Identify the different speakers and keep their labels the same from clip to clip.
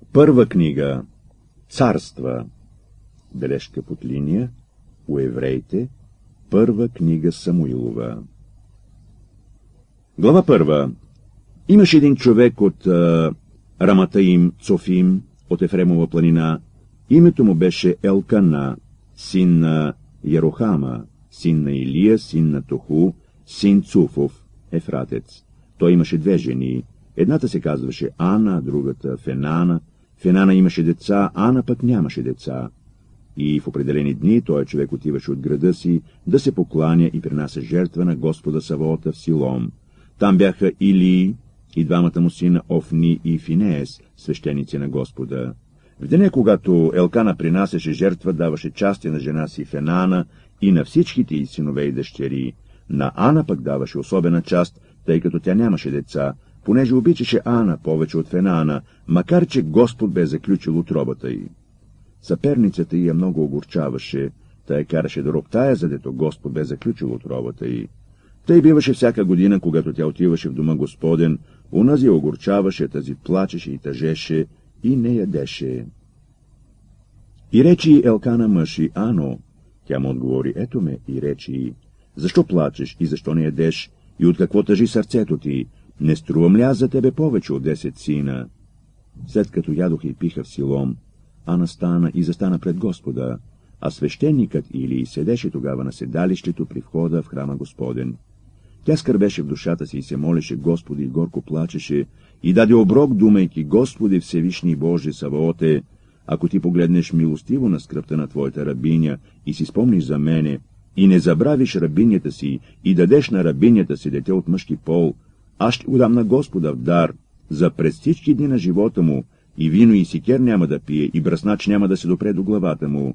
Speaker 1: Първа книга Царства. Бележка под линия у евреите. Първа книга Самуилова. Глава първа. Имаше един човек от Раматаим, Цофим, от Ефремова планина. Името му беше Елкана, син на Ярохама, син на Илия, син на Тоху, син Цуфов, ефратец. Той имаше две жени. Едната се казваше Ана, а другата Фенана. Фенана имаше деца, Ана пък нямаше деца. И в определени дни той човек отиваше от града си да се покланя и принася жертва на Господа Саваота в Силом. Там бяха Илий и двамата му сина Офни и Финеес, свещеници на Господа. В деня, когато Елкана принасяше жертва, даваше части на жена си Фенана и на всичките й синове и дъщери. На Ана пък даваше особена част, тъй като тя нямаше деца, понеже обичаше Ана повече от Фенана, макар че Господ бе заключил утробата й. Съперницата й я много огорчаваше, тъй караше да роптая, задето Господ бе заключил утробата й. Тъй биваше всяка година, когато тя отиваше в дома Господен, унази огорчаваше, тази плачеше и тъжеше и не ядеше. И речи Елкана мъж и Ано. Тя му отговори, ето ме, и речи, защо плачеш и защо не ядеш, и от какво тъжи сърцето ти? Не струвам ли аз за тебе повече от 10 сина? След като ядоха и пиха в Силом, Ана стана и застана пред Господа, а свещеникът Илий седеше тогава на седалището при входа в храма Господен. Тя скърбеше в душата си и се молеше Господи и горко плачеше, и даде оброк, думайки, Господи Всевишний Боже Саваоте, ако ти погледнеш милостиво на скръбта на твоята рабиня и си спомниш за мене, и не забравиш рабинята си, и дадеш на рабинята си дете от мъжки пол, аз ще го дам на Господа в дар, за през всички дни на живота му, и вино и сикер няма да пие, и бръснач няма да се допре до главата му.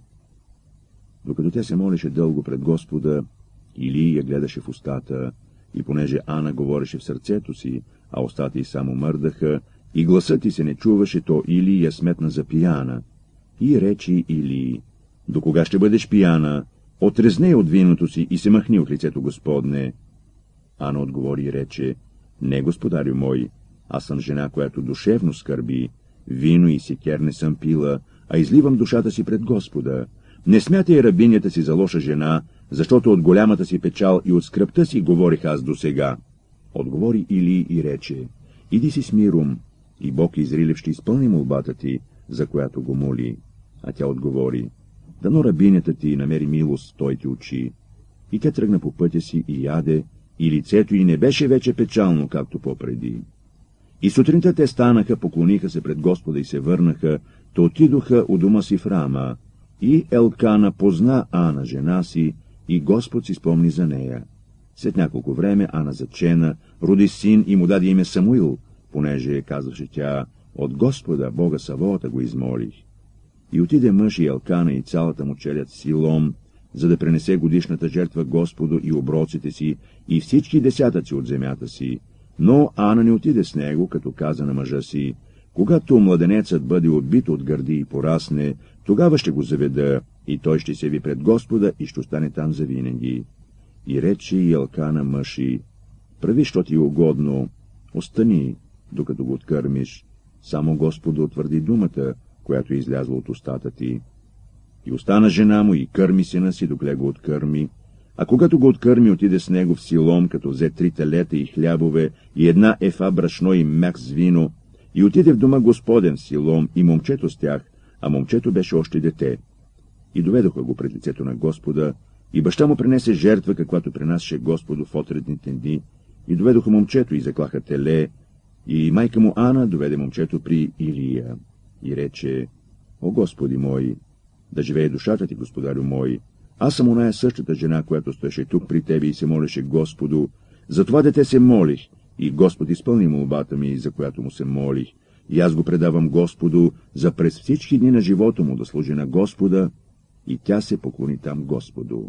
Speaker 1: Докато тя се молеше дълго пред Господа, Илий я гледаше в устата, и понеже Ана говореше в сърцето си, а устата й само мърдаха, и гласът й се не чуваше, то Илий я сметна за пияна. И речи Илий, до кога ще бъдеш пияна? Отрезней от виното си и се махни от лицето Господне. Ана отговори и рече, не, господарю мой, аз съм жена, която душевно скърби, вино и сикер не съм пила, а изливам душата си пред Господа. Не смятай рабинята си за лоша жена, защото от голямата си печал и от скръбта си говорих аз досега. Отговори Илий и рече, иди си с миром, и Бог Израилев ще изпълни молбата ти, за която го моли. А тя отговори, дано рабинята ти намери милост, той ти учи. И тя тръгна по пътя си и яде, и лицето й не беше вече печално, както попреди. И сутринта те станаха, поклониха се пред Господа и се върнаха, то отидоха у дома си в Рама. И Елкана позна Ана, жена си, и Господ си спомни за нея. След няколко време Ана зачена, роди син и му даде име Самуил, понеже, казваше тя, от Господа, Бога Саваота, го измолих. И отиде мъж и Елкана и цялата му челяд в Силом, за да пренесе годишната жертва Господу и оброците си, и всички десятъци от земята си. Но Ана не отиде с него, като каза на мъжа си, когато младенецът бъде отбит от гърди и порасне, тогава ще го заведа, и той ще се яви пред Господа и ще остане там завинаги. И рече и Елкана мъж и, прави, що ти е угодно, остани, докато го откърмиш, само Господу утвърди думата, която е излязла от устата ти. И остана жена му и кърми сина си, докле го откърми, а когато го откърми, отиде с него в Силом, като взе 3 телета и хлябове и 1 ефа брашно и мях с вино, и отиде в дома Господен в Силом и момчето с тях, а момчето беше още дете. И доведоха го пред лицето на Господа, и баща му принесе жертва, каквато принасяше Господу в отредните дни, и доведоха момчето и заклаха теле, и майка му Ана доведе момчето при Илия. И рече, о Господи мой, да живее душата ти, господарю мой, аз съм оная същата жена, която стоеше тук при тебе и се молеше Господу, за това дете се молих, и Господ изпълни молбата ми, за която му се молих, и аз го предавам Господу, за през всички дни на живота му да служи на Господа, и тя се поклони там Господу.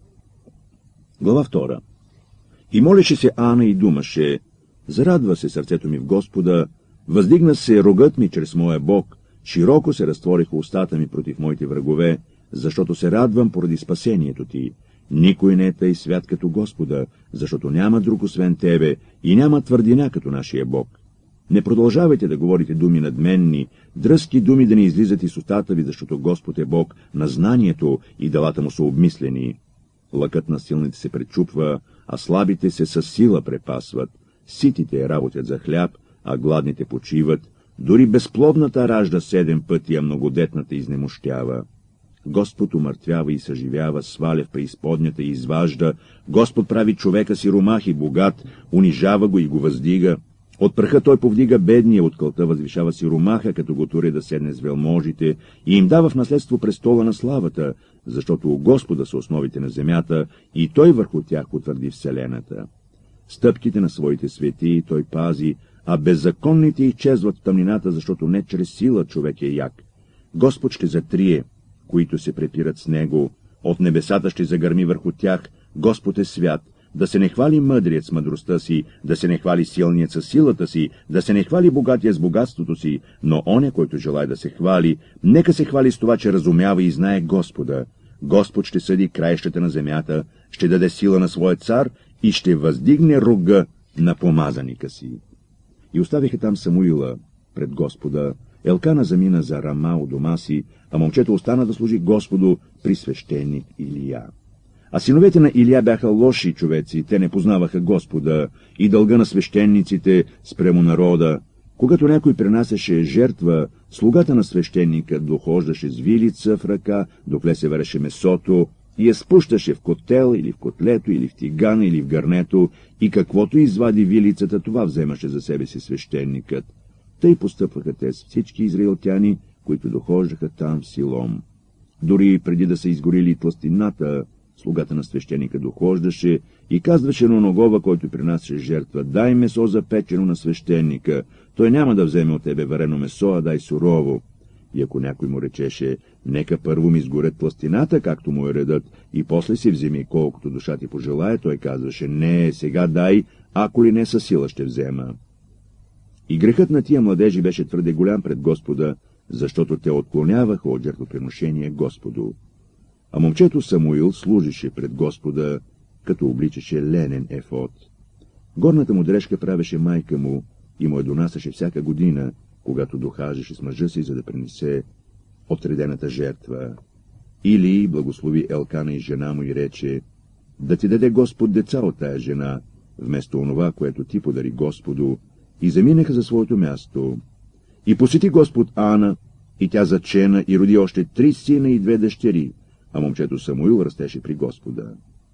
Speaker 1: Глава 2. И молеше се Ана и думаше, зарадва се сърцето ми в Господа, въздигна се рогът ми чрез моя Бог, широко се разтвориха устата ми против моите врагове, защото се радвам поради спасението ти. Никой не е тъй свят като Господа, защото няма друг освен тебе и няма твърдина като нашия Бог. Не продължавайте да говорите думи надменни, дръзки думи да не излизат из устата ви, защото Господ е Бог на знанието и делата му са обмислени. Лъкът на силните се пречупва, а слабите се със сила препасват. Ситите работят за хляб, а гладните почиват. Дори безплодната ражда 7 пъти, а многодетната изнемощява. Господ умъртвява и съживява, сваля в преизподнята и изважда. Господ прави човека сиромах и богат, унижава го и го въздига. От праха той повдига бедния, от кълта възвишава сиромаха, като го тури да седне с велможите, и им дава в наследство престола на славата, защото у Господа са основите на земята, и той върху тях утвърди вселената. Стъпките на своите светии той пази, а беззаконните изчезват в тъмнината, защото не чрез сила човек е як. Господ ще затрие, които се препират с него, от небесата ще загърми върху тях, Господ е свят. Да се не хвали мъдрият с мъдростта си, да се не хвали силният със силата си, да се не хвали богатия с богатството си, но оня, който желае да се хвали, нека се хвали с това, че разумява и знае Господа. Господ ще съди краищата на земята, ще даде сила на своя цар и ще въздигне рога на помазаника си. И оставиха там Самуила пред Господа. Елкана замина за Рама у дома си, а момчето остана да служи Господу при свещеник Илия. А синовете на Илия бяха лоши човеци, те не познаваха Господа и дълга на свещениците спрямо народа. Когато някой принасяше жертва, слугата на свещеника дохождаше с вилица в ръка, докле се вареше месото, и я спущаше в котел или в котлето, или в тигана, или в гърнето, и каквото извади вилицата, това вземаше за себе си свещеникът. Тъй постъпваха те с всички израелтяни, които дохождаха там в Силом. Дори преди да са изгорили тлъстината, слугата на свещеника дохождаше и казваше на оногова, който принасяше жертва: дай месо запечено на свещеника, той няма да вземе от тебе варено месо, а дай сурово. И ако някой му речеше: нека първо ми сгорят тлъстината, както му е редът, и после си вземи колкото душа ти пожелае, той казваше: не, сега дай, ако ли не със сила ще взема. И грехът на тия младежи беше твърде голям пред Господа, защото те отклоняваха от жертвоприношение Господу. А момчето Самуил служише пред Господа, като обличаше ленен ефод. Горната му дрежка правеше майка му и му я донасяше всяка година, когато дохажеше с мъжа си, за да принесе отредената жертва. Или благослови Елкана и жена му и рече: да ти даде Господ деца от тая жена, вместо онова, което ти подари Господу, и заминеха за своето място. И посети Господ Ана, и тя зачена и роди още 3 сина и 2 дъщери, а момчето Самуил растеше при Господа.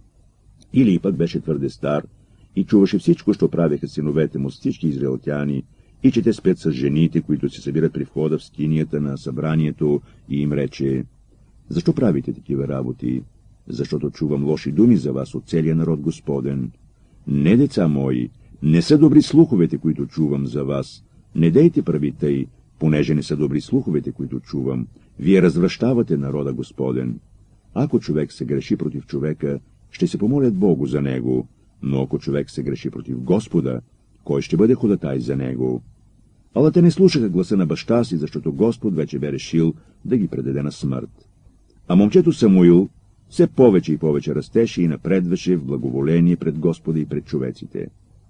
Speaker 1: Или пък беше твърде стар и чуваше всичко, що правеха синовете му с всички израелтяни, и че те спят с жените, които се събират при входа в скинията на събранието, и им рече: защо правите такива работи? Защото чувам лоши думи за вас от целия народ Господен. Не, деца мои, не са добри слуховете, които чувам за вас. Не дейте прави тъй, понеже не са добри слуховете, които чувам. Вие развращавате народа Господен. Ако човек се греши против човека, ще се помолят Богу за него, но ако човек се греши против Господа, кой ще бъде ходатай за него? Ала те не слушаха гласа на баща си, защото Господ вече бе решил да ги предаде на смърт. А момчето Самуил все повече и повече растеше и напредваше в благоволение пред Господа и пред човеците.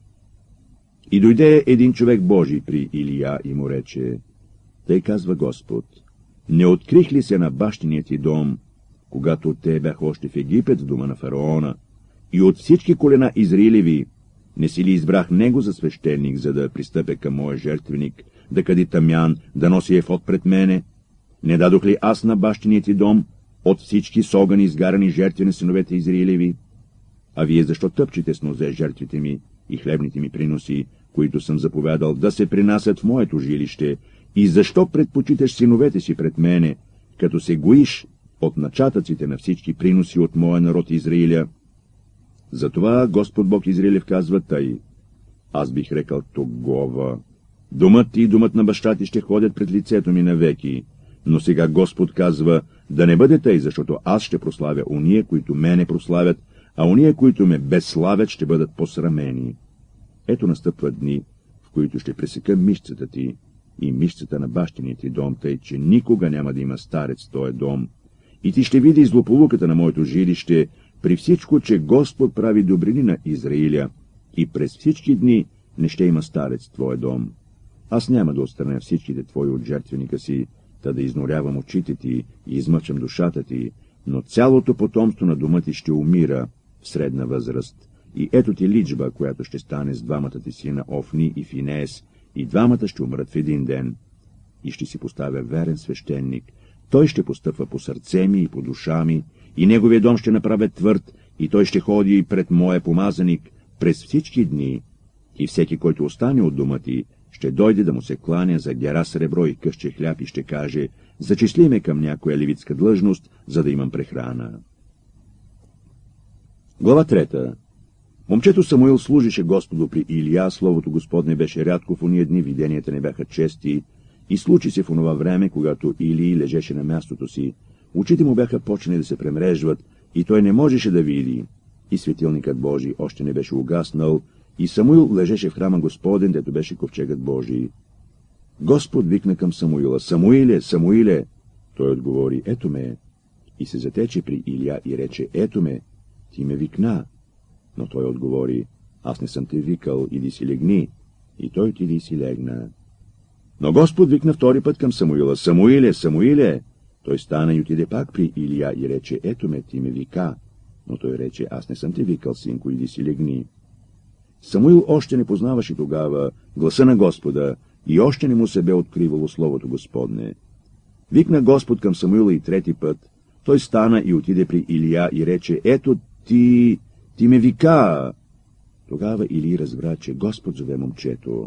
Speaker 1: И дойде един човек Божий при Илия и му рече: тъй казва Господ, не открих ли се на бащиният ти дом, когато те бяха още в Египет, в дома на фараона, и от всички колена Израилеви не си ли избрах него за свещеник, за да пристъпя към моя жертвеник, да кади тамян, да носи ефод пред мене? Не дадох ли аз на бащиния ти дом от всички с огън изгарани жертви на синовете Израилеви? А вие защо тъпчете с нозе жертвите ми и хлебните ми приноси, които съм заповядал да се принасят в моето жилище, и защо предпочиташ синовете си пред мене, като се гоиш от начатъците на всички приноси от моя народ Израиля? Затова Господ Бог Израилев казва тъй: аз бих рекал тогова: домът ти и домът на баща ти ще ходят пред лицето ми навеки. Но сега Господ казва: да не бъде тъй, защото аз ще прославя уния, които мене прославят, а уния, които ме безславят, ще бъдат посрамени. Ето настъпват дни, в които ще пресека мишцата ти и мишцата на бащиния ти дом, тъй че никога няма да има старец в този дом. И ти ще види злополуката на моето жилище, при всичко, че Господ прави добрини на Израиля, и през всички дни не ще има старец в твоя дом. Аз няма да отстраня всичките твои от жертвеника си, та да изнорявам очите ти и измъчам душата ти, но цялото потомство на дома ти ще умира в средна възраст. И ето ти личба, която ще стане с двамата ти сина Офни и Финеес, и двамата ще умрат в един ден. И ще си поставя верен свещеник. Той ще постъпва по сърце ми и по душа ми, и неговия дом ще направя твърд, и той ще ходи и пред моя помазаник през всички дни. И всеки, който остане от дома ти, ще дойде да му се кланя за гера сребро и късче хляб и ще каже: зачисли ме към някоя левитска длъжност, за да имам прехрана. Глава 3. Момчето Самуил служише Господу при Илия, словото Господне беше рядко в ония дни, виденията не бяха чести, и случи се в онова време, когато Илий лежеше на мястото си. Очите му бяха почнали да се премрежват, и той не можеше да види. И светилникът Божий още не беше угаснал, и Самуил лежеше в храма Господен, дето беше ковчегът Божий. Господ викна към Самуила: Самуиле, Самуиле! Той отговори: ето ме. И се затече при Илия и рече: ето ме, ти ме викна. Но той отговори: аз не съм те викал, иди си легни. И той отиде и си легна. Но Господ викна втори път към Самуила: Самуиле, Самуиле! Той стана и отиде пак при Илия и рече: ето ме, ти ме вика. Но той рече: аз не съм те викал, синко, иди си легни. Самуил още не познаваше тогава гласа на Господа и още не му се бе откривало словото Господне. Викна Господ към Самуила и трети път. Той стана и отиде при Илия и рече: ето ти ме вика. Тогава Илий разбра, че Господ зове момчето.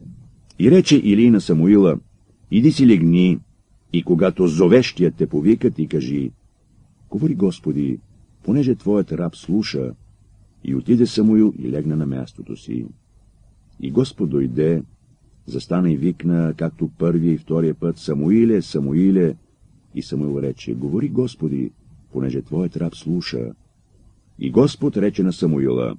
Speaker 1: И рече Илий на Самуила: иди си легни, и когато зовещият те повика, ти кажи: говори, Господи, понеже твоят раб слуша. И отиде Самуил и легна на мястото си. И Господ дойде, застана и викна, както първия и втория път: Самуиле, Самуиле! И Самуил рече: говори, Господи, понеже твоят раб слуша. И Господ рече на Самуила: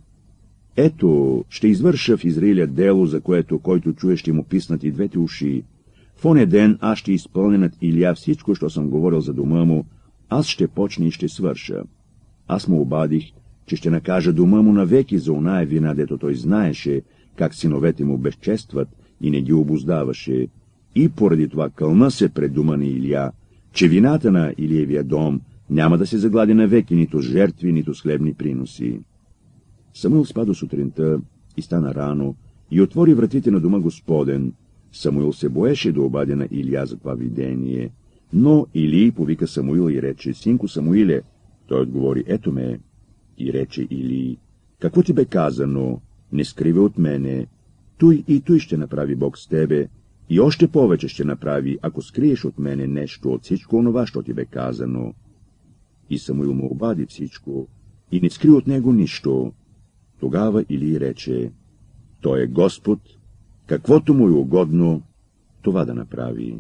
Speaker 1: ето, ще извърша в Израиля дело, за което, който чуе, ще му писнат и двете уши. В оня ден аз ще изпълня над Илия всичко, що съм говорил за дома му, аз ще почна и ще свърша. Аз му обадих, че ще накажа дома му навеки за оная вина, дето той знаеше, как синовете му безчестват и не ги обуздаваше, и поради това кълна се пред дома на Илия, че вината на Илиевия дом няма да се заглади навеки нито с жертви, нито с хлебни приноси. Самуил спа до сутринта и стана рано и отвори вратите на дома Господен. Самуил се боеше да обади на Илия за това видение, но Илий повика Самуила и рече: синко Самуиле. Той отговори: ето ме. И рече Илий: какво ти бе казано? Не скривай от мене. Той и той ще направи Бог с тебе, и още повече ще направи, ако скриеш от мене нещо от всичко онова, що ти бе казано. И Самуил му обади всичко, и не скри от него нищо. Тогава Илий рече: той е Господ, каквото му е угодно, това да направи.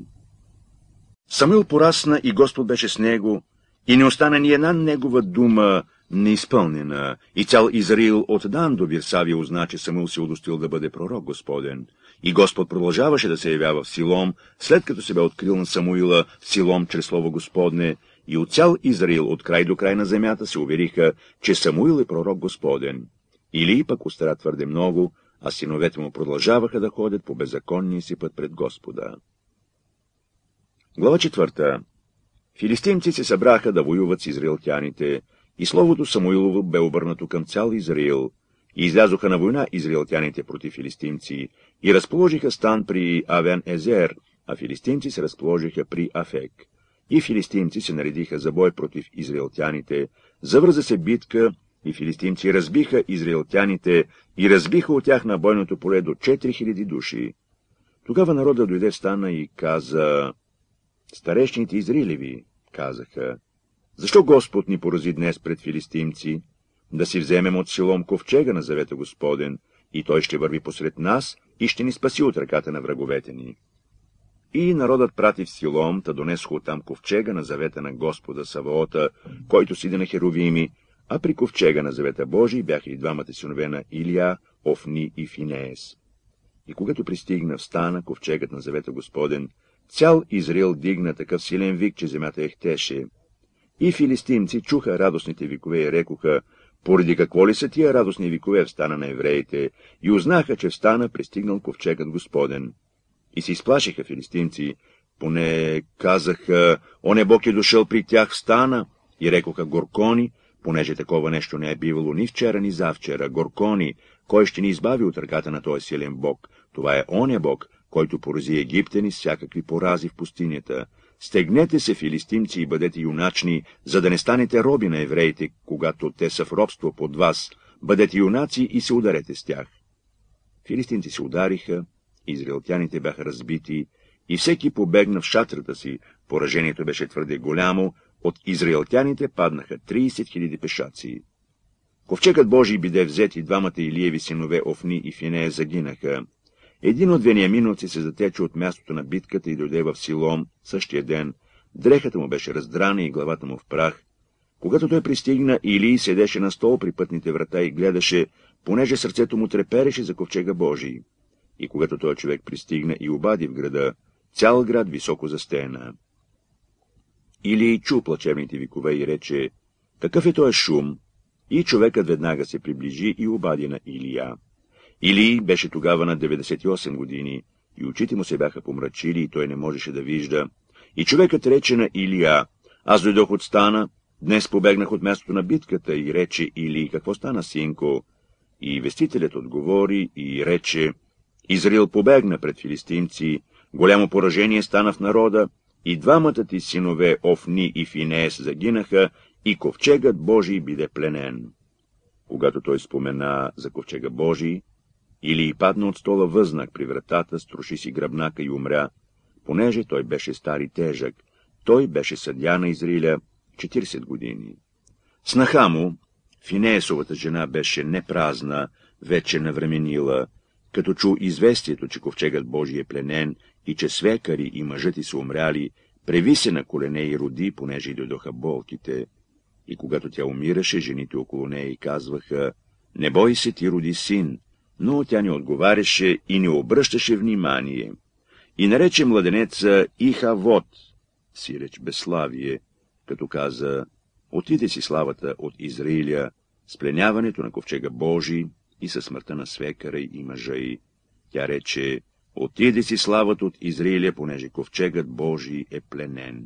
Speaker 1: Самуил порасна и Господ беше с него, и не остана ни една негова дума неизпълнена, и цял Израил от Дан до Вирсавия узна, че Самуил се удостоил да бъде пророк Господен. И Господ продължаваше да се явява в Силом, след като се бе открил на Самуила в Силом чрез слово Господне, и от цял Израил от край до край на земята се увериха, че Самуил е пророк Господен. Илий пък остара твърде много, а синовете му продължаваха да ходят по беззаконния си път пред Господа. Глава 4. Филистимци се събраха да воюват с израелтяните, и словото Самуилово бе обърнато към цял Израил. И излязоха на война израелтяните против филистимци, и разположиха стан при Авен-Езер, а филистимци се разположиха при Афек. И филистимци се наредиха за бой против израелтяните, завърза се битка, и филистимци разбиха израелтяните, и разбиха от тях на бойното поле до 4000 души. Тогава народа дойде в стана и каза: старещините Израилеви, казаха: защо Господ ни порази днес пред филистимци? Да си вземем от Силом ковчега на завета Господен, и той ще върви посред нас и ще ни спаси от ръката на враговете ни. И народът прати в Силом, та донесоха оттам ковчега на завета на Господа Саваота, който сиде на херувими, а при ковчега на завета Божий бяха и двамата синове на Илия, Офни и Финеес. И когато пристигна в стана ковчегът на завета Господен, цял Израил дигна такъв силен вик, че земята ехтеше. И филистимци чуха радостните викове и рекоха: поради какво ли са тия радостни викове в стана на евреите, и узнаха, че в стана пристигнал ковчегът Господен. И се изплашиха филистимци, поне казаха, оне Бог е дошъл при тях в стана, и рекоха горкони, понеже такова нещо не е бивало ни вчера, ни завчера. Горкони, кой ще ни избави от ръката на този силен Бог? Това е оня Бог, който порази египтяни с всякакви порази в пустинята. Стегнете се, филистимци, и бъдете юначни, за да не станете роби на евреите, когато те са в робство под вас. Бъдете юнаци и се ударете с тях. Филистимци се удариха, израелтяните бяха разбити, и всеки побегна в шатрата си. Поражението беше твърде голямо, от израелтяните паднаха 30 000 пешаци. Ковчегът Божий биде взет и двамата Илиеви синове Офни и Финея загинаха. Един от вениаминовци се затече от мястото на битката и дойде в Силом същия ден. Дрехата му беше раздрана и главата му в прах. Когато той пристигна, Илий седеше на стол при пътните врата и гледаше, понеже сърцето му трепереше за ковчега Божий. И когато този човек пристигна и обади в града, цял град високо застена. Илий чу плачевните викове и рече, какъв е този шум? И човекът веднага се приближи и обади на Илия. Илий беше тогава на 98 години, и очите му се бяха помрачили, и той не можеше да вижда. И човекът рече на Илия, аз дойдох от стана, днес побегнах от мястото на битката, и рече Илий, какво стана, синко? И вестителят отговори и рече, Израил побегна пред филистимци, голямо поражение стана в народа, и двамата ти синове Офни и Финеес загинаха, и ковчегът Божий биде пленен. Когато той спомена за ковчега Божий, Илий падна от стола възнак при вратата, струши си гръбнака и умря, понеже той беше стар и тежък. Той беше съдия на Израиля 40 години. Снаха му, Финеесовата жена, беше непразна, вече навременила, като чу известието, че ковчегът Божий е пленен и че свекари и мъжът й са умряли, преви се на колене и роди, понеже й дойдоха болките. И когато тя умираше, жените около нея й казваха, не бой се, ти роди син, но тя не отговаряше и не обръщаше внимание. И нарече младенеца Ихавот, сиреч безславие, като каза, отиде си славата от Израиля, с пленяването на ковчега Божий и със смъртта на свекара и мъжа й. Тя рече, отиде си славата от Израиля, понеже ковчегът Божий е пленен.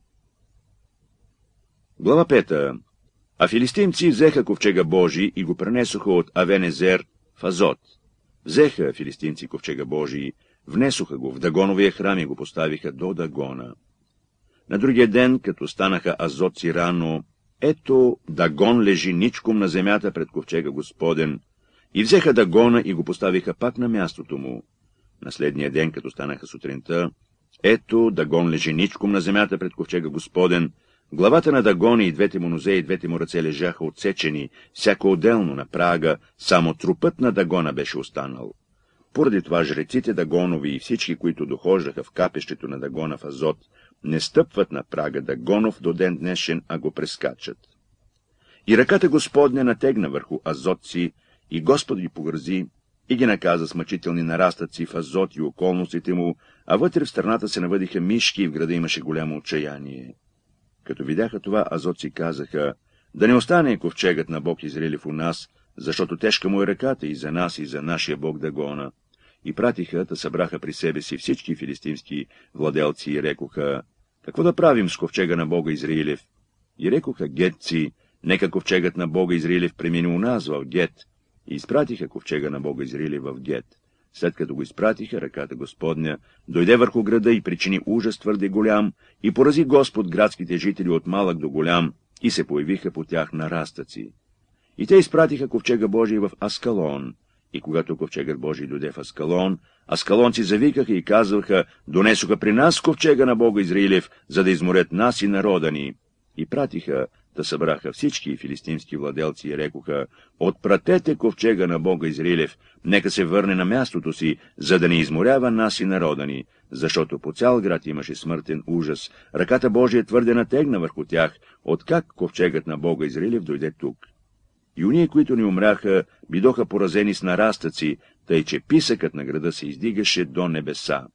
Speaker 1: Глава 5. А филистимци взеха ковчега Божий и го пренесоха от Авенезер в Азот. Взеха филистимци ковчега Божий, внесоха го в Дагоновия храм и го поставиха до Дагона. На другия ден, като станаха азотци рано, ето Дагон лежи ничком на земята пред ковчега Господен, и взеха Дагона и го поставиха пак на мястото му. На следния ден, като станаха сутринта, ето Дагон лежи ничком на земята пред ковчега Господен, главата на Дагона и двете му нозе и двете му ръце лежаха отсечени, всяко отделно на прага, само трупът на Дагона беше останал. Поради това жреците Дагонови и всички, които дохождаха в капещето на Дагона в Азот, не стъпват на прага Дагонов до ден днешен, а го прескачат. И ръката Господня натегна върху азотци, и Господ ги погръзи, и ги наказа с мъчителни нарастъци в Азот и околностите му, а вътре в страната се навъдиха мишки и в града имаше голямо отчаяние. Като видяха това, азотци казаха, да не остане ковчегът на Бог Израилев у нас, защото тежка му е ръката и за нас, и за нашия Бог Дагона. И пратиха, да събраха при себе си всички филистимски владелци и рекоха, какво да правим с ковчега на Бога Израилев? И рекоха гетци, нека ковчегът на Бога Израилев премине у нас в Гет. И изпратиха ковчега на Бога Израилев в Гет. След като го изпратиха, ръката Господня дойде върху града и причини ужас твърде голям, и порази Господ градските жители от малък до голям, и се появиха по тях нарастъци. И те изпратиха ковчега Божий в Аскалон. И когато ковчегът Божий дойде в Аскалон, аскалонци завикаха и казваха, донесоха при нас ковчега на Бога Израилев, за да изморят нас и народа ни. И пратиха, да събраха всички филистимски владелци и рекоха, отпратете ковчега на Бога Израилев, нека се върне на мястото си, за да не изморява нас и народа ни, защото по цял град имаше смъртен ужас, ръката Божия твърде натегна върху тях, откак ковчегът на Бога Израилев дойде тук. И уния, които ни умряха, бидоха поразени с нарастъци, тъй че писъкът на града се издигаше до небеса.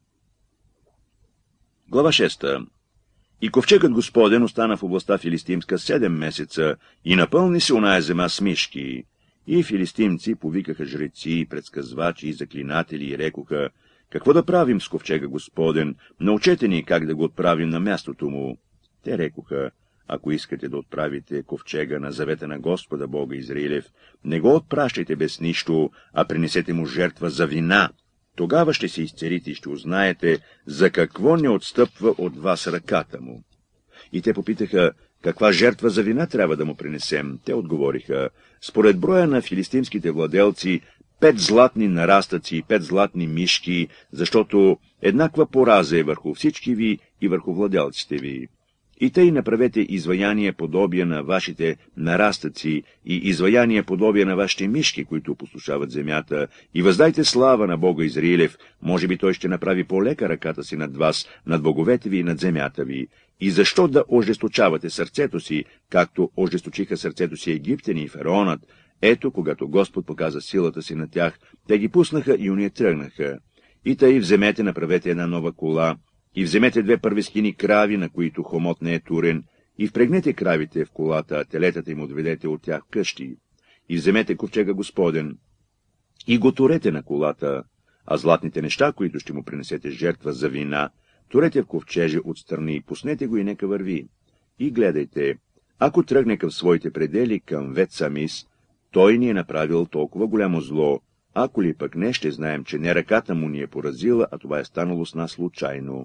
Speaker 1: Глава 6. И ковчегът Господен остана в областта филистимска 7 месеца и напълни се оная зема с мишки. И филистимци повикаха жреци, предсказвачи и заклинатели и рекоха, Какво да правим с ковчега Господен? Научете ни как да го отправим на мястото му. Те рекоха: ако искате да отправите ковчега на завета на Господа Бога Израилев, не го отпращайте без нищо, а принесете му жертва за вина. Тогава ще се изцерите и ще узнаете, за какво не отстъпва от вас ръката му. И те попитаха: каква жертва за вина трябва да му принесем? Те отговориха: според броя на филистимските владелци, 5 златни нарастъци и 5 златни мишки, защото еднаква пораза е върху всички ви и върху владелците ви. И тъй направете изваяние подобие на вашите нарастъци и изваяние подобие на вашите мишки, които послушават земята, и въздайте слава на Бога Израилев, може би той ще направи по-лека ръката си над вас, над боговете ви и над земята ви. И защо да ожесточавате сърцето си, както ожесточиха сърцето си египтяни и фараонът? Ето, когато Господ показа силата си на тях, те ги пуснаха и уния тръгнаха. И тъй вземете, направете една нова кола, и вземете 2 първескини крави, на които хомот не е турен, и впрегнете кравите в колата, а телетата им отведете от тях къщи. И вземете ковчега Господен, и го турете на колата, а златните неща, които ще му принесете жертва за вина, турете в ковчеже отстрани и пуснете го и нека върви. И гледайте, ако тръгне към своите предели, към Вет-Самис, той ни е направил толкова голямо зло, ако ли пък не, ще знаем, че не ръката му ни е поразила, а това е станало с нас случайно.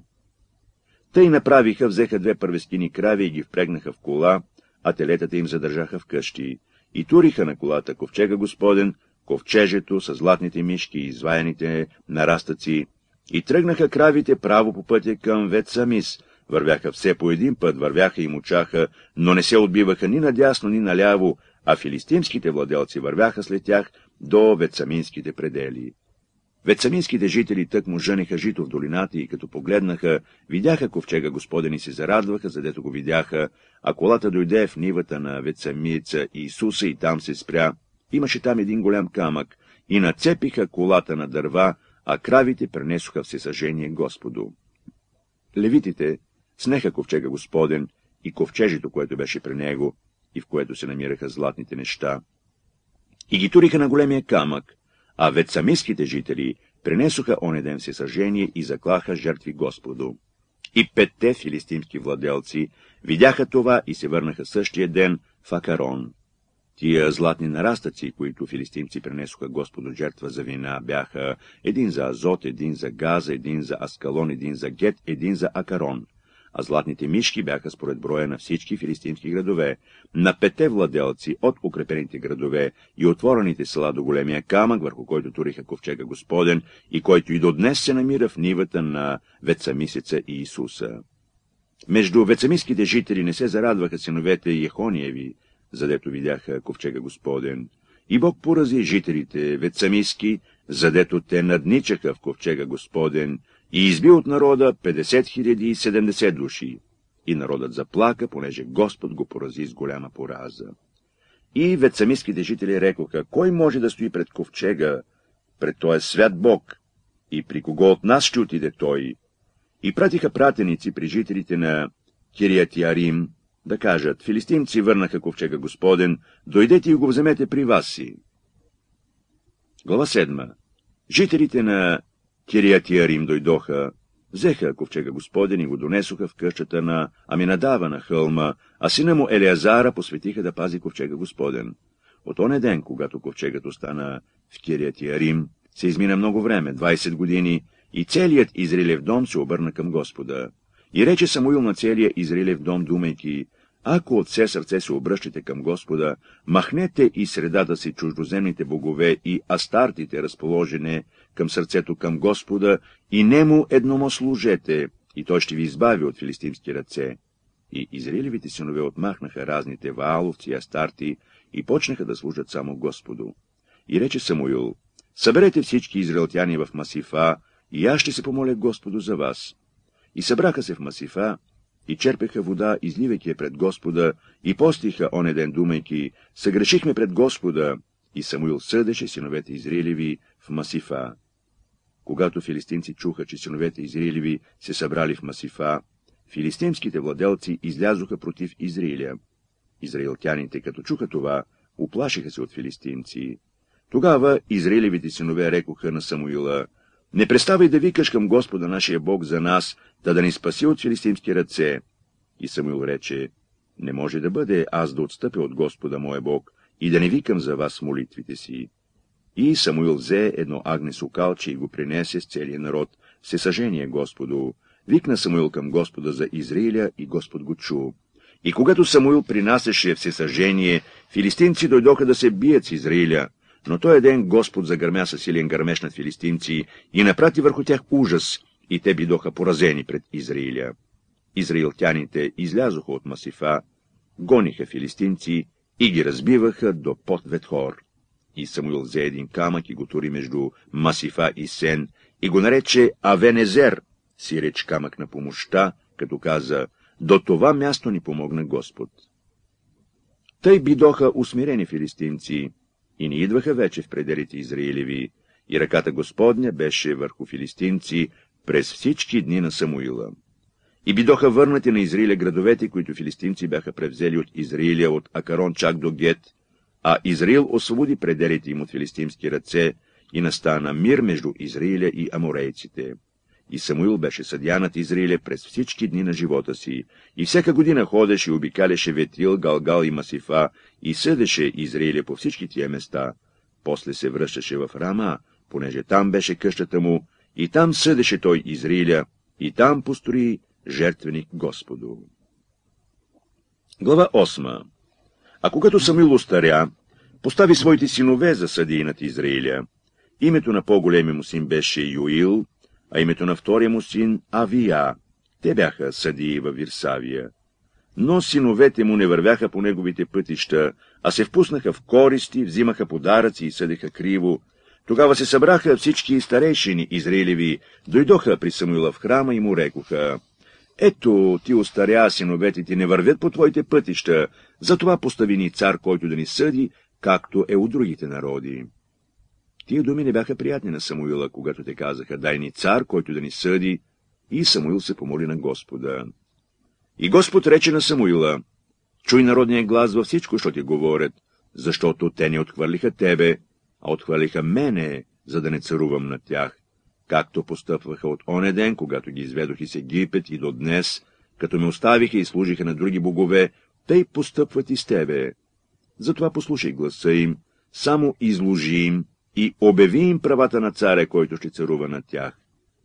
Speaker 1: Тъй направиха, взеха 2 първескини крави и ги впрегнаха в кола, а телетата им задържаха в къщи. И туриха на колата ковчега Господен, ковчежето с златните мишки и изваяните нарастъци, и тръгнаха кравите право по пътя към Вет-Самис. Вървяха все по един път, вървяха и мучаха, но не се отбиваха ни надясно, ни наляво, а филистимските владелци вървяха след тях до ветсаминските предели. Ветсаминските жители тъкмо жънеха жито в долината и като погледнаха, видяха ковчега Господен и се зарадваха, задето го видяха, а колата дойде в нивата на ветсамиеца Иисуса и там се спря. Имаше там един голям камък и нацепиха колата на дърва, а кравите пренесоха всесъжение Господу. Левитите снеха ковчега Господен и ковчежето, което беше при него, и в което се намираха златните неща, и ги туриха на големия камък, а ветсамиските жители пренесоха оня ден всесъжение и заклаха жертви Господу. И 5 филистимски владелци видяха това и се върнаха същия ден в Акарон. Тия златни нарастъци, които филистимци пренесоха Господу жертва за вина, бяха един за Азот, един за Газа, един за Аскалон, един за Гет, един за Акарон. А златните мишки бяха според броя на всички филистимски градове, на 5 владелци от укрепените градове и отворените села до големия камък, върху който туриха ковчега Господен, и който и до днес се намира в нивата на Ветсамисеца и Иисуса. Между ветсамиските жители не се зарадваха синовете Ехониеви, задето видяха ковчега Господен. И Бог порази жителите ветсамиски, задето те надничаха в ковчега Господен, и изби от народа 50 070 души. И народът заплака, понеже Господ го порази с голяма пораза. И ветсамиските жители рекоха: кой може да стои пред ковчега, пред този свят Бог? И при кого от нас ще отиде той? И пратиха пратеници при жителите на Кирият-Ярим да кажат: филистимци върнаха ковчега Господен, дойдете и го вземете при вас си. Глава 7. Жителите на Кирият-Ярим дойдоха, взеха ковчега Господен и го донесоха в къщата на Аминадава на хълма, а сина му Елеазара посветиха да пази ковчега Господен. От оня ден, когато ковчегът остана в Кирият-Ярим, се измина много време, 20 години, и целият Израилев дом се обърна към Господа. И рече Самуил на целия Израилев дом, думайки: ако от все сърце се обръщате към Господа, махнете и средата си чуждоземните богове и астартите, разположене към сърцето към Господа, и нему едномо служете, и той ще ви избави от филистимски ръце. И Израилевите синове отмахнаха разните вааловци и астарти и почнаха да служат само Господу. И рече Самуил: съберете всички израелтяни в Масифа, и аз ще се помоля Господу за вас. И събраха се в Масифа, и черпеха вода, изливайки я пред Господа, и постиха оня ден, думайки: съгрешихме пред Господа. И Самуил съдеше синовете Израилеви в Масифа. Когато филистимци чуха, че синовете Израилеви се събрали в Масифа, филистимските владелци излязоха против Израиля. Израилтяните, като чуха това, уплашиха се от филистимци. Тогава Израилевите синове рекоха на Самуила: Не преставай да викаш към Господа нашия Бог за нас, да ни спаси от филистимски ръце. И Самуил рече: не може да бъде аз да отстъпя от Господа моя Бог и да не викам за вас молитвите си. И Самуил взе едно агнесо калче и го принесе с целия народ, всесъжение Господу. Викна Самуил към Господа за Израиля и Господ го чу. И когато Самуил принасяше всесъжение, филистимци дойдоха да се бият с Израиля, но този ден Господ загърмя със силен гърмеж над филистимци и напрати върху тях ужас, и те бидоха поразени пред Израиля. Израилтяните излязоха от Масифа, гониха филистимци и ги разбиваха до под Ветхор. И Самуил взе един камък и го тури между Масифа и Сен и го нарече Авенезер, си реч камък на помощта, като каза: до това място ни помогна Господ. Тъй бидоха усмирени филистимци и не идваха вече в пределите Израилеви, и ръката Господня беше върху филистимци през всички дни на Самуила. И бидоха върнати на Израиля градовете, които филистимци бяха превзели от Израиля от Акарон чак до Гет, а Израил освободи пределите им от филистимски ръце и настана мир между Израиля и аморейците. И Самуил беше съдия над Израиля през всички дни на живота си, и всяка година ходеше и обикаляше Ветил, Галгал и Масифа, и съдеше Израиля по всички тия места. После се връщаше в Рама, понеже там беше къщата му, и там съдеше той Израиля, и там построи жертвеник Господу. Глава 8. А когато Самуил остаря, постави своите синове за съдии над Израиля. Името на по-големия му син беше Юил, а името на втория му син Авия. Те бяха съдии във Вирсавия. Но синовете му не вървяха по неговите пътища, а се впуснаха в користи, взимаха подаръци и съдеха криво. Тогава се събраха всички старейшини Израилеви, дойдоха при Самуила в храма и му рекоха: ето, ти остаря, синовете ти не вървят по твоите пътища, затова постави ни цар, който да ни съди, както е от другите народи. Тия думи не бяха приятни на Самуила, когато те казаха: дай ни цар, който да ни съди, и Самуил се помоли на Господа. И Господ рече на Самуила: чуй народния глас във всичко, що ти говорят, защото те не отхвърлиха тебе, а отхвърлиха мене, за да не царувам над тях, както постъпваха от оня ден, когато ги изведох из Египет, и до днес, като ме оставиха и служиха на други богове, тъй постъпват и с тебе. Затова послушай гласа им, само изложи им и обяви им правата на царя, който ще царува над тях.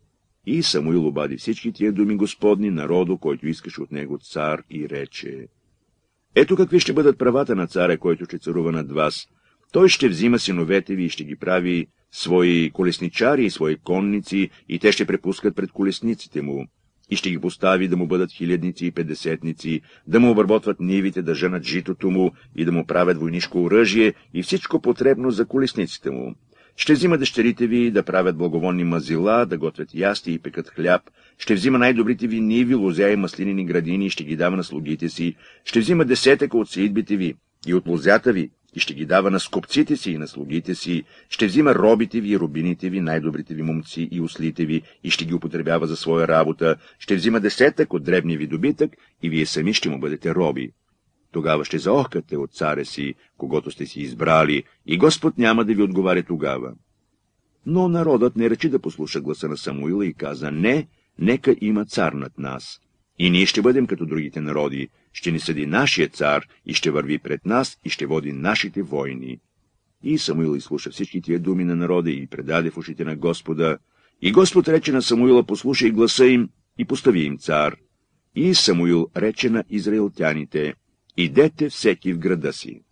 Speaker 1: И Самуил обади всички тия думи Господни народу, който искаше от него цар, и рече: ето какви ще бъдат правата на царя, който ще царува над вас. Той ще взима синовете ви и ще ги прави свои колесничари и свои конници, и те ще препускат пред колесниците му, и ще ги постави да му бъдат хилядници и петдесетници, да му обработват нивите, да женат житото му и да му правят войнишко оръжие и всичко потребно за колесниците му. Ще взима дъщерите ви да правят благовонни мазила, да готвят ясти и пекат хляб, ще взима най-добрите ви ниви, лозя и маслинени градини и ще ги дава на слугите си, ще взима десетъка от сеидбите ви и от лозята ви, и ще ги дава на скопците си и на слугите си, ще взима робите ви и робините ви, най-добрите ви момци и ослите ви, и ще ги употребява за своя работа, ще взима десетък от дребния ви добитък, и вие сами ще му бъдете роби. Тогава ще заохкате от царя си, когото сте си избрали, и Господ няма да ви отговаря тогава. Но народът не речи да послуша гласа на Самуила и каза: не, нека има цар над нас. И ние ще бъдем като другите народи, ще ни съди нашия цар и ще върви пред нас и ще води нашите войни. И Самуил изслуша всички тия думи на народа и предаде в ушите на Господа. И Господ рече на Самуила: послушай гласа им и постави им цар. И Самуил рече на израилтяните: идете всеки в града си.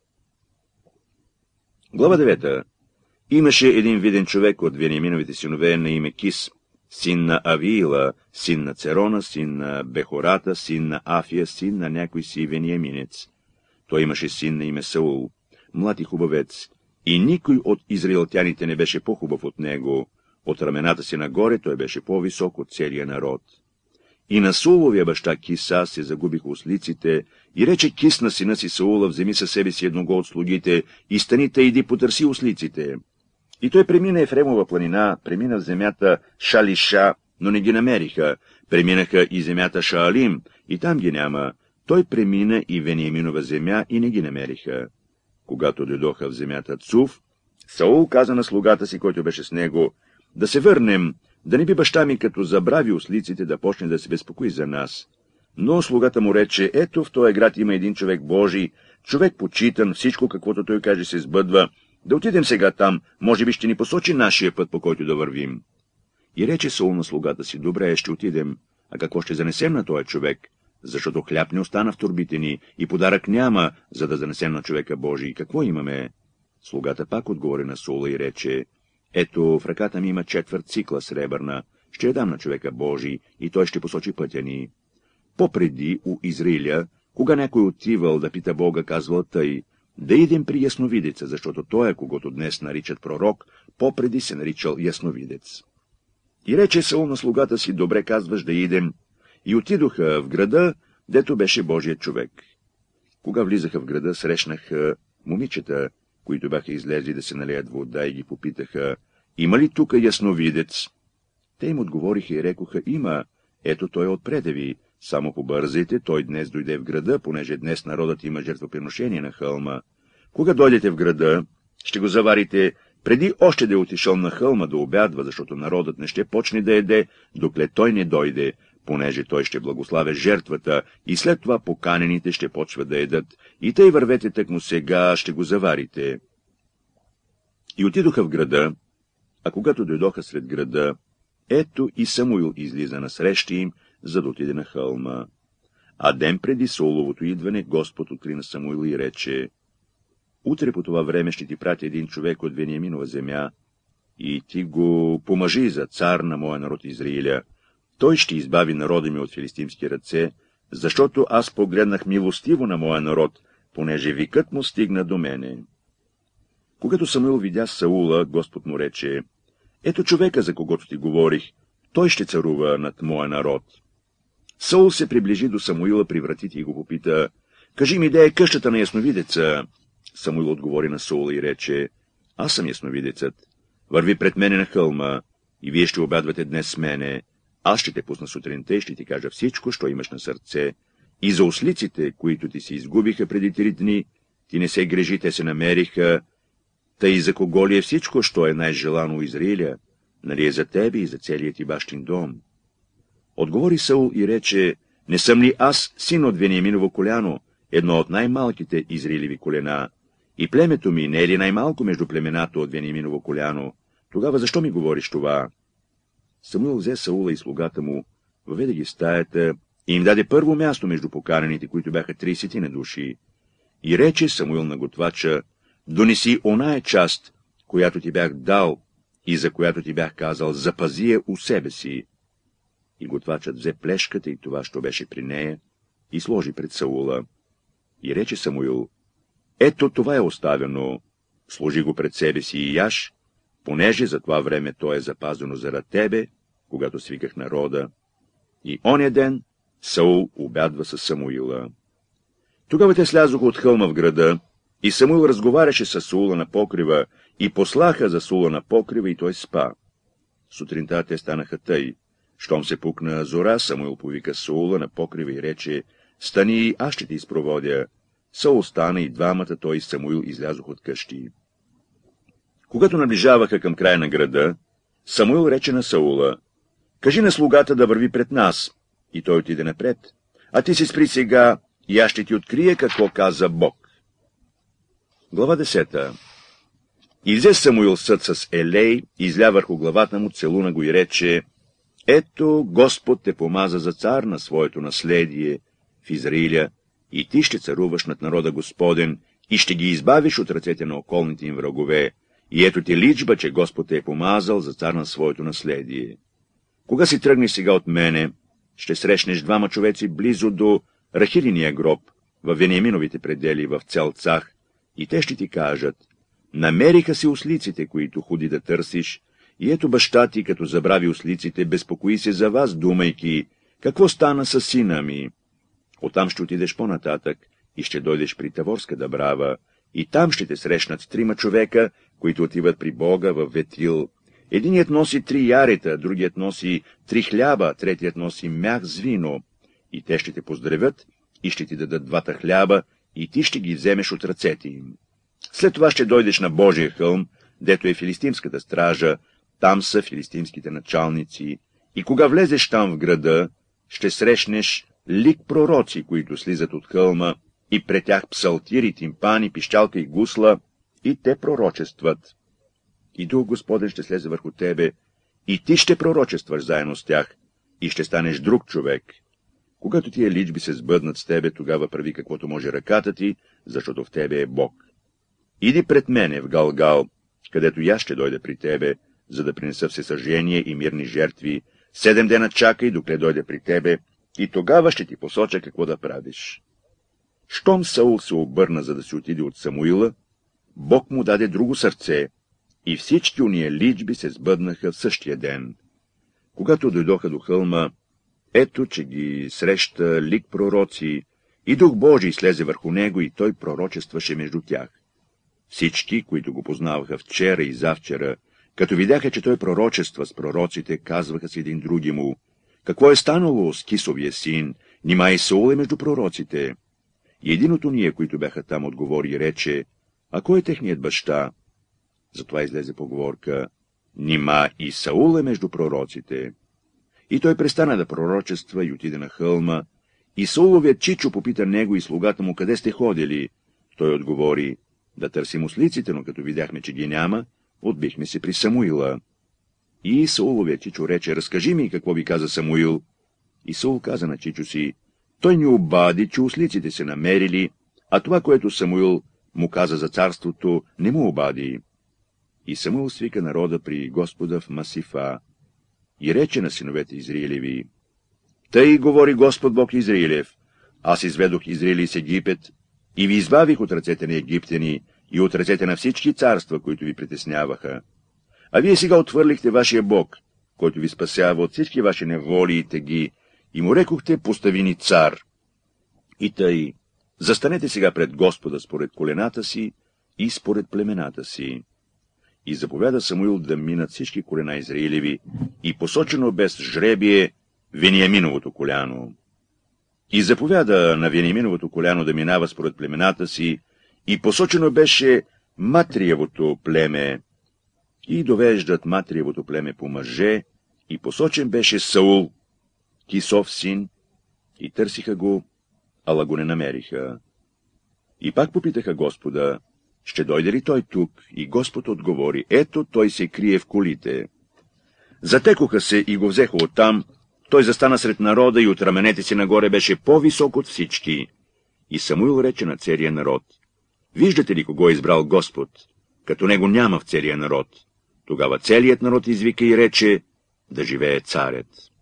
Speaker 1: Глава 9. Имаше един виден човек от Вениаминовите синове на име Кис, син на Авиила, син на Церона, син на Бехората, син на Афия, син на някой си вениаминец. Той имаше син на име Саул, млад и хубавец, и никой от израилтяните не беше по-хубав от него. От рамената си нагоре той беше по-висок от целия народ. И на Сауловия баща Киса се загубиха ослиците, и рече Кис на сина си Саула: вземи със себе си едного от слугите и стани та иди потърси ослиците. И той премина Ефремова планина, премина в земята Шалиша, но не ги намериха, преминаха и земята Шаалим, и там ги няма. Той премина и Вениаминова земя, и не ги намериха. Когато дойдоха в земята Цуф, Саул каза на слугата си, който беше с него: да се върнем, Да не би баща ми, като забрави ослиците, да почне да се безпокои за нас. Но слугата му рече: ето, в този град има един човек Божий, човек почитан, всичко каквото той каже се сбъдва. Да отидем сега там, може би ще ни посочи нашия път, по който да вървим. И рече Саул на слугата си: добре, ще отидем, а какво ще занесем на този човек? Защото хляб не остана в торбите ни и подарък няма, за да занесем на човека Божий. Какво имаме? Слугата пак отговори на Саула и рече: ето, в ръката ми има 4 цикла сребърна, ще я дам на човека Божий и той ще посочи пътя ни. Попреди у Израиля, кога някой отивал да пита Бога, казвал тъй: да идем при ясновидеца, защото той, когото днес наричат пророк, попреди се наричал ясновидец. И рече Саул на слугата си: добре казваш, да идем. И отидоха в града, дето беше Божият човек. Кога влизаха в града, срещнаха момичета, които бяха излезли да се налеят вода, и ги попитаха: има ли тук ясновидец? Те им отговориха и рекоха: има, ето той отпреде ви, само побързайте, той днес дойде в града, понеже днес народът има жертвоприношение на хълма. Кога дойдете в града, ще го заварите, преди още да е отишъл на хълма да обядва, защото народът не ще почне да еде, докле той не дойде, понеже той ще благославя жертвата, и след това поканените ще почват да едат, и тъй вървете тъкмо сега, ще го заварите. И отидоха в града, а когато дойдоха сред града, ето и Самуил излиза насреща им, за да отиде на хълма. А ден преди Сауловото идване, Господ откри на Самуил и рече: утре по това време ще ти пратя един човек от Вениаминова земя, и ти го помажи за цар на моя народ Израиля. Той ще избави народа ми от филистимски ръце, защото аз погледнах милостиво на моя народ, понеже викът му стигна до мене. Когато Самуил видя Саула, Господ му рече: ето човека, за когото ти говорих, той ще царува над моя народ. Саул се приближи до Самуила при вратите и го попита: кажи ми, де е къщата на ясновидеца? Самуил отговори на Саула и рече: аз съм ясновидецът. Върви пред мене на хълма, и вие ще обядвате днес с мене. Аз ще те пусна сутринта и ще ти кажа всичко, що имаш на сърце. И за ослиците, които ти се изгубиха преди 3 дни, ти не се грежи, те се намериха. Тъй за кого ли е всичко, що е най-желано у Израиля? Нали е за тебе и за целият ти бащин дом? Отговори Саул и рече: не съм ли аз син от Вениаминово коляно, едно от най-малките израилеви колена? И племето ми не е ли най-малко между племената от Вениаминово коляно? Тогава защо ми говориш това? Самуил взе Саула и слугата му, въведе ги в стаята и им даде първо място между поканените, които бяха 30 на души. И рече Самуил на готвача: донеси оная част, която ти бях дал и за която ти бях казал, запази я у себе си. И готвачът взе плешката и това, що беше при нея, и сложи пред Саула. И рече Самуил: ето това е оставено, сложи го пред себе си и яш, понеже за това време то е запазено заради тебе, когато свиках народа. И оня ден Саул обядва с Самуила. Тогава те слязоха от хълма в града, и Самуил разговаряше с Саула на покрива, и послаха за Саула на покрива, и той спа. Сутринта те станаха тъй. Щом се пукна зора, Самуил повика Саула на покрива и рече: стани, аз ще ти изпроводя. Саул стана и двамата, той и Самуил, излязох от къщи. Когато наближаваха към края на града, Самуил рече на Саула: кажи на слугата да върви пред нас. И той отиде напред. А ти си спри сега, и аз ще ти открия какво каза Бог. Глава 10. И взе Самуил съд с елей, изля върху главата му, целуна го и рече: ето, Господ те помаза за цар на своето наследие в Израиля, и ти ще царуваш над народа Господен, и ще ги избавиш от ръцете на околните им врагове. И ето ти личба, че Господ те е помазал за цар на своето наследие. Кога си тръгнеш сега от мене, ще срещнеш 2 човеци близо до Рахилиния гроб, в Вениаминовите предели, в Целцах, и те ще ти кажат: намериха си ослиците, които ходи да търсиш, и ето баща ти, като забрави ослиците, безпокои се за вас, думайки: какво стана с сина ми? Оттам ще отидеш по-нататък и ще дойдеш при Таворска дъбрава, и там ще те срещнат 3 човека, които отиват при Бога в Ветил. Единият носи 3 ярета, другият носи 3 хляба, третият носи мях с вино. И те ще те поздравят и ще ти дадат 2 хляба, и ти ще ги вземеш от ръцете им. След това ще дойдеш на Божия хълм, дето е филистимската стража, Там са филистимските началници, и кога влезеш там в града, ще срещнеш лик пророци, които слизат от хълма, и пред тях псалтири, тимпани, пищалка и гусла, и те пророчестват. И Дух Господен ще слезе върху тебе, и ти ще пророчестваш заедно с тях, и ще станеш друг човек. Когато тия личби се сбъднат с тебе, тогава прави каквото може ръката ти, защото в тебе е Бог. Иди пред мене в Галгал, където я ще дойда при тебе, за да принеса всесъжение и мирни жертви. 7 дена чакай, докле дойде при тебе, и тогава ще ти посоча какво да правиш. Щом Саул се обърна, за да се отиде от Самуила, Бог му даде друго сърце, и всички уния личби се сбъднаха в същия ден. Когато дойдоха до хълма, ето, че ги среща лик пророци, и Дух Божий слезе върху него, и той пророчестваше между тях. Всички, които го познаваха вчера и завчера, като видяха, че той пророчества с пророците, казваха си един други му: какво е станало с Кисовия син? Нима и Саул е между пророците? И един от уния, които бяха там, отговори и рече: а кой е техният баща? Затова излезе поговорка: нима и Саул е между пророците. И той престана да пророчества и отиде на хълма, и Сауловият чичо попита него и слугата му: къде сте ходили? Той отговори: да търсим ослиците, но като видяхме, че ги няма, отбихме се при Самуила. И Сауловият чичо рече: разкажи ми какво ви каза Самуил. И Саул каза на чичо си: той ни обади, че ослиците се намерили, а това, което Самуил му каза за царството, не му обади. И Самуил свика народа при Господа в Масифа и рече на синовете Израилеви: тъй говори Господ Бог Израилев: аз изведох Израили с Египет и ви избавих от ръцете на египтяни и от ръцете на всички царства, които ви притесняваха. А вие сега отвърлихте вашия Бог, който ви спасява от всички ваши неволи и теги, и му рекохте: постави ни цар. И тъй, застанете сега пред Господа според колената си и според племената си. И заповяда Самуил да минат всички колена Израилеви, и посочено без жребие Вениаминовото коляно. И заповяда на Вениаминовото коляно да минава според племената си, и посочено беше Матриевото племе. И довеждат Матриевото племе по мъже, и посочен беше Саул, Кисов син, и търсиха го, ала го не намериха. И пак попитаха Господа: ще дойде ли той тук? И Господ отговори: ето, той се крие в колите. Затекоха се и го взеха оттам. Той застана сред народа и от раменете си нагоре беше по-висок от всички. И Самуил рече на целия народ: виждате ли кого е избрал Господ, като него няма в целия народ? Тогава целият народ извика и рече: да живее царят.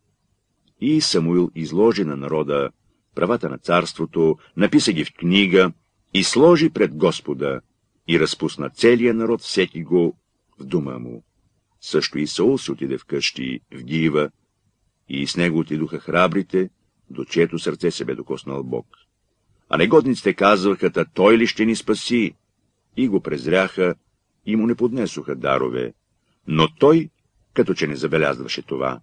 Speaker 1: И Самуил изложи на народа правата на царството, написа ги в книга и сложи пред Господа, и разпусна целия народ всеки го в дома му. Също и Саул се отиде вкъщи в Гива, и с него отидоха храбрите, до чието сърце се бе докоснал Бог. А негодниците казваха: та той ли ще ни спаси? И го презряха, и му не поднесоха дарове, но той като че не забелязваше това.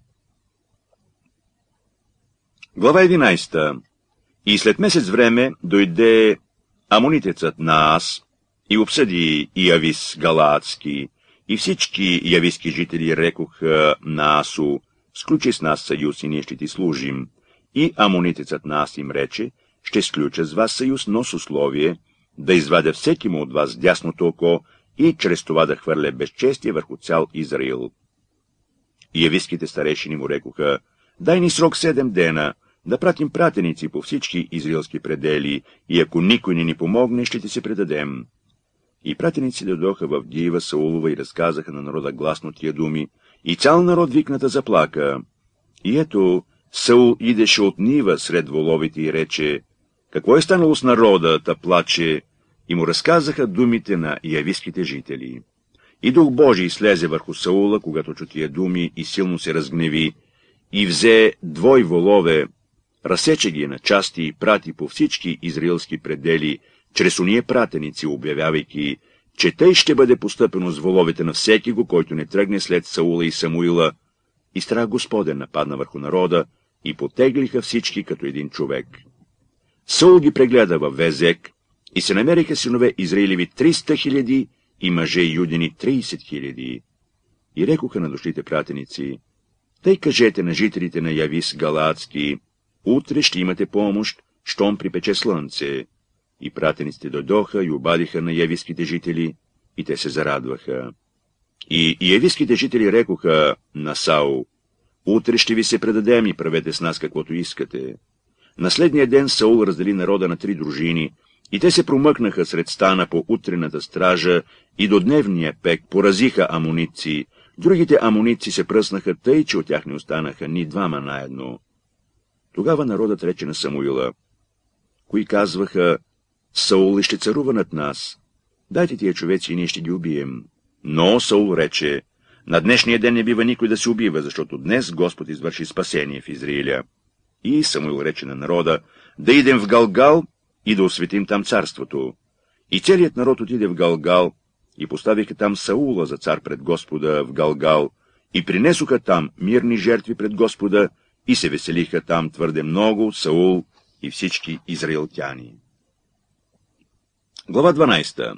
Speaker 1: Глава 11. И след месец време дойде амонитецът Наас и обсъди Явис Галаадски, и всички явиски жители рекоха Наасу: сключи с нас съюз и ние ще ти служим. И амонитецът Наас им рече: ще сключа с вас съюз, но с условие да извадя всеки му от вас дясното око и чрез това да хвърля безчестие върху цял Израил. И явиските старейшини му рекоха: дай ни срок 7 дена, да пратим пратеници по всички израилски предели, и ако никой не ни помогне, ще ти се предадем. И пратеници дойдоха в Гива Саулова и разказаха на народа гласно тия думи, и цял народ викната заплака. И ето, Саул идеше от нива сред воловите и рече: какво е станало с народа, та плаче? И му разказаха думите на явиските жители. И Дух Божий слезе върху Саула, когато чу тия думи, и силно се разгневи, и взе 2 волове, разсече ги на части и прати по всички израилски предели, чрез уния пратеници, обявявайки, че тъй ще бъде постъпено с воловете на всеки го, който не тръгне след Саула и Самуила. И страх Господен нападна върху народа, и потеглиха всички като един човек. Саул ги прегледа във Везек, и се намериха синове Израилеви 300 000 и мъже юдини 30 000. И рекоха на дошлите пратеници: тъй кажете на жителите на Явис Галаадски: утре ще имате помощ, щом припече слънце. И пратениците дойдоха и обадиха на явиските жители, и те се зарадваха. И явиските жители рекоха на Саул: утре ще ви се предадем и правете с нас каквото искате. На следния ден Саул раздели народа на 3 дружини, и те се промъкнаха сред стана по утрената стража и до дневния пек поразиха амоници. Другите амоници се пръснаха тъй, че от тях не останаха ни 2 наедно. Тогава народът рече на Самуила, кои казваха: Саул ли ще царува над нас? Дайте тия човеци и ние ще ги убием. Но Саул рече: на днешния ден не бива никой да се убива, защото днес Господ извърши спасение в Израиля. И Самуил рече на народа: да идем в Галгал и да осветим там царството. И целият народ отиде в Галгал и поставиха там Саула за цар пред Господа в Галгал и принесоха там мирни жертви пред Господа и се веселиха там твърде много Саул и всички израилтяни. Глава 12.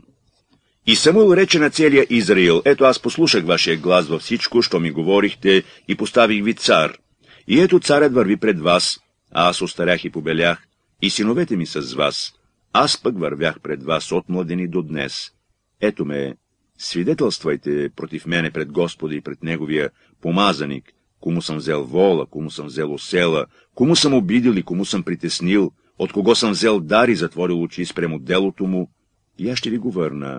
Speaker 1: И Самуил рече на целия Израил: ето аз послушах вашия глас във всичко, що ми говорихте, и поставих ви цар. И ето царят върви пред вас, а аз остарях и побелях, и синовете ми са с вас. Аз пък вървях пред вас от младени до днес. Ето ме, свидетелствайте против мене пред Господа и пред неговия помазаник, кому съм взел вола, кому съм взел осела, кому съм обидил и кому съм притеснил, от кого съм взел дар и затворил очи спрямо делото му, и аз ще ви го върна.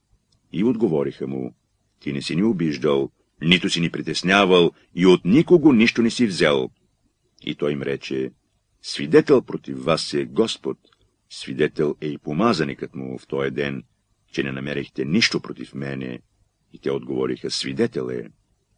Speaker 1: И отговориха му: ти не си ни обиждал, нито си ни притеснявал, и от никого нищо не си взел. И той им рече: свидетел против вас е Господ, свидетел е и помазаникът му в този ден, че не намерихте нищо против мене. И те отговориха: свидетел е.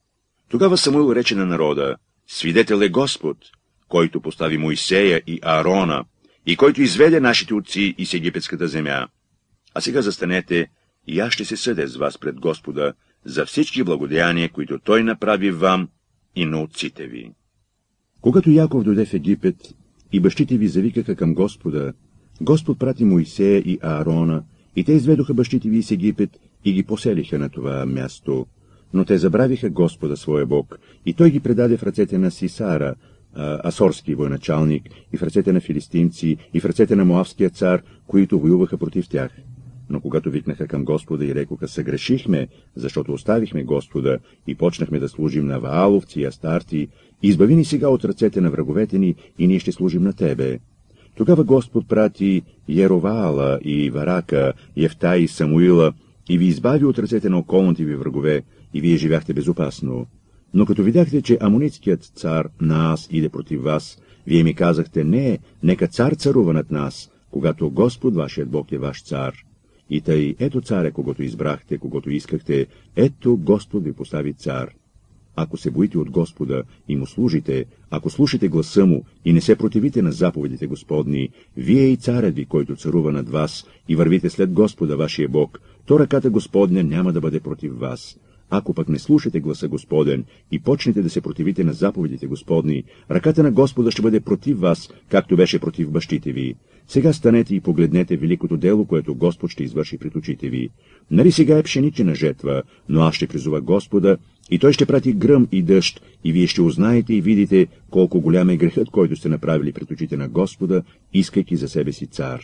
Speaker 1: Тогава Самуил рече на народа: свидетел е Господ, който постави Моисея и Аарона, и който изведе нашите отци из египетската земя. А сега застанете, и аз ще се съдя с вас пред Господа за всички благодеяния, които той направи вам и на отците ви.
Speaker 2: Когато Яков дойде в Египет и бащите ви завикаха към Господа, Господ прати Моисея и Аарона, и те изведоха бащите ви из Египет и ги поселиха на това място. Но те забравиха Господа своя Бог, и той ги предаде в ръцете на Сисара, асорски военачалник, и в ръцете на филистимци, и в ръцете на Моавския цар, които воюваха против тях. Но когато викнаха към Господа и рекоха: съгрешихме, защото оставихме Господа и почнахме да служим на Вааловци и Астарти, избави ни сега от ръцете на враговете ни и ние ще служим на Тебе. Тогава Господ прати Ероваала и Варака, Ефтай и Самуила и ви избави от ръцете на околните ви врагове, и вие живяхте безопасно. Но като видяхте, че амонитският цар Наас иде против вас, вие ми казахте: не, нека цар царува над нас, когато Господ, вашият Бог, е ваш цар. И тъй, ето царя, когато избрахте, когато искахте, ето Господ ви постави цар. Ако се боите от Господа и му служите, ако слушате гласа му и не се противите на заповедите Господни, вие и царят ви, който царува над вас, и вървите след Господа, вашия Бог, то ръката Господня няма да бъде против вас. Ако пък не слушате гласа Господен и почнете да се противите на заповедите Господни, ръката на Господа ще бъде против вас, както беше против бащите ви. Сега станете и погледнете великото дело, което Господ ще извърши пред очите ви. Нали сега е пшеничена жетва, но аз ще призова Господа, и той ще прати гръм и дъжд, и вие ще узнаете и видите колко голям е грехът, който сте направили пред очите на Господа, искайки за себе си цар.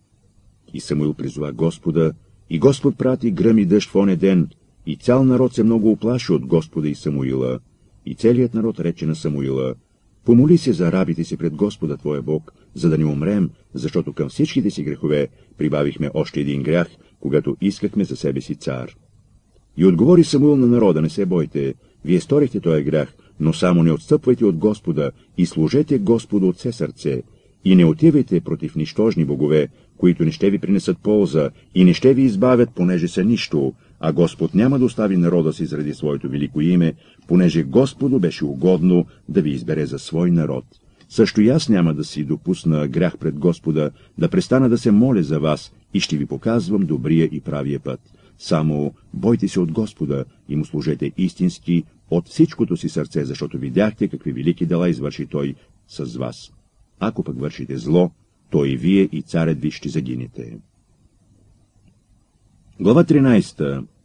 Speaker 2: И Самуил призова Господа, и Господ прати гръм и дъжд в оня ден, и цял народ се много уплаши от Господа и Самуила. И целият народ рече на Самуила: помоли се за рабите си пред Господа твоя Бог, за да не умрем, защото към всичките си грехове прибавихме още един грях, когато искахме за себе си цар. И отговори Самуил на народа: не се бойте, вие сторихте този грях, но само не отстъпвайте от Господа и служете Господу от все сърце, и не отивайте против нищожни богове, които не ще ви принесат полза и не ще ви избавят, понеже са нищо, а Господ няма да остави народа си заради своето велико име, понеже Господу беше угодно да ви избере за свой народ. Също и аз няма да си допусна грях пред Господа, да престана да се моля за вас и ще ви показвам добрия и правия път. Само бойте се от Господа и му служете истински от всичкото си сърце, защото видяхте какви велики дела извърши той с вас. Ако пък вършите зло, то и вие и царят ви ще загинете. Глава 13.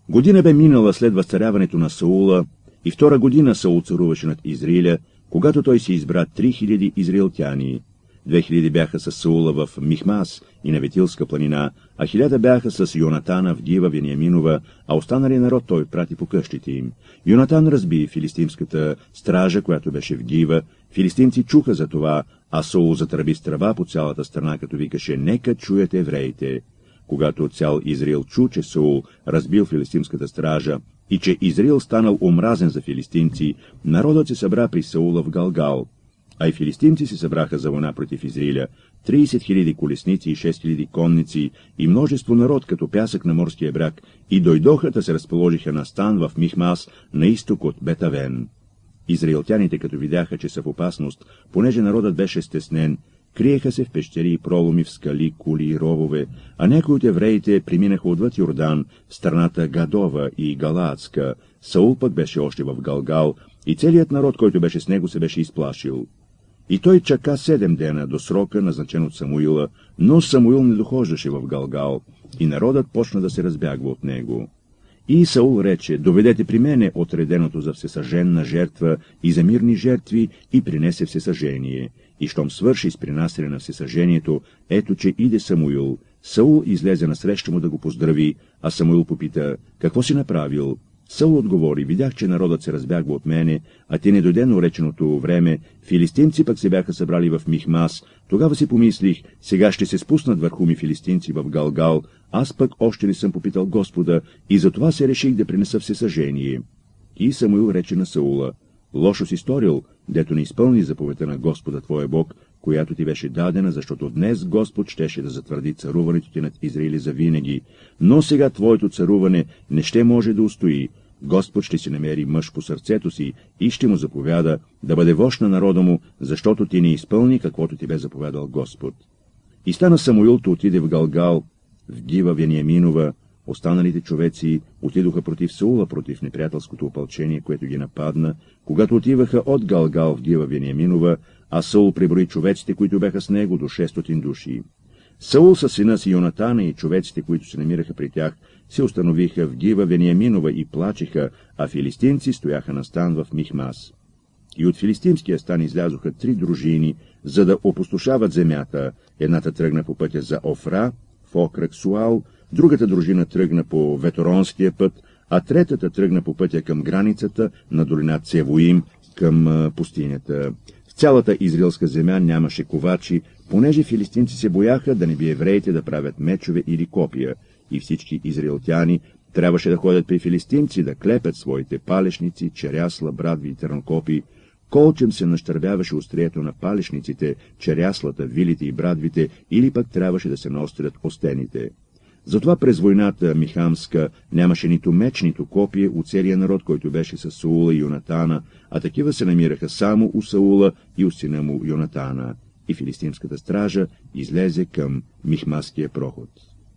Speaker 1: Година бе минала след възцаряването на Саула и втора година Саул царуваше над Израиля, когато той си избра 3000 израилтяни. 2000 бяха с Саула в Михмас и на Ветилска планина, а 1000 бяха с Йонатана в Гива Вениаминова, а останали народ той прати по къщите им. Йонатан разби филистимската стража, която беше в Гива. Филистимци чуха за това, а Саул затърби с тръба по цялата страна, като викаше: „Нека чуят евреите!“ Когато цял Израил чу, че Саул разбил филистимската стража и че Израил станал омразен за филистимци, народът се събра при Саула в Галгал. А и филистимци се събраха за война против Израиля, 30 000 колесници и 6 000 конници и множество народ като пясък на морския бряг, и дойдоха да се разположиха на стан в Михмас, на изток от Бетавен. Израилтяните, като видяха, че са в опасност, понеже народът беше стеснен, криеха се в пещери и проломи, в скали, кули и ровове, а някои от евреите преминаха отвъд Йордан, в страната Гадова и Галаадска. Саул пък беше още в Галгал, и целият народ, който беше с него, се беше изплашил. И той чака 7 дена до срока, назначен от Самуила, но Самуил не дохождаше в Галгал, и народът почна да се разбягва от него. И Саул рече: „Доведете при мене отреденото за всесъженна жертва и за мирни жертви“, и принесе всесъжение. И щом свърши с принасяне на всесъжението, ето, че иде Самуил. Саул излезе насреща му да го поздрави, а Самуил попита: „Какво си направил?“ Саул отговори: „Видях, че народът се разбягва от мене, а ти не дойде на уреченото време. Филистимци пък се бяха събрали в Михмас. Тогава си помислих: сега ще се спуснат върху ми филистимци в Галгал. Аз пък още не съм попитал Господа, и затова се реших да принеса всесъжение.“ И Самуил рече на Саула: „Лошо си сторил, дето не изпълни заповедта на Господа твоя Бог, която ти беше дадена, защото днес Господ щеше да затвърди царуването ти над Израиля завинаги. Но сега твоето царуване не ще може да устои. Господ ще си намери мъж по сърцето си и ще му заповяда да бъде вожд на народа му, защото ти не изпълни каквото ти бе заповядал Господ.“ И стана Самуил, то отиде в Галгал, в Гива Вениаминова. Останалите човеци отидоха против Саула, против неприятелското опълчение, което ги нападна, когато отиваха от Галгал в Гива Вениаминова, а Саул преброи човеците, които бяха с него, до 600 души. Саул със сина си Йонатана и човеците, които се намираха при тях, се установиха в Гива Вениаминова и плачеха, а филистимци стояха на стан в Михмас. И от филистимския стан излязоха 3 дружини, за да опустошават земята. Едната тръгна по пътя за Офра, в окръг Суал, другата дружина тръгна по Веторонския път, а третата тръгна по пътя към границата на долина Цевоим, към пустинята. В цялата израелска земя нямаше ковачи, понеже филистимци се бояха да не би евреите да правят мечове или копия, и всички израелтяни трябваше да ходят при филистимци да клепят своите палешници, черясла, брадви и търнокопи. Колчем се нащърбяваше острието на палешниците, черяслата, вилите и брадвите, или пък трябваше да се наострят остените. Затова през войната Михамска нямаше нито меч, нито копие у целия народ, който беше с Саула и Йонатана, а такива се намираха само у Саула и у сина му Йонатана. И филистимската стража излезе към Михмаския проход.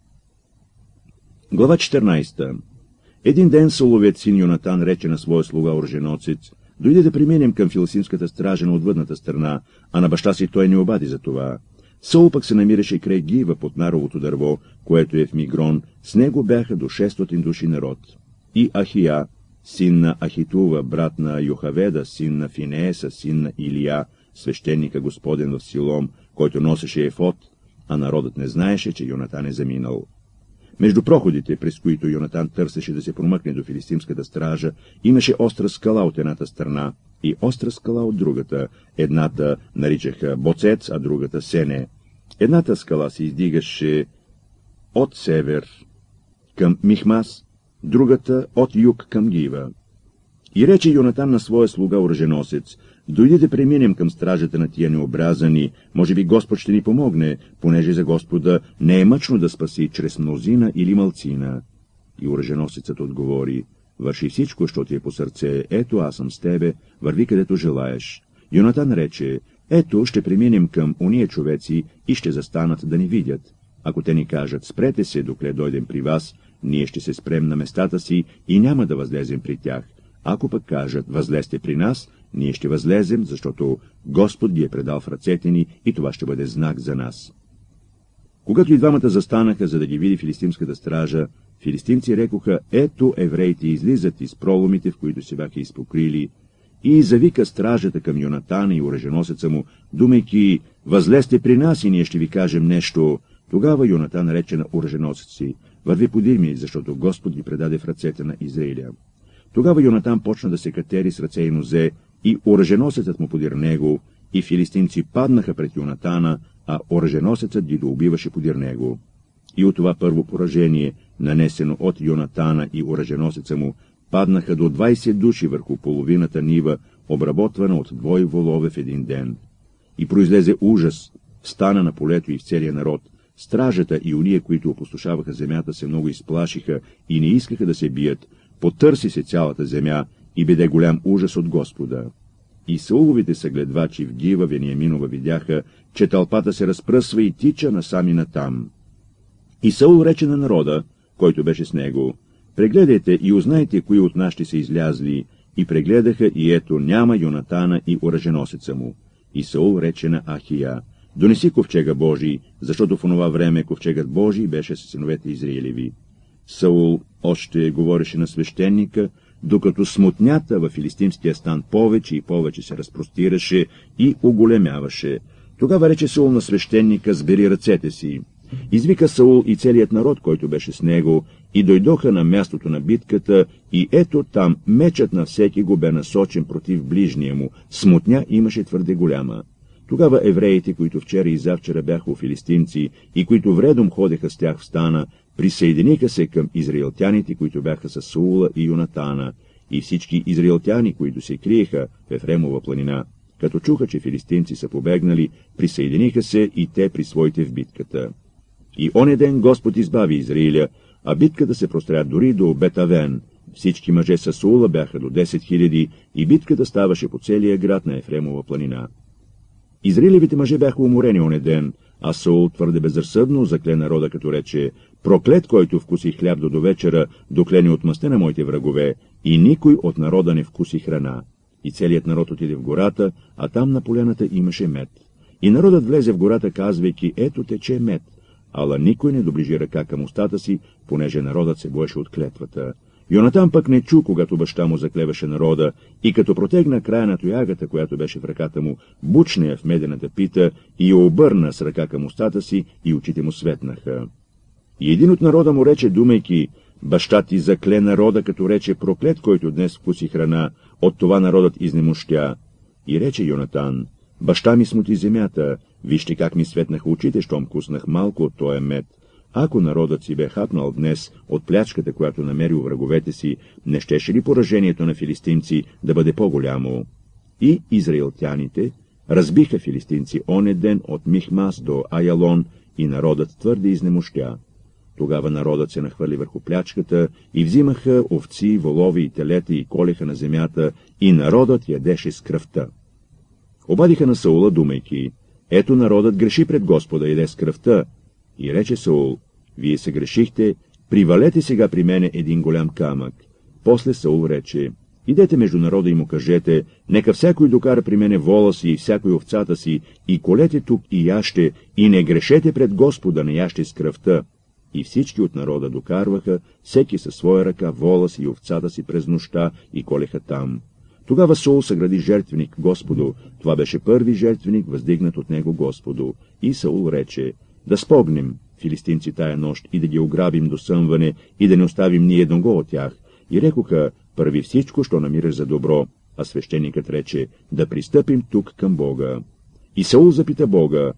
Speaker 1: Глава 14. Един ден Сауловият син Йонатан рече на своя слуга оръженосец: „Дойде да преминем към филистимската стража на отвъдната страна“, а на баща си той не обади за това. Саул пък се намираше край Гива под наровото дърво, което е в Мигрон. С него бяха до 600 души народ. И Ахия, син на Ахитува, брат на Йохаведа, син на Финееса, син на Илия, свещеника Господен в Силом, който носеше ефод, а народът не знаеше, че Йонатан е заминал. Между проходите, през които Йонатан търсеше да се промъкне до филистимската стража, имаше остра скала от едната страна и остра скала от другата. Едната наричаха Боцец, а другата Сене. Едната скала се издигаше от север към Михмас, другата от юг към Гива. И рече Йонатан на своя слуга оръженосец: „Дойди да преминем към стражата на тия необразани, може би Господ ще ни помогне, понеже за Господа не е мъчно да спаси чрез мнозина или малцина.“ И оръженосецът отговори: „Върши всичко, що ти е по сърце, ето аз съм с тебе, върви където желаеш.“ Йонатан рече: „Ето ще преминем към ония човеци и ще застанат да ни видят. Ако те ни кажат: спрете се, докле дойдем при вас, ние ще се спрем на местата си и няма да възлезем при тях. Ако пък кажат: възлезте при нас, ние ще възлезем, защото Господ ги е предал в ръцете ни и това ще бъде знак за нас.“ Когато и двамата застанаха, за да ги види филистимската стража, Филистимци рекоха: ето евреите излизат из проломите, в които се бяха изпокрили, и завика стражата към Йонатана и оръженосеца му, думайки: възлезте при нас и ние ще ви кажем нещо. Тогава Йонатан рече на оръженосеца си: върви подир ми, защото Господ ги предаде в ръцете на Израиля. Тогава Йонатан почна да се катери с ръце и нозе, и оръженосецът му подир него, и филистимци паднаха пред Йонатана, а оръженосецът ги доубиваше подир него. И от това първо поражение, нанесено от Йонатана и оръженосеца му, паднаха до 20 души върху половината нива, обработвана от 2 волове в един ден. И произлезе ужас, стана на полето и в целия народ. Стражата и уния, които опустошаваха земята, се много изплашиха и не искаха да се бият. Потърси се цялата земя и биде голям ужас от Господа. И Сауловите съгледвачи в Гива Вениаминова видяха, че тълпата се разпръсва и тича насам и натам. И Саул рече на народа, който беше с него: прегледайте и узнайте, кои от нас ще са излязли. И прегледаха, и ето няма Йонатана и оръженосеца му. И Саул рече на Ахия: донеси ковчега Божий, защото в онова време ковчегът Божий беше с синовете Израилеви. Саул още говореше на свещеника, докато смутнята във филистимския стан повече и повече се разпростираше и оголемяваше. Тогава рече Саул на свещеника: сбери ръцете си. Извика Саул и целият народ, който беше с него, и дойдоха на мястото на битката, и ето там мечът на всеки го бе насочен против ближния му, смутня имаше твърде голяма. Тогава евреите, които вчера и завчера бяха у филистимци и които вредом ходеха с тях в стана, присъединиха се към израелтяните, които бяха с Саула и Йонатана, и всички израелтяни, които се криеха в Ефремова планина. Като чуха, че филистимци са побегнали, присъединиха се и те присвоите в битката. И оня ден Господ избави Израиля, а битката се простря дори до Бетавен. Всички мъже със Саула бяха до 10 000 и битката ставаше по целия град на Ефремова планина. Израилевите мъже бяха уморени оня ден, а Саул твърде безразсъдно закле народа, като рече: проклет, който вкуси хляб до вечера, докле не отмъсте на моите врагове, и никой от народа не вкуси храна. И целият народ отиде в гората, а там на поляната имаше мед. И народът влезе в гората, казвайки: ето тече мед. Ала никой не доближи ръка към устата си, понеже народът се боеше от клетвата. Йонатан пък не чу, когато баща му заклеваше народа, и като протегна края на тоягата, която беше в ръката му, бучна я в медената пита и я обърна с ръка към устата си, и очите му светнаха. И един от народа му рече, думайки: баща ти закле народа, като рече: проклет, който днес вкуси храна, от това народът изнемощя. И рече Йонатан: баща ми смути земята, вижте как ми светнаха очите, щом куснах малко от тоя мед. Ако народът си бе хапнал днес от плячката, която намерил враговете си, не щеше ли поражението на филистимци да бъде по-голямо? И израелтяните разбиха филистимци оня ден от Михмас до Аялон, и народът твърде изнемощя. Тогава народът се нахвърли върху плячката и взимаха овци, волови и телета и колеха на земята, и народът ядеше с кръвта. Обадиха на Саула, думайки: ето народът греши пред Господа, яде с кръвта. И рече Саул: вие се грешихте, привалете сега при мене един голям камък. После Саул рече: идете между народа и му кажете: нека всякой докара при мене вола си и всякой овцата си, и колете тук и яще, и не грешете пред Господа, не яще с кръвта. И всички от народа докарваха, всеки със своя ръка, вола си и овцата си през нощта, и колеха там. Тогава Саул съгради жертвеник Господу. Това беше първи жертвеник, въздигнат от него Господу. И Саул рече: да спогнем филистимци тая нощ и да ги ограбим до съмване и да не оставим ни едного от тях. И рекоха: първи всичко, що намираш за добро. А свещеникът рече: да пристъпим тук към Бога. И Саул запита Бога: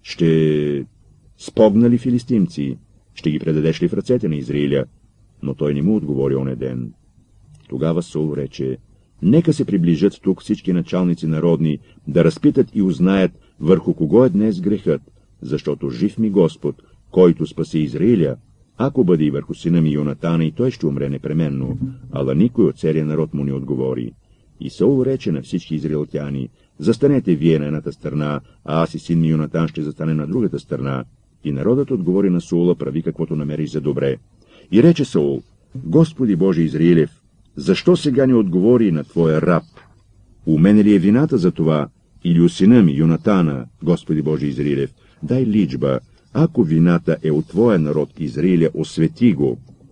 Speaker 1: ще спогна ли филистимци? Ще ги предадеш ли в ръцете на Израиля? Но той не му отговори оня ден. Тогава Саул рече: нека се приближат тук всички началници народни, да разпитат и узнаят върху кого е днес грехът, защото жив ми Господ, който спаси Израиля, ако бъде и върху сина ми Йонатана, и той ще умре непременно. Ала никой от целия народ му не отговори. И Саул рече на всички израелтяни: застанете вие на едната страна, а аз и син ми Йонатан ще застане на другата страна. И народът отговори на Саула: прави каквото намериш за добре. И рече Саул: Господи Боже Израилев, защо сега не отговори на твоя раб? У мене ли е вината за това, или у сина ми Йонатана, Господи Боже Израилев? Дай личба. Ако вината е от твоя народ Израиля, освети го.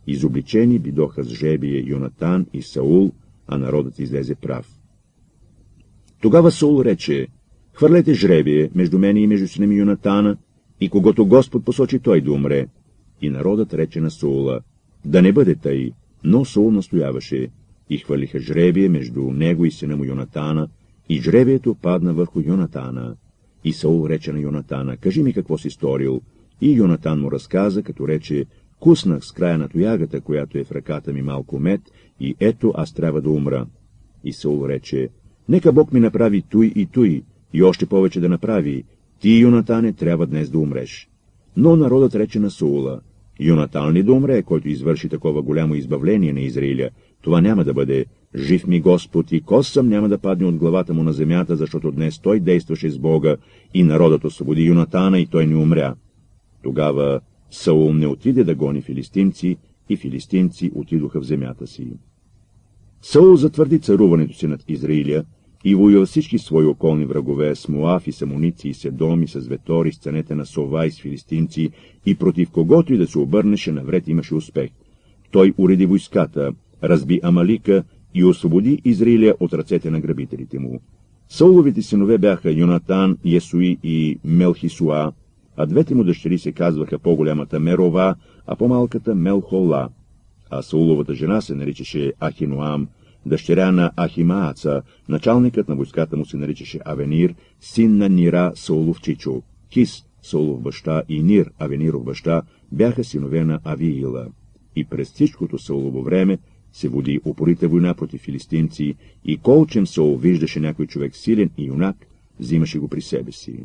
Speaker 2: Изобличени бидоха с жребие Йонатан и Саул, а народът излезе прав. Тогава Саул рече: хвърлете жребие между мене и между сина ми Йонатана, и когато Господ посочи той да умре. И народът рече на Саула: да не бъде тъй, но Саул настояваше, и хвърлиха жребие между него и сина му Йонатана, и жребието падна върху Йонатана. И Саул рече на Йонатана: кажи ми какво си сторил. И Йонатан му разказа, като рече: куснах с края на тоягата, която е в ръката ми, малко мед, и ето аз трябва да умра. И Саул рече: нека Бог ми направи туй, и още повече да направи. Ти, Йонатане, трябва днес да умреш. Но народът рече на Саула: Йонатан ли да умре, който извърши такова голямо избавление на Израиля? Това няма да бъде. Жив ми Господ, и косъм няма да падне от главата му на земята, защото днес той действаше с Бога, и народът освободи Йонатана, и той не умря. Тогава Саул не отиде да гони филистимци, и филистимци отидоха в земята си. Саул затвърди царуването си над Израиля и воюва всички свои околни врагове с Моав и с амоници, и Седом, и с Ветор, и с цанете на Сова, и с филистимци, и против когото и да се обърнеше, навред имаше успех. Той уреди войската, разби Амалика и освободи Израиля от ръцете на грабителите му. Сауловите синове бяха Йонатан, Есуи и Мелхисуа, а двете му дъщери се казваха по-голямата Мерова, а по-малката Мелхола. А Сауловата жена се наричаше Ахиноам, дъщеря на Ахимааца, началникът на войската му се наричаше Авенир, син на Нира, Саулов чичо. Кис, Саулов баща, и Нир, Авениров баща, бяха синове на Авиила. И през всичкото Саулово време се води упорита война против филистимци, и колчем Саул виждаше някой човек силен и юнак, взимаше го при себе си.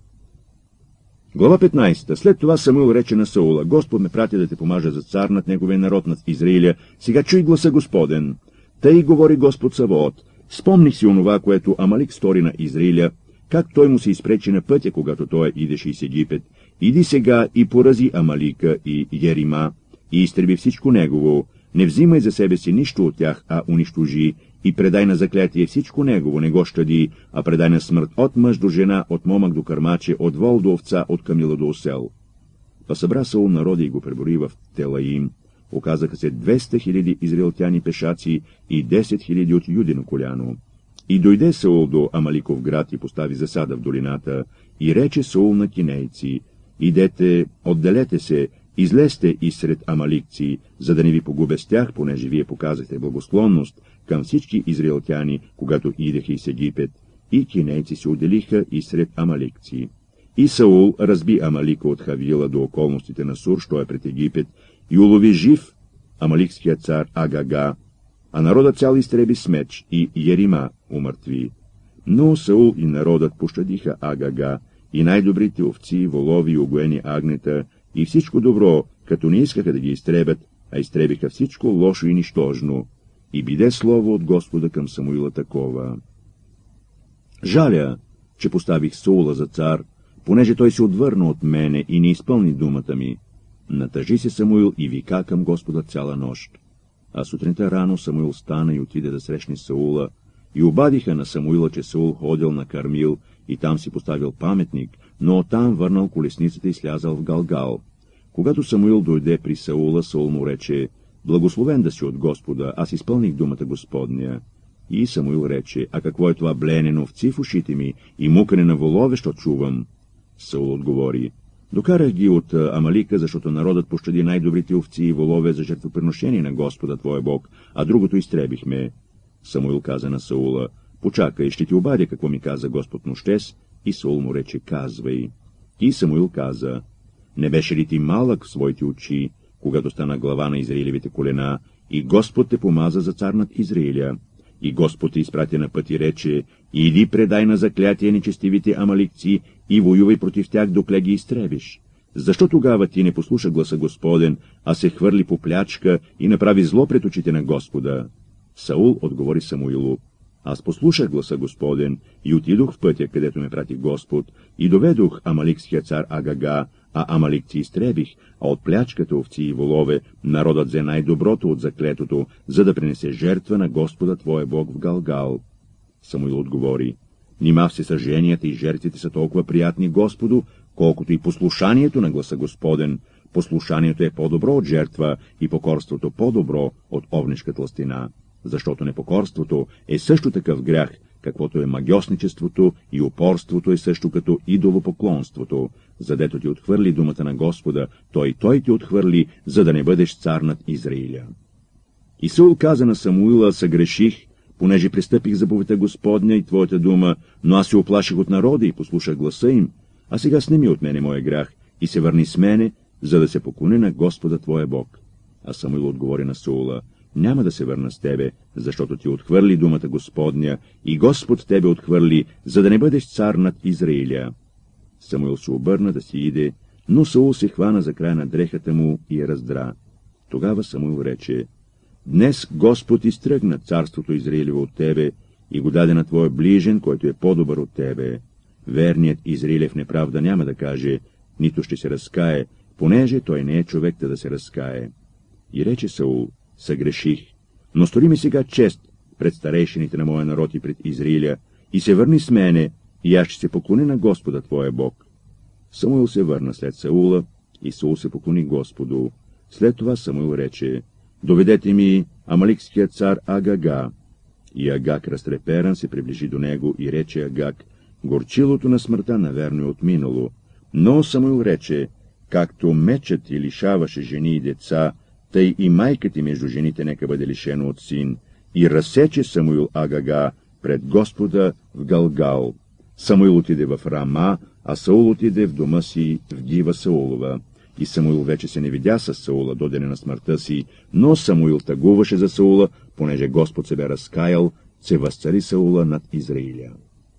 Speaker 2: Глава 15. След това Самуил рече на Саула: Господ ме прати да те помажа за цар над неговия народ, над Израиля. Сега чуй гласа Господен. Тъй говори Господ Саваот: спомних си онова, което Амалик стори на Израиля, как той му се изпречи на пътя, когато той идеше из Египет. Иди сега и порази Амалика и Ерима, и изтреби всичко негово. Не взимай за себе си нищо от тях, а унищожи, и предай на заклятие всичко негово, не го щади, а предай на смърт от мъж до жена, от момък до кърмаче, от вол до овца, от камила до осел. Па събра Саул народа и го пребори в Телаим. Оказаха се 200 000 израелтяни пешаци и 10 000 от Юдино коляно. И дойде Саул до Амаликов град и постави засада в долината, и рече Саул на кинейци: идете, отделете се, излезте изсред амаликци, за да не ви погубя с тях, понеже вие показахте благосклонност към всички израелтяни, когато идеха из Египет. И кинейци се отделиха изсред амаликци. И Саул разби Амалика от Хавила до околностите на Сур, що е пред Египет, и улови жив амаликския цар Агага, а народът цял изтреби с меч, и Ерима умъртви. Но Саул и народът пощадиха Агага, и най-добрите овци, волови и огоени агнета, и всичко добро, като не искаха да ги изтребят, а изтребиха всичко лошо и нищожно. И биде слово от Господа към Самуила такова: жаля, че поставих Саула за цар, понеже той се отвърна от мене и не изпълни думата ми. Натъжи се Самуил и вика към Господа цяла нощ. А сутринта рано Самуил стана и отиде да срещне Саула, и обадиха на Самуила, че Саул ходил на Кармил и там си поставил паметник, но оттам върнал колесницата и слязал в Галгал. Когато Самуил дойде при Саула, Саул му рече: благословен да си от Господа, аз изпълних думата Господня. И Самуил рече: а какво е това блеене на овци в ушите ми и мукане на волове, що чувам? Саул отговори: докарах ги от Амалика, защото народът пощади най-добрите овци и волове за жертвоприношение на Господа твоя Бог, а другото изтребихме. Самуил каза на Саула: почакай, ще ти обадя какво ми каза Господ нощес. И Саул му рече: казвай. И Самуил каза: не беше ли ти малък в своите очи, когато стана глава на Израилевите колена, и Господ те помаза за цар над Израиля? И Господ те изпрати на път и рече: иди предай на заклятие нечестивите амаликци и воювай против тях, докле ги изтребиш. Защо тогава ти не послуша гласа Господен, а се хвърли по плячка и направи зло пред очите на Господа? Саул отговори Самуилу: аз послушах гласа Господен и отидох в пътя, където ме прати Господ, и доведох амаликския цар Агага, а амаликци изтребих, а от плячката овци и волове народът взе най-доброто от заклетото, за да принесе жертва на Господа твоя Бог в Галгал. Самуил отговори: нима всесъженията и жертвите са толкова приятни Господу, колкото и послушанието на гласа Господен,
Speaker 1: послушанието е по-добро от жертва и покорството по-добро от огнешка тлъстина, защото непокорството е също такъв грях, каквото е магьосничеството и упорството е също като идолопоклонството. Задето ти отхвърли думата на Господа, той ти отхвърли, за да не бъдеш цар над Израиля. И Саул каза на Самуила: съгреших, понеже пристъпих заповедта Господня и твоята дума, но аз се оплаших от народа и послушах гласа им, а сега снеми от мене моя грях и се върни с мене, за да се поклоня на Господа твоя Бог. А Самуил отговори на Саула: няма да се върна с тебе, защото ти отхвърли думата Господня и Господ тебе отхвърли, за да не бъдеш цар над Израиля. Самуил се обърна да си иде, но Саул се хвана за края на дрехата му и я раздра. Тогава Самуил рече: днес Господ изтръгна царството Израилево от тебе и го даде на твоя ближен, който е по-добър от тебе. Верният Израилев неправда няма да каже, нито ще се разкае, понеже той не е човек да се разкае. И рече Саул: съгреших, но стори ми сега чест пред старейшините на моя народ и пред Израиля, и се върни с мене, и аз ще се поклоня на Господа твоя Бог. Самуил се върна след Саула, и Саул се поклони Господу. След това Самуил рече: доведете ми амаликския цар Агага. И Агаг, разтреперан, се приближи до него и рече Агаг: горчилото на смъртта наверно е отминало. Но Самуил рече: както мечът ти лишаваше жени и деца, тъй и майка ти между жените нека бъде лишена от син. И разсече Самуил Агага пред Господа в Галгал. Самуил отиде в Рама, а Саул отиде в дома си в Гива Саулова. И Самуил вече се не видя с Саула до деня на смъртта си, но Самуил тъгуваше за Саула, понеже Господ се бе разкаял, се възцари Саула над Израиля.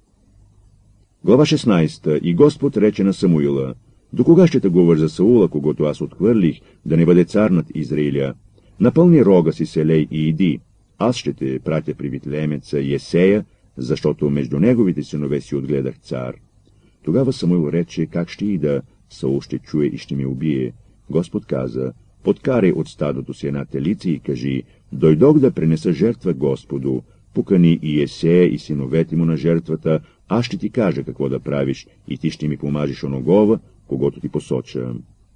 Speaker 1: Глава 16. И Господ рече на Самуила: докога ще тъгуваш за Саула, когото аз отхвърлих, да не бъде цар над Израиля? Напълни рога си, селей и иди. Аз ще те пратя при витлеемеца Есея, защото между неговите синове си отгледах цар. Тогава Самуил рече: как ще ида? Саул ще чуе и ще ме убие. Господ каза: подкарай от стадото си една телица и кажи: дойдох да принеса жертва Господу. Покани и Есея и синовете му на жертвата, аз ще ти кажа какво да правиш, и ти ще ми помажеш оногова, когато ти посоча.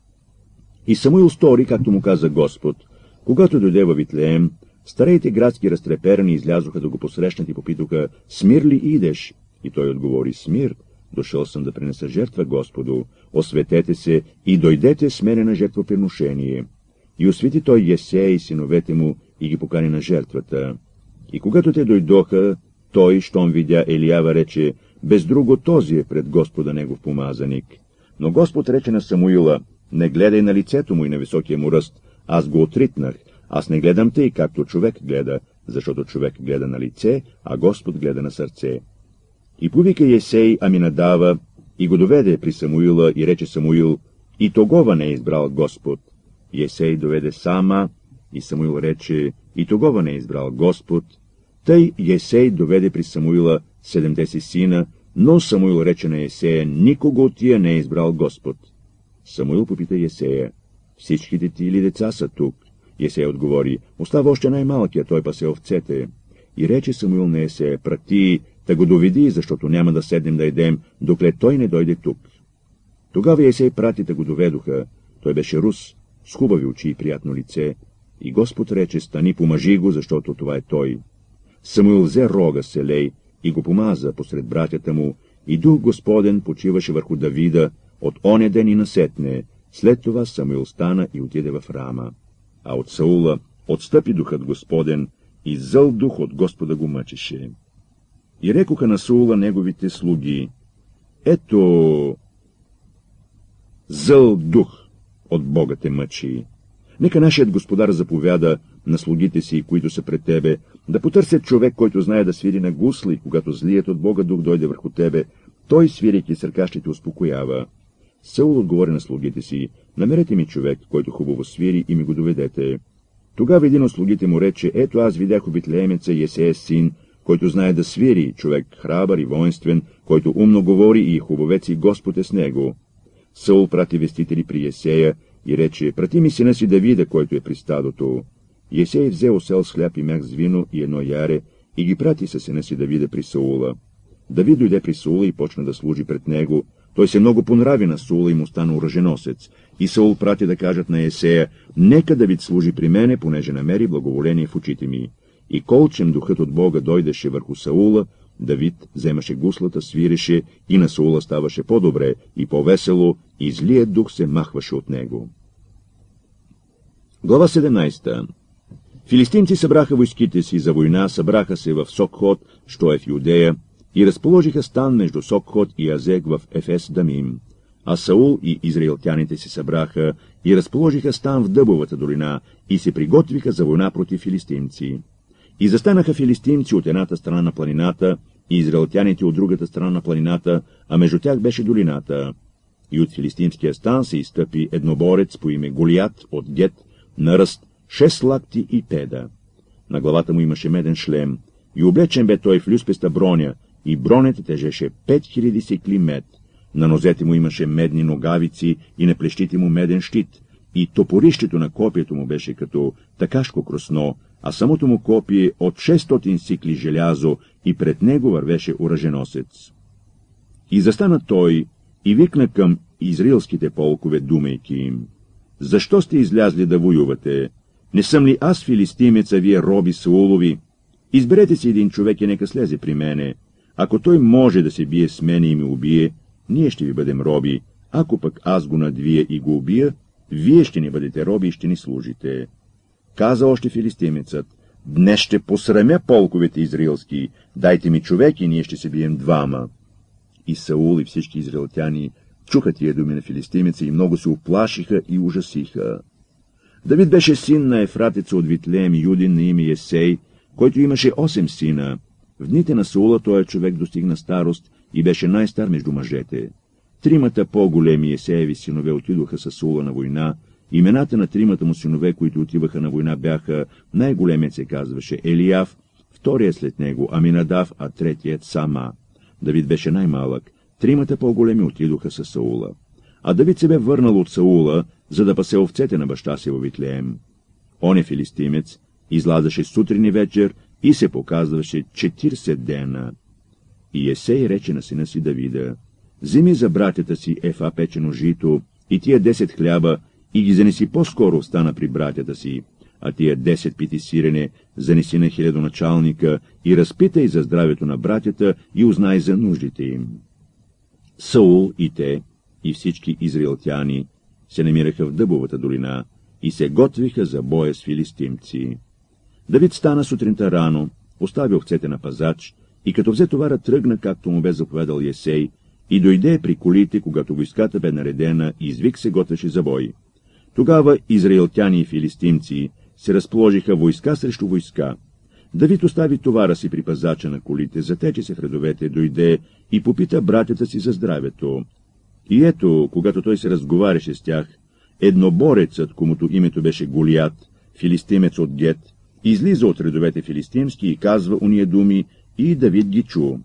Speaker 1: И Самуил стори, както му каза Господ. Когато дойде във Витлеем, старейте градски разтреперани излязоха да го посрещнат и попитаха: смир ли идеш? И той отговори: смир. Дошъл съм да принеса жертва Господу. Осветете се и дойдете с мене на жертвоприношение. И освети той Есея и синовете му и ги покани на жертвата. И когато те дойдоха, той, щом видя Елиява, рече: без друго този е пред Господа негов помазаник. Но Господ рече на Самуила: не гледай на лицето му и на високия му ръст, аз го отритнах. Аз не гледам тъй, както човек гледа, защото човек гледа на лице, а Господ гледа на сърце. И повика Есей Аминадава и го доведе при Самуила и рече Самуил: и тогова не е избрал Господ. Есей доведе Сама и Самуил рече: и тогова не е избрал Господ. Тъй Есей доведе при Самуила 70 сина, но Самуил рече на Есея: никого от тия не е избрал Господ. Самуил попита Есея: всичките ти или деца са тук? Есея отговори: остава още най-малкият, той пасе овцете. И рече Самуил на Есея: прати, та го доведи, защото няма да седнем да едем, докле той не дойде тук. Тогава Есей прати, да го доведоха. Той беше рус, с хубави очи и приятно лице. И Господ рече: стани, помажи го, защото това е той. Самуил взе рога селей и го помаза посред братята му, и дух Господен почиваше върху Давида от оня ден и насетне. След това Самуил стана и отиде в Рама. А от Саула отстъпи духът Господен, и зъл дух от Господа го мъчеше. И рекоха на Саула неговите слуги: ето, зъл дух от Бога те мъчи. Нека нашият господар заповяда на слугите си, които са пред тебе, да потърсят човек, който знае да свири на гусли, когато злият от Бога дух дойде върху тебе, той, свирейки с ръка, ще те успокоява. Саул отговори на слугите си: намерете ми човек, който хубаво свири, и ми го доведете. Тогава един от слугите му рече: ето, аз видях у Витлеемеца Есея син, който знае да свири, човек храбър и воинствен, който умно говори, и хубавец, и Господ е с него. Саул прати вестители при Есея и рече: прати ми сина си Давида, който е при стадото. Есей взе осел с хляб и мях с вино и едно яре и ги прати със сина си Давида при Саула. Давид дойде при Саула и почна да служи пред него, Той се много понрави на Саула и му стана оръженосец. И Саул прати да кажат на Есея: нека Давид служи при мене, понеже намери благоволение в очите ми. И колчем духът от Бога дойдеше върху Саула, Давид вземаше гуслата, свиреше и на Саула ставаше по-добре и по-весело, и злият дух се махваше от него. Глава 17. Филистимци събраха войските си за война, събраха се в Сокхот, що е в Юдея, и разположиха стан между Сокхот и Азек в Ефес Дамим. А Саул и израелтяните се събраха и разположиха стан в Дъбовата долина и се приготвиха за война против филистимци. И застанаха филистимци от едната страна на планината и израелтяните от другата страна на планината, а между тях беше долината. И от филистимския стан се изстъпи едноборец по име Голиат от Гет, на ръст 6 лакти и педа. На главата му имаше меден шлем, и облечен бе той в люспеста броня, и бронята тежеше 5000 сикли мед. На нозете му имаше медни ногавици и на плещите му меден щит, и топорището на копието му беше като такашко кросно, а самото му копие от 600 сикли желязо, и пред него вървеше оръженосец. И застана той и викна към израилските полкове, думайки им: защо сте излязли да воювате? Не съм ли аз филистимец, а вие роби Саулови? Изберете си един човек и нека слезе при мене. Ако той може да се бие с мене и ме убие, ние ще ви бъдем роби. Ако пък аз го надвия и го убия, вие ще ни бъдете роби и ще ни служите. Каза още филистимецът: днес ще посрамя полковете израилски, дайте ми човек и ние ще се бием двама. И Саул и всички израелтяни чуха тия думи на филистимеца и много се уплашиха и ужасиха. Давид беше син на ефратеца от Витлеем, юдин на име Есей, който имаше 8 сина. В дните на Саула този човек достигна старост и беше най-стар между мъжете. 3 по-големи Есееви синове отидоха със Саула на война. Имената на 3 му синове, които отиваха на война, бяха: най-големият се казваше Елияв, вторият след него Аминадав, а третият Сама. Давид беше най-малък. 3 по-големи отидоха със Саула. А Давид се бе върнал от Саула, за да пасе овцете на баща си във Витлеем. Он е филистимец, излазаше сутрин и вечер и се показваше 40 дена. И Есей рече на сина си Давида: вземи за братята си ефа печено жито и тия 10 хляба и ги занеси по-скоро в стана при братята си, а тия 10 пити сирене занеси на хилядоначалника и разпитай за здравето на братята и узнай за нуждите им. Саул и те, и всички израелтяни се намираха в Дъбовата долина и се готвиха за боя с филистимци. Давид стана сутринта рано, остави овцете на пазач и като взе товара тръгна, както му бе заповядал Есей, и дойде при колите, когато войската бе наредена и извик се готвеше за бой. Тогава израелтяни и филистимци се разположиха войска срещу войска. Давид остави товара си при пазача на колите, затече се в редовете, дойде и попита братята си за здравето. И ето, когато той се разговаряше с тях, едноборецът, комуто името беше Голиат, филистимец от Гет, излиза от редовете филистимски и казва уния думи, и Давид ги чу.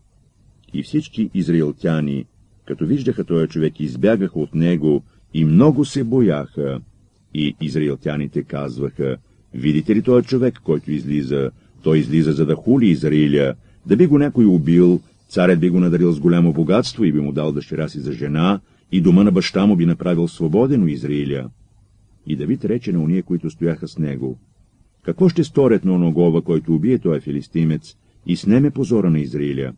Speaker 1: И всички израелтяни, като виждаха този човек, избягаха от него и много се бояха. И израелтяните казваха: видите ли този човек, който излиза? Той излиза, за да хули Израиля, да би го някой убил, царят би го надарил с голямо богатство и би му дал дъщеря си за жена, и дома на баща му би направил свободен у Израиля. И Давид рече на уния, които стояха с него: какво ще сторят на оногова, който убие този филистимец и снеме позора на Израиля?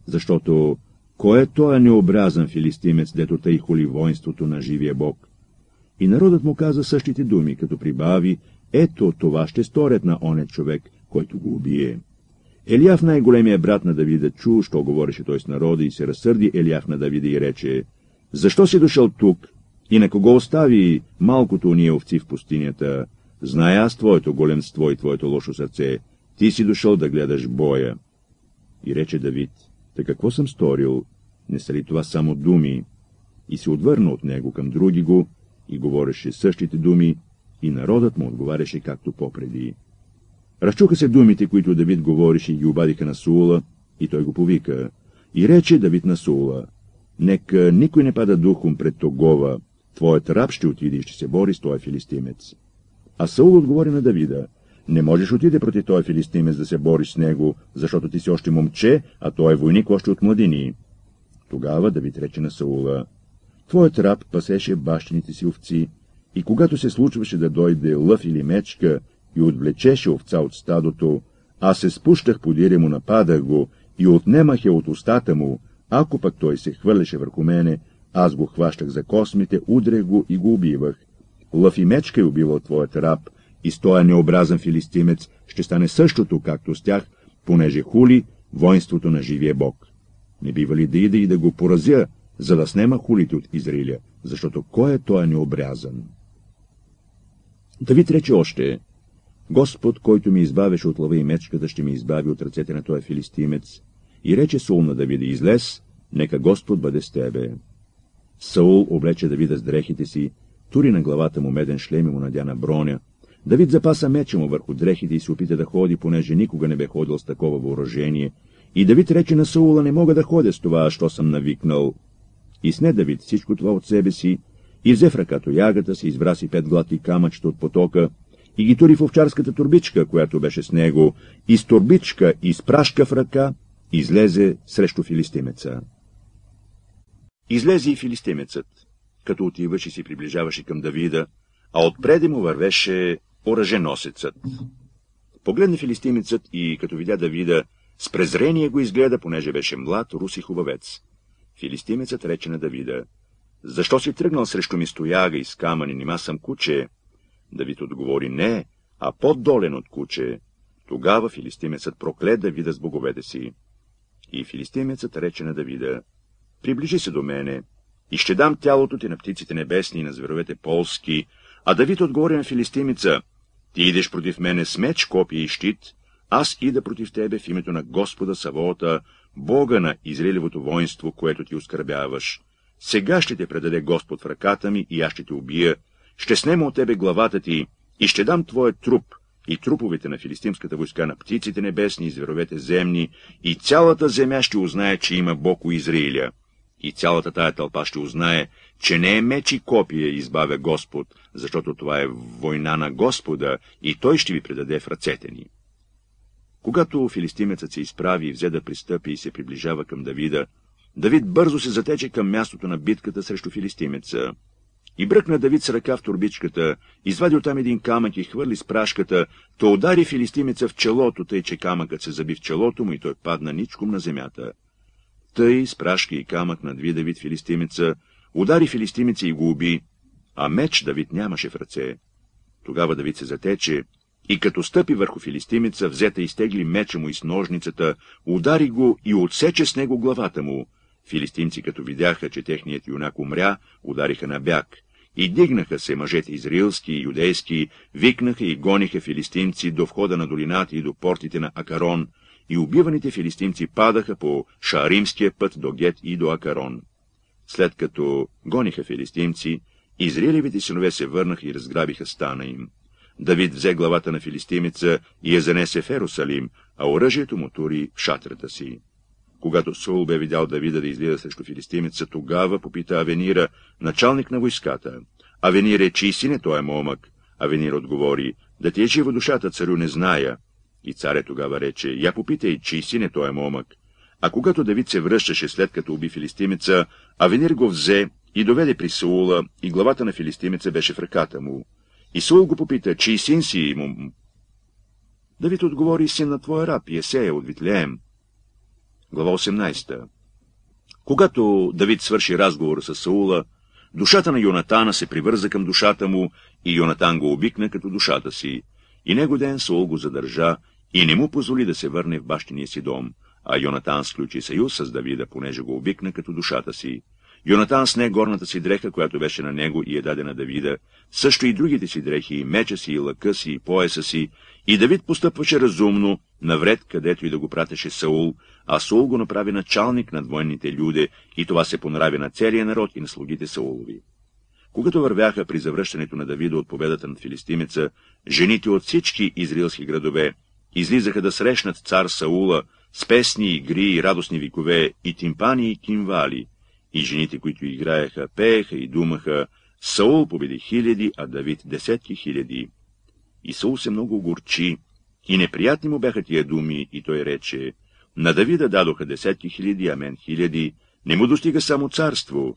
Speaker 1: Защото кой е този необразен филистимец, дето тъй хули воинството на живия Бог? И народът му каза същите думи, като прибави: ето това ще сторят на оня човек, който го убие. Елияв, най-големия брат на Давида, чу, що говореше той с народа, и се разсърди Елияв на Давида и рече: защо си дошъл тук и на кого остави малкото уния овци в пустинята? Зная аз твоето големство и твоето лошо сърце, ти си дошъл да гледаш боя. И рече Давид: та какво съм сторил? Не са ли това само думи? И се отвърна от него към други го и говореше същите думи, и народът му отговаряше както попреди. Разчуха се думите, които Давид говореше, и ги обадиха на Саула, и той го повика. И рече Давид на Саула: нека никой не пада духом пред Тогова, твоят раб ще отиде и ще се бори с този филистимец. А Саул отговори на Давида: не можеш отиде против този филистимец да се бориш с него, защото ти си още момче, а той е войник още от младини. Тогава Давид рече на Саула:
Speaker 2: Твоят раб пасеше бащините си овци, и когато се случваше да дойде лъв или мечка и отвлечеше овца от стадото, аз се спущах подир му, нападах го и отнемах я от устата му, ако пък той се хвърляше върху мене, аз го хващах за космите, удрях го и го убивах. Лъв и мечка е убивал твоят раб, и с тоя необразен филистимец ще стане същото, както с тях, понеже хули воинството на живия Бог. Не бива ли да ида и да го поразя, за да снема хулите от Израиля, защото кой е той необрязан? Давид рече още: Господ, който ми избавеше от лъва и мечката, ще ми избави от ръцете на този филистимец. И рече Саул на Давида: излез, нека Господ бъде с тебе. Саул облече Давида с дрехите си, тури на главата му меден шлем и му надя на броня. Давид запаса меча му върху дрехите и се опита да ходи, понеже никога не бе ходил с такова въоръжение. И Давид рече на Саула: не мога да ходя с това, що съм навикнал. И сне Давид всичко това от себе си, и взе в ръка тоягата си, избра си 5 гладки камъчета от потока, и ги тури в овчарската турбичка, която беше с него, и с турбичка и с прашка в ръка излезе срещу филистимеца. Излезе и филистимецът, като отиваше и се приближаваше към Давида, а отпреди му вървеше оръженосецът. Погледна филистимецът и, като видя Давида, с презрение го изгледа, понеже беше млад, рус и хубавец. Филистимецът рече на Давида: защо си тръгнал срещу ми с тояга и с камъни, нима съм куче? Давид отговори: не, а по-долен от куче. Тогава филистимецът прокле Давида с боговете си. И филистимецът рече на Давида: приближи се до мене, и ще дам тялото ти на птиците небесни и на зверовете полски. А Давид отговори на филистимеца: ти идеш против мене с меч, копие и щит, аз ида против тебе в името на Господа Саваота, Бога на Израилевото воинство, което ти оскърбяваш. Сега ще те предаде Господ в ръката ми и аз ще те убия, ще снема от тебе главата ти и ще дам твоят труп и труповете на филистимската войска на птиците небесни и зверовете земни, и цялата земя ще узнае, че има Бог у Израиля. И цялата тая тълпа ще узнае, че не е меч и копие избавя Господ, защото това е война на Господа и той ще ви предаде в ръцете ни. Когато филистимецът се изправи и взе да пристъпи и се приближава към Давида, Давид бързо се затече към мястото на битката срещу филистимеца. И бръкна Давид с ръка в турбичката, извади оттам един камък и хвърли с прашката, то удари филистимеца в челото, тъй че камъкът се заби в челото му и той падна ничком на земята. Тъй с прашка и камък надви Давид филистимеца, удари филистимеца и го уби, а меч Давид нямаше в ръце. Тогава Давид се затече и като стъпи върху филистимеца, взета изтегли меча му и с ножницата, удари го и отсече с него главата му. Филистимци, като видяха, че техният юнак умря, удариха на бяг. И дигнаха се мъжете израилски и юдейски, викнаха и гониха филистимци до входа на долината и до портите на Акарон, и убиваните филистимци падаха по Шааримския път до Гет и до Акарон. След като гониха филистимци, израилевите синове се върнаха и разграбиха стана им. Давид взе главата на филистимеца и я занесе в Ерусалим, а оръжието му тури в шатрата си. Когато Саул бе видял Давида да излиза срещу филистимеца, тогава попита Авенира, началник на войската. Авенир е: чий син е той момък? Авенир отговори: да ти е жива душата, царю, не зная. И царя тогава рече: я попитай, чий син е той момък. А когато Давид се връщаше след като уби филистимеца, Авенир го взе и доведе при Саула, и главата на филистимеца беше в ръката му. И Саул го попита: чий син си му? Давид отговори: син на твоя раб Йесея от Витлеем. Глава 18. Когато Давид свърши разговора с Саула, душата на Йонатана се привърза към душата му и Йонатан го обикна като душата си. И него ден Саул го задържа и не му позволи да се върне в бащиния си дом, а Йонатан сключи съюз с Давида, понеже го обикна като душата си. Йонатан сне горната си дреха, която беше на него и даде на Давида, също и другите си дрехи, и меча си, и лъка си, и пояса си, и Давид постъпваше разумно, навред, където и да го пратеше Саул, а Саул го направи началник над военните люде, и това се понрави на целия народ и на слугите Саулови. Когато вървяха при завръщането на Давида от победата над филистимеца, жените от всички израилски градове излизаха да срещнат цар Саула с песни, игри и радостни викове, и тимпани, и кимвали. И жените, които играеха, пееха и думаха: Саул победи хиляди, а Давид десетки хиляди. И Саул се много огорчи, и неприятни му бяха тия думи, и той рече: на Давида дадоха десетки хиляди, а мен хиляди, не му достига само царство.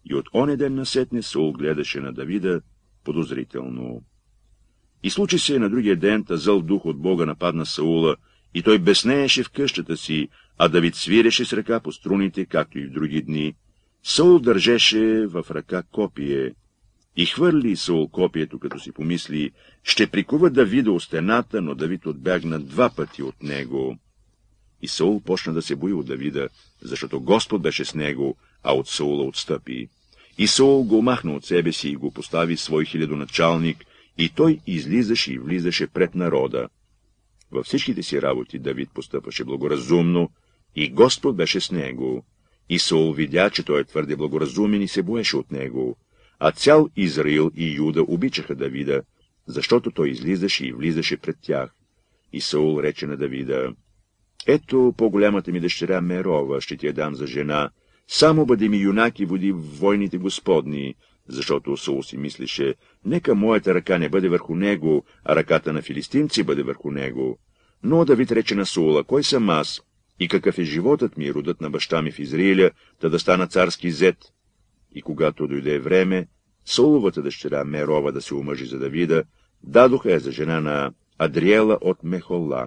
Speaker 1: И от оня ден насетне Саул гледаше на Давида подозрително. И случи се на другия ден, та зъл дух от Бога нападна Саула, и той безнееше в къщата си, а Давид свиреше с ръка по струните, както и в други дни. Саул държеше в ръка копие. И хвърли Саул копието, като си помисли, ще прикува Давида от стената, но Давид отбягна 2 пъти от него. И Саул почна да се бои от Давида, защото Господ беше с него, а от Саула отстъпи. И Саул го махна от себе си и го постави свой хилядоначалник, и той излизаше и влизаше пред народа. Във всичките си работи Давид постъпваше благоразумно, и Господ беше с него. И Саул видя, че той е твърде благоразумен и се боеше от него. А цял Израил и Юда обичаха Давида, защото той излизаше и влизаше пред тях. И Саул рече на Давида: ето по-голямата ми дъщеря Мерова ще ти я дам за жена, само бъди ми юнак и води в войните Господни, защото Саул си мислеше: нека моята ръка не бъде върху него, а ръката на филистимци бъде върху него. Но Давид рече на Саула: кой съм аз и какъв е животът ми и родът на баща ми в Израиля, да стана царски зет? И когато дойде време, Сауловата дъщеря Мерова да се омъжи за Давида, дадоха я за жена на Адриела от Мехола.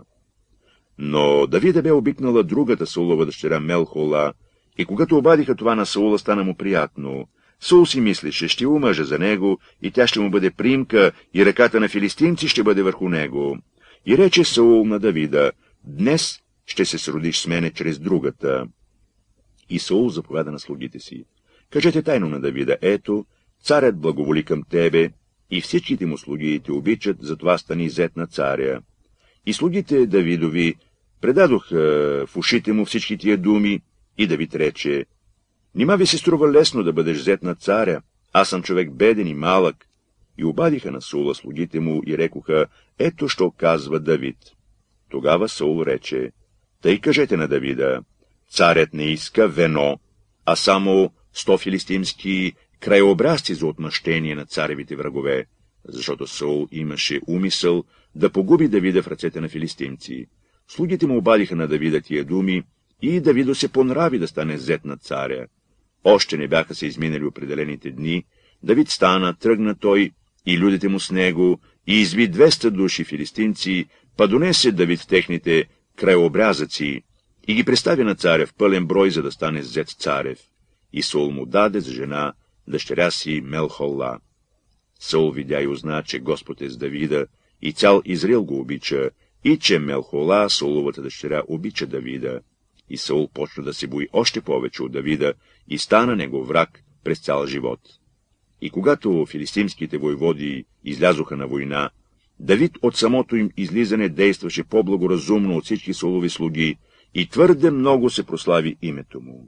Speaker 1: Но Давида бе обикнала другата Саулова дъщеря Мелхола, и когато обадиха това на Саула, стана му приятно. Саул си мислеше: ще омъжа за него, и тя ще му бъде приимка, и ръката на филистимци ще бъде върху него. И рече Саул на Давида: днес ще се сродиш с мене чрез другата. И Саул заповяда на слугите си: кажете тайно на Давида: ето, царят благоволи към тебе, и всичките му слуги те обичат, затова стани зет на царя. И слугите Давидови предадоха в ушите му всички тия думи, и Давид рече: нима ви се струва лесно да бъдеш зет на царя? Аз съм човек беден и малък. И обадиха на Саула слугите му и рекоха: ето що казва Давид. Тогава Саул рече: тъй кажете на Давида: царят не иска вино, а само 100 филистимски краеобразци за отмъщение на царевите врагове, защото Саул имаше умисъл да погуби Давида в ръцете на филистимци. Слугите му обадиха на Давида тия думи, и Давидо се понрави да стане зет на царя. Още не бяха се изминали определените дни, Давид стана, тръгна той и людите му с него, и изви 200 души филистимци, па донесе Давид в техните краеобразъци и ги представи на царя в пълен брой, за да стане зет царев. И Саул му даде за жена дъщеря си Мелхола. Саул видя и узна, че Господ е с Давида, и цял Израил го обича, и че Мелхола, Сауловата дъщеря, обича Давида. И Саул почна да се бои още повече от Давида и стана негов враг през цял живот. И когато филистимските войводи излязоха на война, Давид от самото им излизане действаше по-благоразумно от всички Саулови слуги и твърде много се прослави името му.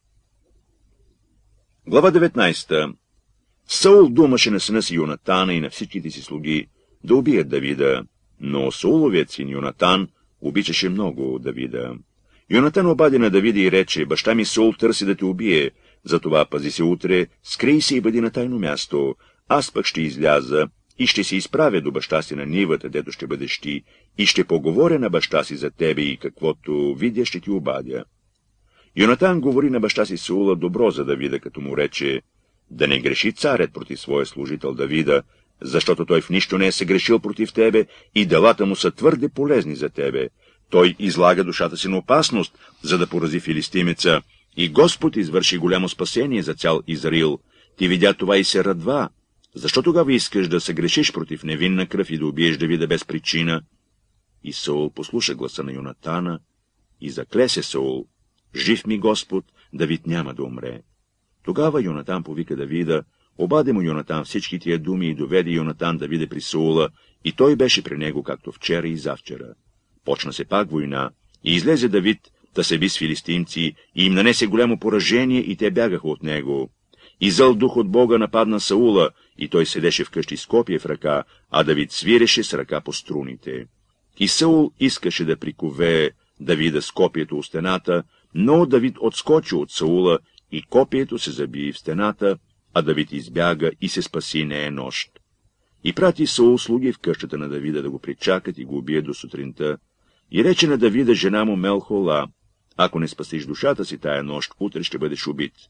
Speaker 1: Глава 19. Саул думаше на сина си Йонатана и на всичките си слуги да убият Давида, но Сауловият син Йонатан обичаше много Давида. Йонатан обади на Давида и рече: баща ми Саул търси да те убие, затова пази се утре, скрий се и бъди на тайно място, аз пък ще изляза и ще се изправя до баща си на нивата, дето ще бъдеш ти, и ще поговоря на баща си за тебе, и каквото видя ще ти обадя. Йонатан говори на баща си Саула добро за Давида, като му рече: да не греши царят против своя служител Давида, защото той в нищо не е съгрешил против тебе и делата му са твърде полезни за тебе. Той излага душата си на опасност, за да порази филистимеца, и Господ извърши голямо спасение за цял Израил. Ти видя това и се радва. Защо тогава искаш да съгрешиш против невинна кръв и да убиеш Давида без причина? И Саул послуша гласа на Йонатана и закле се Саул: жив ми Господ, Давид няма да умре. Тогава Йонатан повика Давида, обади му Йонатан всички тия думи и доведе Йонатан Давида при Саула, и той беше при него както вчера и завчера. Почна се пак война, и излезе Давид да се би с филистимци, и им нанесе голямо поражение, и те бягаха от него. И зъл дух от Бога нападна Саула, и той седеше вкъщи с копие в ръка, а Давид свиреше с ръка по струните. И Саул искаше да прикове Давида с копието у стената, но Давид отскочи от Саула, и копието се заби в стената, а Давид избяга и се спаси не е нощ. И прати Саул слуги в къщата на Давида да го причакат и го убие до сутринта, и рече на Давида жена му Мелхола: ако не спасиш душата си тая нощ, утре ще бъдеш убит.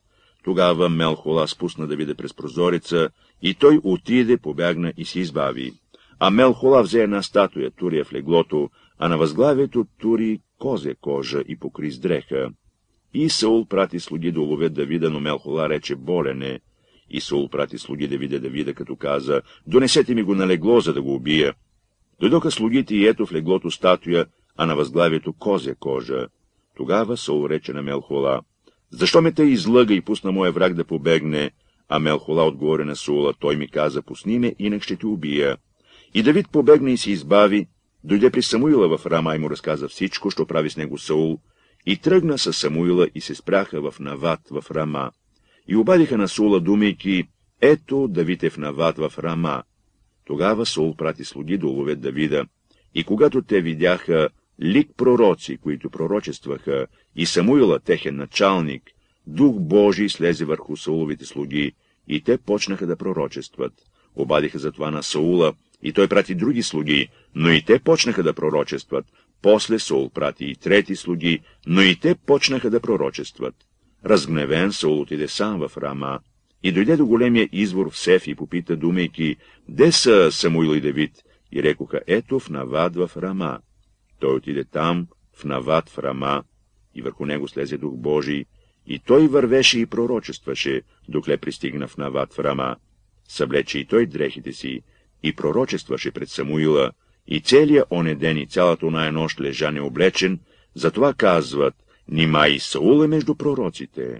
Speaker 1: Тогава Мелхола спусна Давида през прозореца и той отиде, побягна и се избави. А Мелхола взе една статуя, тури я в леглото, а на възглавието тури козе кожа и покри с дреха. И Саул прати слуги да уловят Давида, но Мелхола рече: болен е. И Саул прати слуги да видя Давида, като каза: донесете ми го на легло, за да го убия. Дойдоха слугите и ето в леглото статуя, а на възглавието козя кожа. Тогава Саул рече на Мелхола: защо ме тъй излъга и пусна моя враг да побегне? А Мелхола отговори на Саула: той ми каза: пусни ме, инак ще те убия. И Давид побегна и се избави, дойде при Самуила в Рама и му разказа всичко, що прави с него Саул, и тръгна със Самуила и се спряха в Нават в Рама. И обадиха на Саула, думайки: ето Давид е в Нават в Рама. Тогава Саул прати слуги да уловят Давида, и когато те видяха лик пророци, които пророчестваха, и Самуила, техен началник, Дух Божий слезе върху Сауловите слуги, и те почнаха да пророчестват. Обадиха за това на Саула, и той прати други слуги, но и те почнаха да пророчестват. После Саул прати и трети слуги, но и те почнаха да пророчестват. Разгневен, Саул отиде сам в Рама и дойде до големия извор в Сеф и попита, думайки: де са Самуил и Давид? И рекоха: ето в Нават в Рама. Той отиде там, в Нават в Рама, и върху него слезе Дух Божий, и той вървеше и пророчестваше, докле пристигна в Нават в Рама. Съблече и той дрехите си и пророчестваше пред Самуила, и целият оне ден и цялата оная нощ лежа необлечен, затова казват: нима и Саул е между пророците.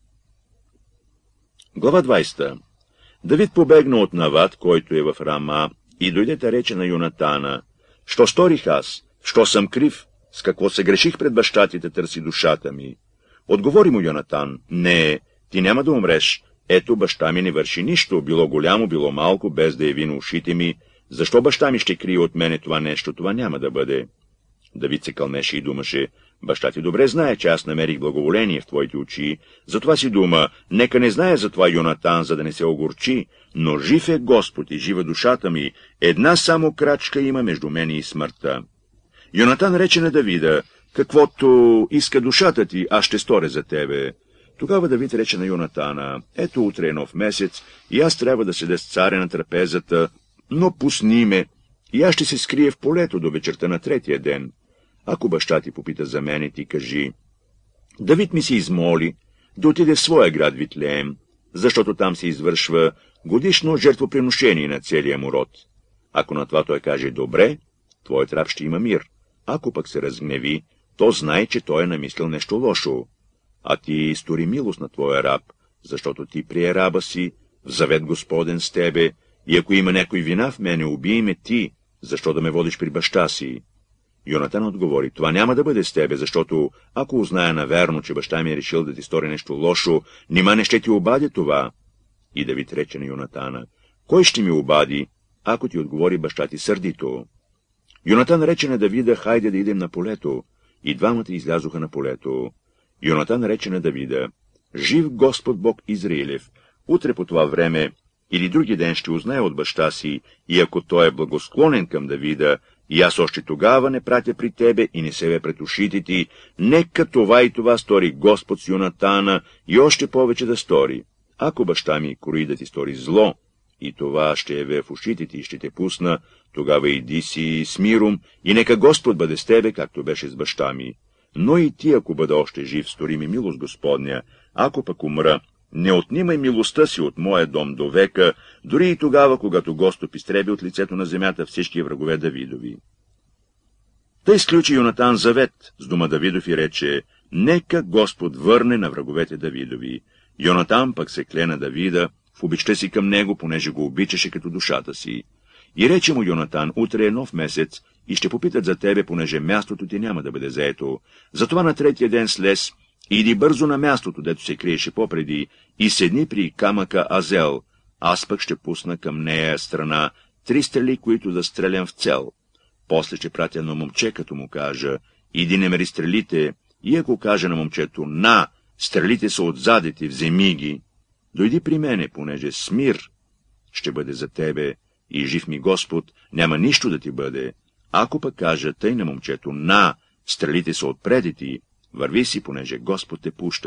Speaker 1: Глава 20. Давид побегна от Нават, който е в Рама, и дойде та рече на Йонатана: що сторих аз? Що съм крив? С какво се греших пред баща ти, да търси душата ми? Отговори му Йонатан: не, ти няма да умреш. Ето, баща ми не върши нищо, било голямо, било малко, без да яви на ушите ми. Защо баща ми ще крие от мене това нещо? Това няма да бъде. Давид се кълнеше и думаше: баща ти добре знае, че аз намерих благоволение в твоите очи, затова си дума: нека не знае за това Йонатан, за да не се огорчи, но жив е Господ и жива душата ми, една само крачка има между мене и смъртта. Йонатан рече на Давида: каквото иска душата ти, аз ще сторя за тебе. Тогава Давид рече на Йонатана: ето утре е нов месец, и аз трябва да седя с царя на трапезата, но пусни ме, и аз ще се скрия в полето до вечерта на третия ден. Ако баща ти попита за мене, ти кажи: Давид ми се измоли да отиде в своя град Витлеем, защото там се извършва годишно жертвоприношение на целия му род. Ако на това той каже: добре, твоят раб ще има мир. Ако пък се разгневи, то знай, че той е намислил нещо лошо. А ти стори милост на твоя раб, защото ти прие раба си, в завет Господен с тебе, и ако има някой вина в мене, убий ме ти, защо да ме водиш при баща си. Йонатан отговори: това няма да бъде с тебе, защото ако узная наверно, че баща ми е решил да ти стори нещо лошо, нима не ще ти обади това. И Давид рече на Йонатана: кой ще ми обади, ако ти отговори баща ти сърдито? Йонатан рече на Давида: хайде да идем на полето. И двамата излязоха на полето. Йонатан рече на Давида: жив Господ Бог Израилев, утре по това време или други ден ще узнае от баща си, и ако той е благосклонен към Давида, и аз още тогава не пратя при тебе и не себе пред ушите ти, нека това и това стори Господ с Йонатана и още повече да стори. Ако баща ми крои да ти стори зло, и това ще яве в ушите ти и ще те пусна, тогава иди си с миром, и нека Господ бъде с тебе, както беше с баща ми. Но и ти, ако бъда още жив, стори ми милост Господня, ако пък умра, не отнимай милостта си от моя дом до века, дори и тогава, когато Господ изтреби от лицето на земята всички врагове Давидови. Тъй сключи Йонатан завет с дома Давидов и рече: нека Господ върне на враговете Давидови. Йонатан пък се кле на Давида в обичта си към него, понеже го обичаше като душата си. И рече му Йонатан: утре е нов месец и ще попитат за тебе, понеже мястото ти няма да бъде заето. Затова на третия ден слез, иди бързо на мястото, дето се криеше попреди, и седни при камъка Азел. Аз пък ще пусна към нея страна 3 стрели, които да стрелям в цел. После ще пратя на момче, като му кажа: иди не мери стрелите, и ако кажа на момчето: на, стрелите са отзади ти, вземи ги. Дойди при мене, понеже с мир ще бъде за тебе, и жив ми Господ, няма нищо да ти бъде. Ако пък кажа тъй на момчето: на, стрелите са отпреди ти, върви си, понеже Господ те пуща.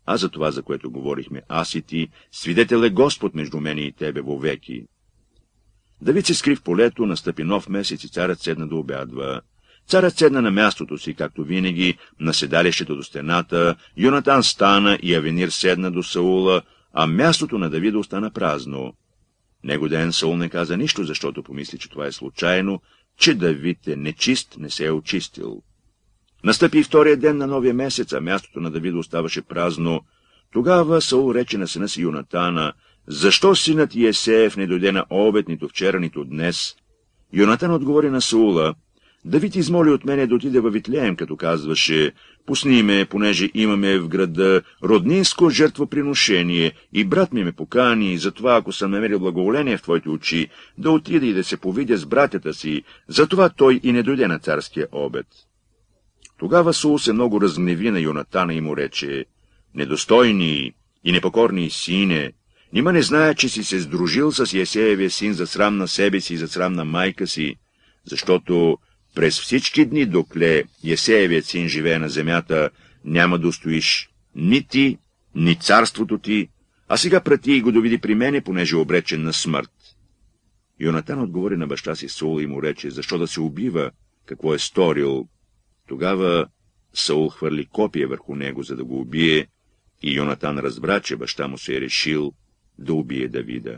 Speaker 1: а за това, за което говорихме аз и ти, свидетел е Господ между мене и тебе вовеки. Давид се скри в полето, настъпи нов месец и царят седна да обядва. Царят седна на мястото си, както винаги, на седалището до стената, Йонатан стана и Авенир седна до Саула, а мястото на Давида остана празно. Него ден Саул не каза нищо, защото помисли, че това е случайно, че Давид е нечист, не се е очистил. Настъпи и втория ден на новия месец, а мястото на Давида оставаше празно. Тогава Саул рече на сина си Йонатана: защо синът Йесеев не дойде на обед, нито вчера, нито днес? Йонатан отговори на Саула: Давид измоли от мене да отиде във Витлеем, като казваше: пусни ме, понеже имаме в града роднинско жертвоприношение и брат ми ме покани, и затова, ако съм намерил благоволение в твоите очи, да отида и да се повидя с братята си, затова той и не дойде на царския обед. Тогава Саул се много разгневи на Йонатана и му рече: недостойни и непокорни сине, нима не зная, че си се сдружил с Йесеевия син за срам на себе си и за срам на майка си, защото през всички дни, докле Йесеевият син живее на земята, няма да устоиш ни ти, ни царството ти, а сега прати и го доведи при мене, понеже е обречен на смърт. Йонатан отговори на баща си Саул и му рече: защо да се убива, какво е сторил? Тогава Саул хвърли копие върху него, за да го убие, и Йонатан разбра, че баща му се е решил да убие Давида.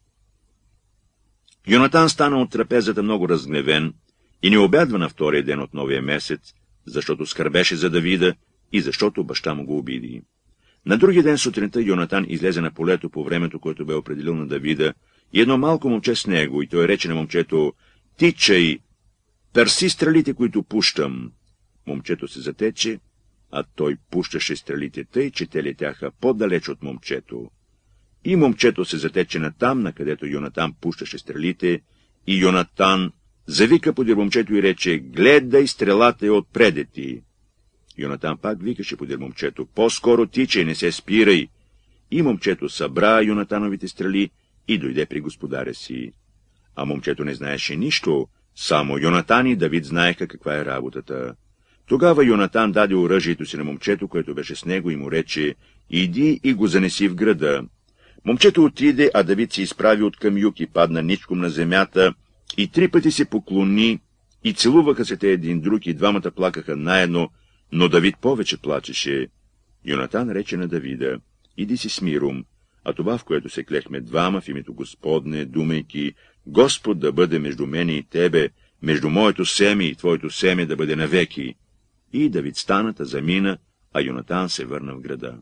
Speaker 1: Йонатан стана от трапезата много разгневен и не обядва на втория ден от новия месец, защото скърбеше за Давида и защото баща му го обиди. На другия ден сутринта Йонатан излезе на полето по времето, което бе определил на Давида, и едно малко момче с него, и той рече на момчето: тичай, търси стрелите, които пущам. Момчето се затече, а той пущаше стрелите тъй, че те летяха по-далеч от момчето. И момчето се затече натам, на където Йонатан пущаше стрелите, и Йонатан завика подир момчето и рече: гледай, стрелата е отпреде ти. Йонатан пак викаше подир момчето: по-скоро тичай, не се спирай. И момчето събра Йонатановите стрели и дойде при господаря си. А момчето не знаеше нищо, само Йонатан и Давид знаеха каква е работата. Тогава Йонатан даде оръжието си на момчето, което беше с него, и му рече: иди и го занеси в града. Момчето отиде, а Давид се изправи от към юг и падна ничком на земята, и 3 пъти се поклони, и целуваха се те един друг, и двамата плакаха наедно, но Давид повече плачеше. Йонатан рече на Давида: иди си с миром, а това, в което се клехме двама в името Господне, думайки: Господ да бъде между мене и тебе, между моето семе и твоето семе да бъде навеки. И Давид стана, замина, а Йонатан се върна в града.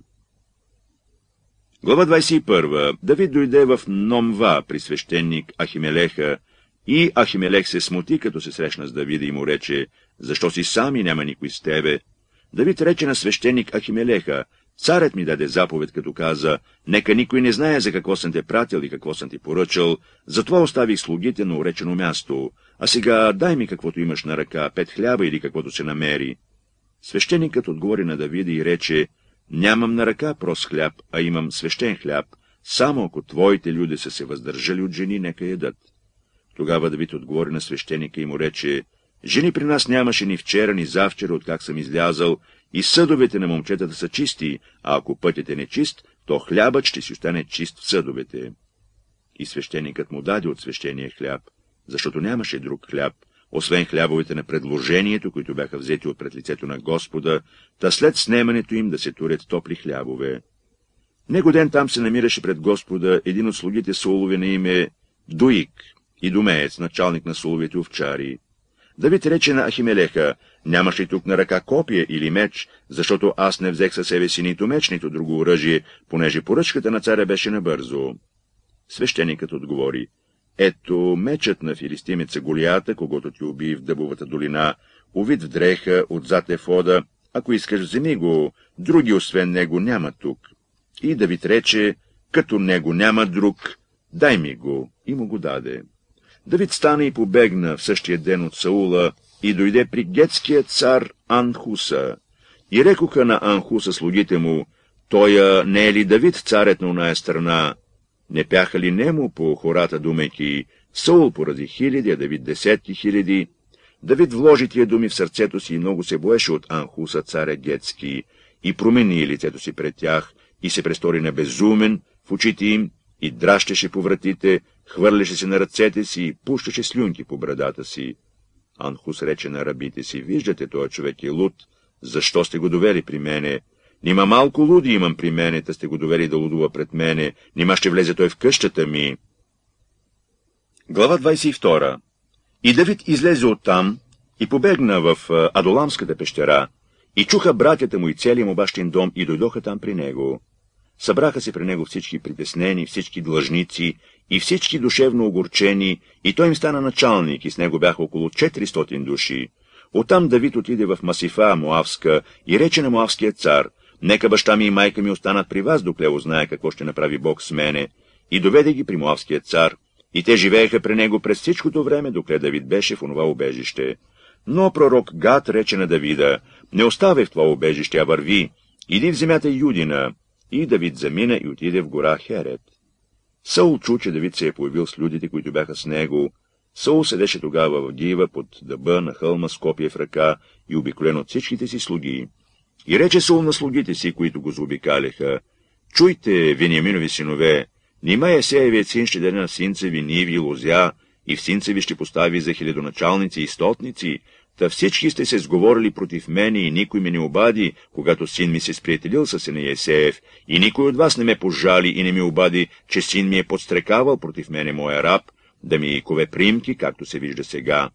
Speaker 1: Глава 21. Давид дойде в Номва при свещеник Ахимелеха, и Ахимелех се смути, като се срещна с Давида, и му рече: защо си сам и няма никой с тебе? Давид рече на свещеник Ахимелеха: царят ми даде заповед, като каза: нека никой не знае за какво съм те пратил и какво съм ти поръчал, затова оставих слугите на уречено място. А сега дай ми каквото имаш на ръка, 5 хляба или каквото се намери. Свещеникът отговори на Давида и рече: нямам на ръка прост хляб, а имам свещен хляб, само ако твоите люди са се въздържали от жени, нека ядат. Тогава Давид отговори на свещеника и му рече: жени при нас нямаше ни вчера, ни завчера, откак съм излязал, и съдовете на момчетата са чисти, а ако пътят е нечист, то хлябът ще си остане чист в съдовете. И свещеникът му даде от свещения хляб, защото нямаше друг хляб, освен хлябовете на предложението, които бяха взети от пред лицето на Господа, та след снемането им да се турят топли хлябове. Него ден там се намираше пред Господа един от слугите Саулови на име Дуик, и домеец, началник на Сауловите овчари. Давид рече на Ахимелеха: нямаш ли тук на ръка копие или меч, защото аз не взех със себе си нито меч, нито друго оръжие, понеже поръчката на царя беше набързо. Свещеникът отговори: ето мечът на филистимеца Голията, когото ти уби в Дъбовата долина, увит в дреха, отзад ефода, ако искаш, вземи го, други освен него няма тук. И Давид рече: като него няма друг, дай ми го, и му го даде. Давид стана и побегна в същия ден от Саула и дойде при гетския цар Анхуса. И рекоха на Анхуса слугите му: тоя не е ли Давид царят на оная страна? Не пяха ли нему по хората, думайки: Саул поради 1000, а Давид 10 000? Давид вложи тия думи в сърцето си и много се боеше от Анхуса, царя гетски. и промени лицето си пред тях, и се престори на безумен в очите им, и дращеше по вратите, хвърляше се на ръцете си и пущаше слюнки по брадата си. Анхус рече на рабите си: виждате, този човек е луд, защо сте го довели при мене? Нима малко луди имам при мене, та сте го довели да лудува пред мене, нима ще влезе той в къщата ми. Глава 22. И Давид излезе оттам и побегна в Адуламската пещера, и чуха братята му и целия му бащин дом, и дойдоха там при него. Събраха се при него всички притеснени, всички длъжници и всички душевно огорчени, и той им стана началник, и с него бяха около 400 души. Оттам Давид отиде в Масифа Моавска и рече на моавския цар: нека баща ми и майка ми останат при вас, докле узнае какво ще направи Бог с мене. И доведе ги при моавския цар, и те живееха при него през всичкото време, докле Давид беше в онова убежище. Но пророк Гад рече на Давида: не оставай в това убежище, а върви, иди в земята Юдина. И Давид замина и отиде в гора Херет. Саул чу, че Давид се е появил с людите, които бяха с него. Саул седеше тогава в Гива под дъба на хълма с копие в ръка и обиколен от всичките си слуги. И рече Саул на слугите си, които го заобикаляха: чуйте, Вениаминови синове, нима Есеевият син ще даде на синца ви ниви и лозя, и в синца ви ще постави за хилядоначалници и стотници. Та всички сте се сговорили против мене и никой ме не обади, когато син ми се сприятелил със сина Есеев, и никой от вас не ме пожали и не ми обади, че син ми е подстрекавал против мене моя раб, да ми кове примки, както се вижда сега.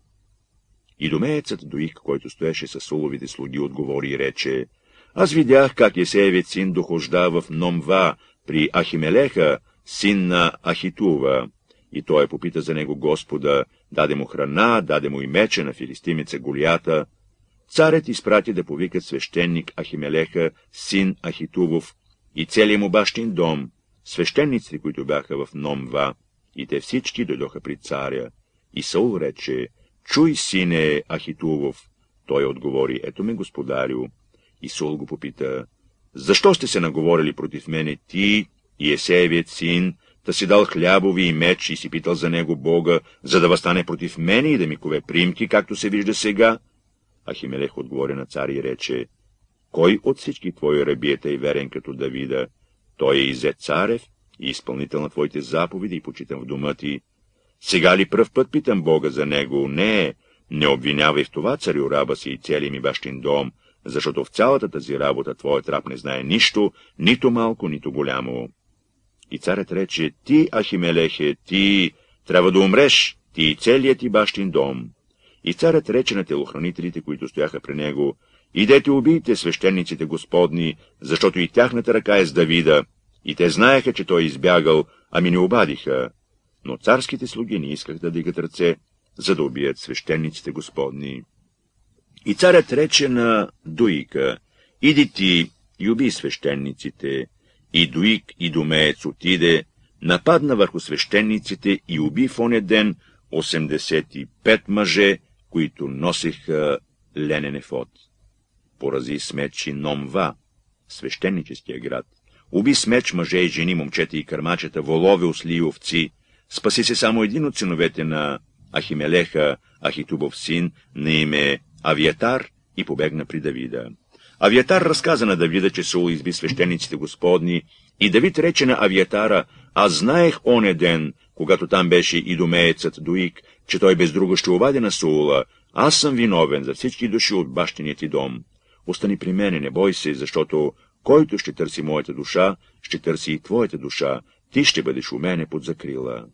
Speaker 1: И домеецът Доик, който стоеше със Сауловите слуги, отговори и рече: аз видях как Есеевият син дохожда в Номва при Ахимелеха, син на Ахитува. И той попита за него Господа, даде му храна, даде му и меча на филистимеца Голията. Царят изпрати да повикат свещеник Ахимелеха, син Ахитувов, и целият му бащин дом, свещениците, които бяха в Номва, и те всички дойдоха при царя. И Саул рече: чуй, сине Ахитувов. Той отговори: ето ме, господарю. И Саул го попита: защо сте се наговорили против мене ти и Есеевият син, да си дал хлябови и меч и си питал за него Бога, за да възстане против мене и да ми кове примки, както се вижда сега? Ахимелех отговори на цар и рече: кой от всички твои раби е тъй верен като Давида? Той е и зе царев, и изпълнител на твоите заповеди, и почитам в дома ти. Сега ли пръв път питам Бога за него? Не обвинявай в това царю раба си и целия ми бащин дом, защото в цялата тази работа твоят раб не знае нищо, нито малко, нито голямо. И царят рече: ти, Ахимелехе, ти трябва да умреш, ти и целият ти бащин дом. И царят рече на телохранителите, които стояха при него: идете убийте свещениците Господни, защото и тяхната ръка е с Давида. И те знаеха, че той е избягал, ами не обадиха. Но царските слуги не искаха да дигат ръце, за да убият свещениците Господни. И царят рече на Доика: иди ти и убий свещениците. И Доик и домеец отиде, нападна върху свещениците и уби в оня ден 85 мъже, които носиха ленен ефод. Порази с меч и Номва, свещеническия град. Уби с меч мъже и жени, момчета и кърмачета, волове, осли и овци. Спаси се само един от синовете на Ахимелеха, Ахитубов син, на име Авиатар, и побегна при Давида. Авиатар разказа на Давида, че Саул изби свещениците Господни, и Давид рече на Авиатара: аз знаех оня ден, когато там беше и домеецът Доик, че той без друго ще обади на Саула. Аз съм виновен за всички души от бащиният ти дом. Остани при мене, не бой се, защото който ще търси моята душа, ще търси и твоята душа. Ти ще бъдеш у мене под закрила.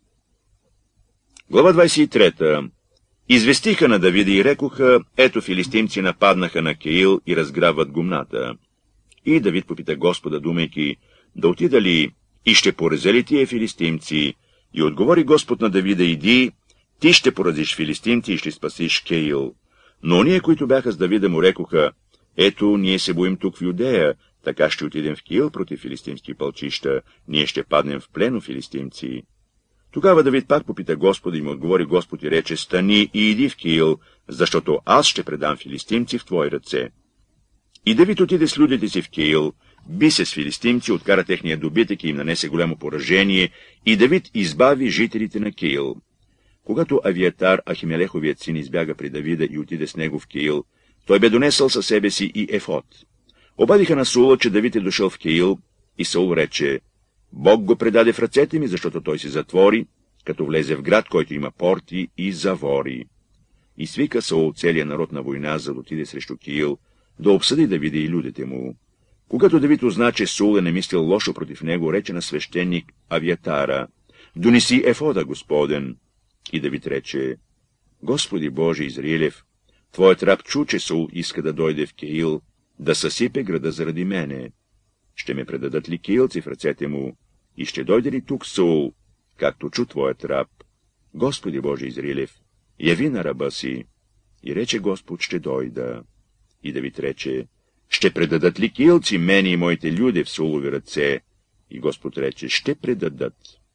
Speaker 1: Глава 23. Известиха на Давида и рекоха: ето филистимци нападнаха на Кеил и разграбват гумната. И Давид попита Господа, думайки: да отида ли и ще порази ли тия филистимци? И отговори Господ на Давида: иди, ти ще поразиш филистимци и ще спасиш Кеил. Но ония, които бяха с Давида, му рекоха: ето, ние се боим тук в Юдея, така ще отидем в Кеил против филистимски пълчища, ние ще паднем в плено филистимци. Тогава Давид пак попита Господа и му отговори Господ и рече: стани и иди в Кеил, защото аз ще предам филистимци в твои ръце. И Давид отиде с людите си в Кеил, би се с филистимци, откара техния добитък и им нанесе голямо поражение, и Давид избави жителите на Кеил. Когато Авиатар, Ахимелеховият син, избяга при Давида и отиде с него в Кеил, той бе донесъл със себе си и ефод. Обадиха на Саула, че Давид е дошъл в Кеил, и Саул рече: Бог го предаде в ръцете ми, защото той се затвори, като влезе в град, който има порти, и завори. И свика Саул целия народ на война, за да отиде срещу Киил, да обсъди Давида и людите му. Когато Давид узна, че Саул е намислил лошо против него, рече на свещеник Авиатара: Донеси ефода, Господен. И Давид рече: Господи Боже Израилев, твоят раб чу, че Саул иска да дойде в Кеил, да съсипе града заради мене. Ще ме предадат ли кеилци в ръцете му, и ще дойде ли тук Саул, както чу твоят раб? Господи Боже Израилев, яви на раба си. И рече Господ: ще дойда. И Давид рече: ще предадат ли кеилци мене и моите люди в Саулови ръце? И Господ рече: ще предадат.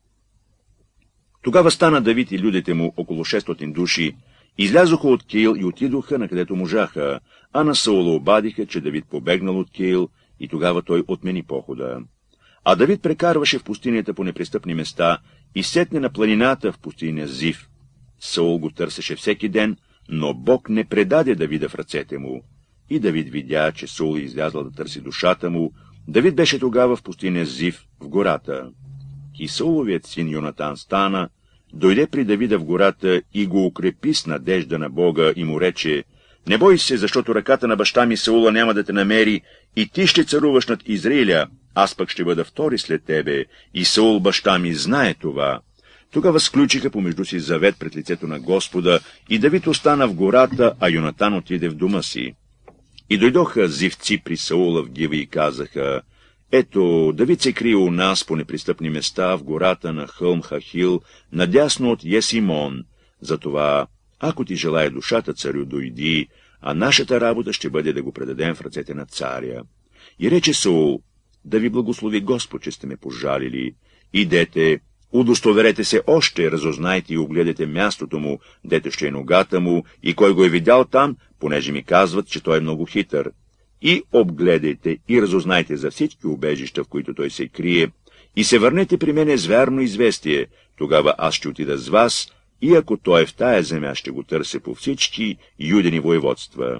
Speaker 1: Тогава стана Давид и людите му, около 600 души, излязоха от Кеил и отидоха, на където можаха, а на Саула обадиха, че Давид побегнал от Кеил, и тогава той отмени похода. А Давид прекарваше в пустинята по непристъпни места и сетне на планината в пустиня Зив. Саул го търсеше всеки ден, но Бог не предаде Давида в ръцете му. И Давид видя, че Саул е излязъл да търси душата му. Давид беше тогава в пустиня Зив, в гората. И Сауловият син Йонатан стана, дойде при Давида в гората и го укрепи с надежда на Бога и му рече: не бой се, защото ръката на баща ми Саула няма да те намери, и ти ще царуваш над Израиля, аз пък ще бъда втори след тебе, и Саул баща ми знае това. Тогава сключиха помежду си завет пред лицето на Господа, и Давид остана в гората, а Йонатан отиде в дома си. И дойдоха зивци при Саула в Гива и казаха: ето, Давид се крие у нас по непристъпни места в гората на хълм Хахил, надясно от Есимон. Затова, ако ти желая душата, царю, дойди, а нашата работа ще бъде да го предадем в ръцете на царя. И рече Саул: да ви благослови Господ, че сте ме пожалили. Идете, удостоверете се още, разузнайте и огледайте мястото му, дето ще е ногата му, и кой го е видял там, понеже ми казват, че той е много хитър. И обгледайте и разузнайте за всички убежища, в които той се крие, и се върнете при мене с вярно известие, тогава аз ще отида с вас, и ако той е в тая земя, ще го търся по всички юдени воеводства.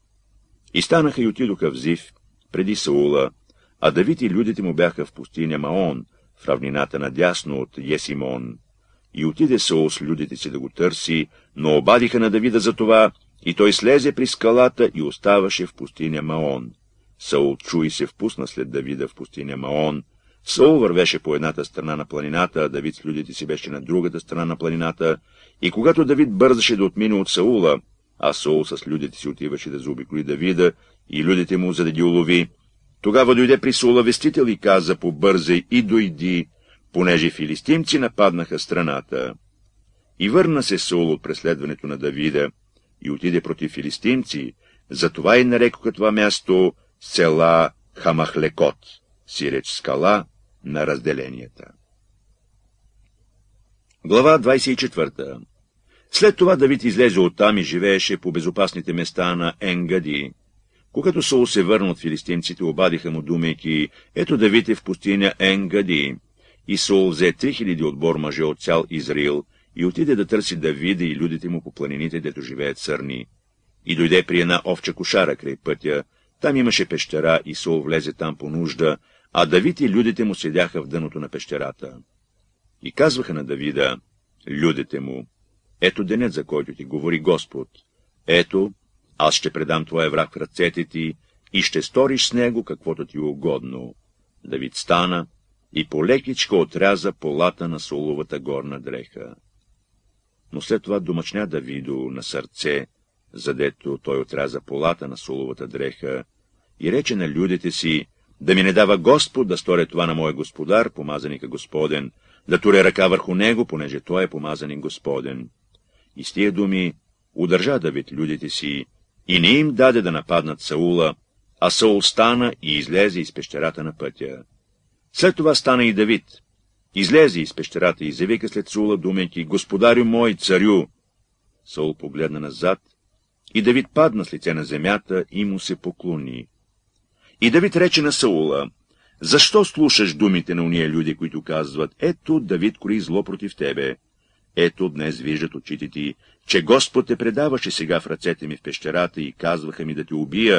Speaker 1: И станаха и отидоха в Зив, преди Саула, а Давид и людите му бяха в пустиня Маон, в равнината надясно от Есимон. И отиде Саул с людите си да го търси, но обадиха на Давида за това, и той слезе при скалата и оставаше в пустиня Маон. Саул чу и се впусна след Давида в пустиня Маон. Саул вървеше по едната страна на планината, а Давид с людите си беше на другата страна на планината, и когато Давид бързаше да отмине от Саула, а Саул с людите си отиваше да заобиколи Давида и людите му, за да ги улови, тогава дойде при Саула вестител и каза: побързай и дойди, понеже филистимци нападнаха страната. И върна се Саул от преследването на Давида и отиде против филистимци, затова и нарекоха това място села Хамахлекот, сиреч скала на разделенията. Глава 24. След това Давид излезе оттам и живееше по безопасните места на Енгади. Когато Саул се върна от филистимците, обадиха му, думайки: ето Давид е в пустиня Енгади. И Саул взе 3000 отбор мъже от цял Израил и отиде да търси Давида и людите му по планините, дето живеят сърни. И дойде при една овча кошара край пътя, там имаше пещера, и Саул влезе там по нужда, а Давид и людите му седяха в дъното на пещерата. И казваха на Давида людите му: ето денят, за който ти говори Господ. Ето, аз ще предам твоя враг в ръцете ти и ще сториш с него каквото ти е угодно. Давид стана и полекичка отряза полата на Сауловата горна дреха. Но след това домъчня Давидо на сърце, задето той отряза полата на Сауловата дреха, и рече на людите си: да ми не дава Господ да сторя това на моя господар, помазаника Господен, да туре ръка върху него, понеже той е помазаник Господен. И с тия думи удържа Давид людите си и не им даде да нападнат Саула, а Саул стана и излезе из пещерата на пътя. След това стана и Давид. Излезе из пещерата и завика след Саула, думайки: господарю мой, царю! Саул погледна назад, и Давид падна с лице на земята и му се поклони. И Давид рече на Саула: защо слушаш думите на уния люди, които казват: ето Давид кори зло против тебе? Ето днес виждат очите ти, че Господ те предаваше сега в ръцете ми в пещерата и казваха ми да те убия,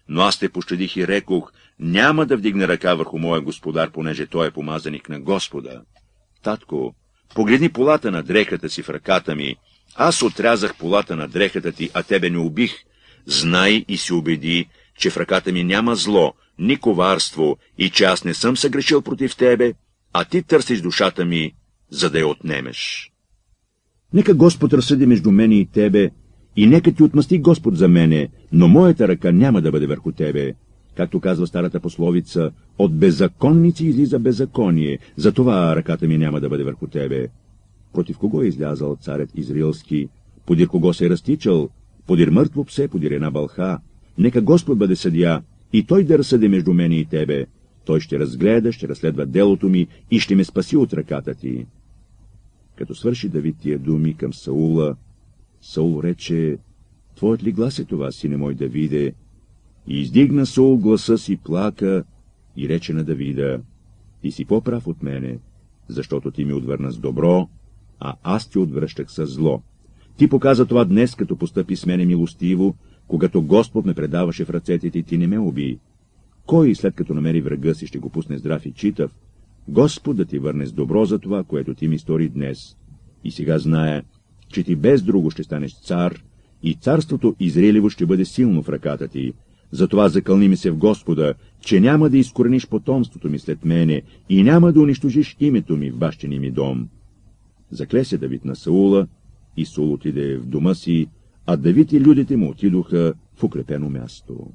Speaker 1: Но аз те пощадих и рекох, няма да вдигне ръка върху моя господар, понеже той е помазаник на Господа. Татко, погледни полата на дрехата си в ръката ми. Аз отрязах полата на дрехата ти, а тебе не убих. Знай и се убеди, че в ръката ми няма зло, ни коварство и че аз не съм съгрешил против тебе, а ти търсиш душата ми, за да я отнемеш.
Speaker 2: Нека Господ разсъди между мене и тебе, и нека ти отмъсти Господ за мене, но моята ръка няма да бъде върху тебе. Както казва старата пословица, от беззаконници излиза беззаконие, затова ръката ми няма да бъде върху тебе. Против кого е излязал царят израилски? Подир кого се е разтичал? Подир мъртво псе, подир една бълха. Нека Господ бъде съдия, и той да разсъди между мене и тебе. Той ще разгледа, ще разследва делото ми и ще ме спаси от ръката ти. Като свърши Давид тия думи към Саула, Саул рече, твоят ли глас е това, сине мой Давиде? И издигна Саул гласа си, плака и рече на Давида, ти си по-прав от мене, защото ти ми отвърна с добро, а аз ти отвръщах с зло. Ти показа това днес, като постъпи с мене милостиво, когато Господ ме предаваше в ръцете ти, ти не ме уби. Кой, след като намери врага си, ще го пусне здрав и читав? Господ да ти върне с добро за това, което ти ми стори днес. И сега зная, че ти без друго ще станеш цар, и царството Израилево ще бъде силно в ръката ти. Затова закълни ми се в Господа, че няма да изкорениш потомството ми след мене и няма да унищожиш името ми в бащиния ми дом. Закле се Давид на Саула, и Саул отиде в дома си, а Давид и людите му отидоха в укрепено място.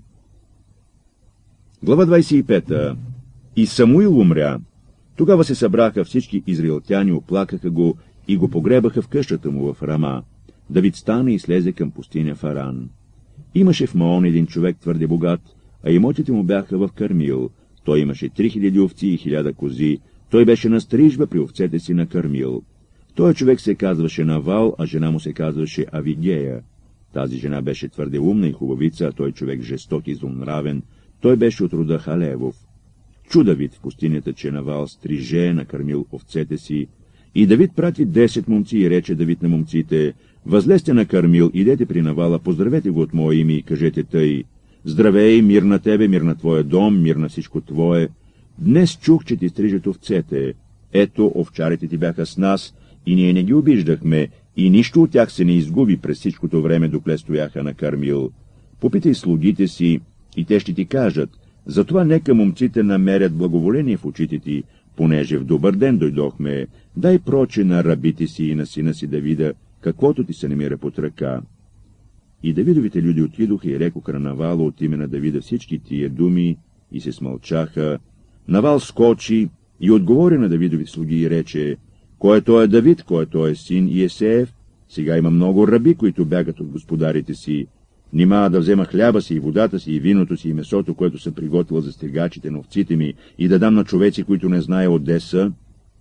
Speaker 2: Глава 25. И Самуил умря. Тогава се събраха всички израелтяни, оплакаха го и го погребаха в къщата му в Рама. Давид стана и слезе към пустиня Фаран. Имаше в Маон един човек твърде богат, а имотите му бяха в Кармил. Той имаше 3000 овци и 1000 кози. Той беше на стрижба при овцете си на Кармил. Той човек се казваше Навал, а жена му се казваше Авигея. Тази жена беше твърде умна и хубавица, а той човек жесток и злонравен. Той беше от рода Халевов. Чу Давид в пустинята, че Навал стриже на Кармил овцете си. И Давид прати 10 момци и рече Давид на момците, възлезте на Кармил, идете при Навала, поздравете го от мое име и кажете тъй, здравей, мир на тебе, мир на твоя дом, мир на всичко твое. Днес чух, че ти стрижат овцете. Ето, овчарите ти бяха с нас, и ние не ги обиждахме, и нищо от тях се не изгуби през всичкото време, докле стояха на Кармил. Попитай слугите си, и те ще ти кажат, затова нека момците намерят благоволение в очите ти, понеже в добър ден дойдохме, дай проче на рабите си и на сина си Давида, каквото ти се намира под ръка. И Давидовите люди отидоха и рекоха на Навала от име на Давида всички тия думи и се смълчаха. Навал скочи и отговори на Давидови слуги и рече, кой той е Давид, кой той е син Иесеев? Сега има много раби, които бягат от господарите си. Нима да взема хляба си и водата си и виното си и месото, което съм приготвила за стригачите на овците ми, и да дам на човеци, които не знае отде са.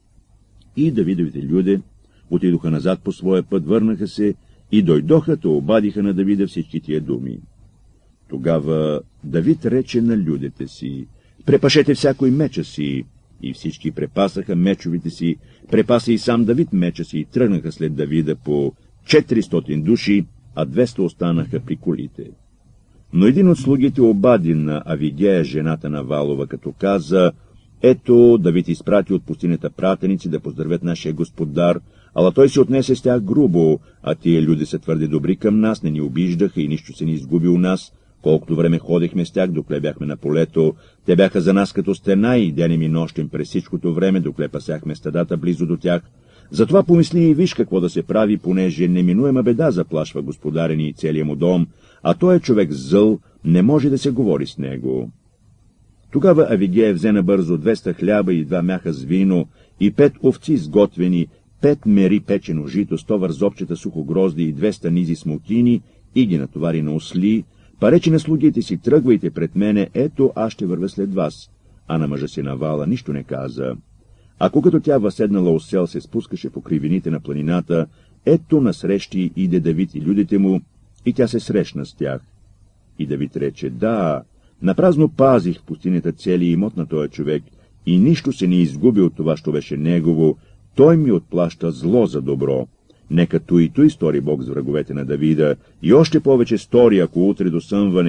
Speaker 2: И Давидовите люди отидоха назад по своя път, върнаха се и дойдоха, то обадиха на Давида всички тия думи. Тогава Давид рече на людите си, препашете всякой меча си, и всички препасаха мечовите си, препаса и сам Давид меча си и тръгнаха след Давида по 400 души, а 200 останаха при колите. Но един от слугите обади на Авигея, жената на Валова, като каза, ето, Давид изпрати от пустинята пратеници да поздравят нашия господар, ала той се отнесе с тях грубо, а тия люди са твърде добри към нас, не ни обиждаха и нищо се не изгуби у нас. Колкото време ходихме с тях, докле бяхме на полето, те бяха за нас като стена и денем и нощем през всичкото време, докле пасяхме стадата близо до тях. Затова помисли и виж какво да се прави, понеже неминуема беда заплашва господаря ни и целия му дом, а той е човек зъл, не може да се говори с него. Тогава Авигея взе набързо 200 хляба и 2 мяха с вино и 5 овци сготвени, 5 мери печено жито, 100 вързопчета сухо грозди и 200 низи смокини и ги натовари на осли, па рече на слугите си, тръгвайте пред мене, ето аз ще вървя след вас. А на мъжа си Навала нищо не каза. А когато тя възседнала осел, се спускаше по кривините на планината, ето насрещи иде Давид и людите му, и тя се срещна с тях. И Давид рече, да, напразно пазих в пустинята целия имот на този човек, и нищо се не изгуби от това, що беше негово, той ми отплаща зло за добро. Нека и той стори Бог за враговете на Давида, и още повече стори, ако утре до съмване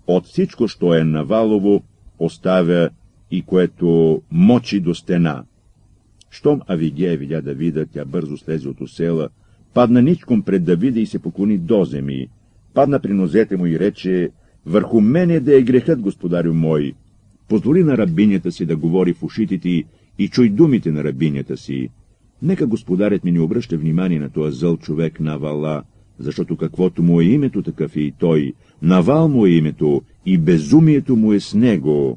Speaker 2: от всичко, що е Навалово, оставя и което мочи до стена. Щом Авигея видя Давида, тя бързо слезе от осела, падна ничком пред Давида и се поклони до земи. Падна при нозете му и рече: върху мене да е грехът, господарю мой. Позволи на рабинята си да говори в ушите ти и чуй думите на рабинята си. Нека господарят ми не обръща внимание на този зъл човек Навала, защото каквото му е името, такъв е и той. Навал му е името и безумието му е с него.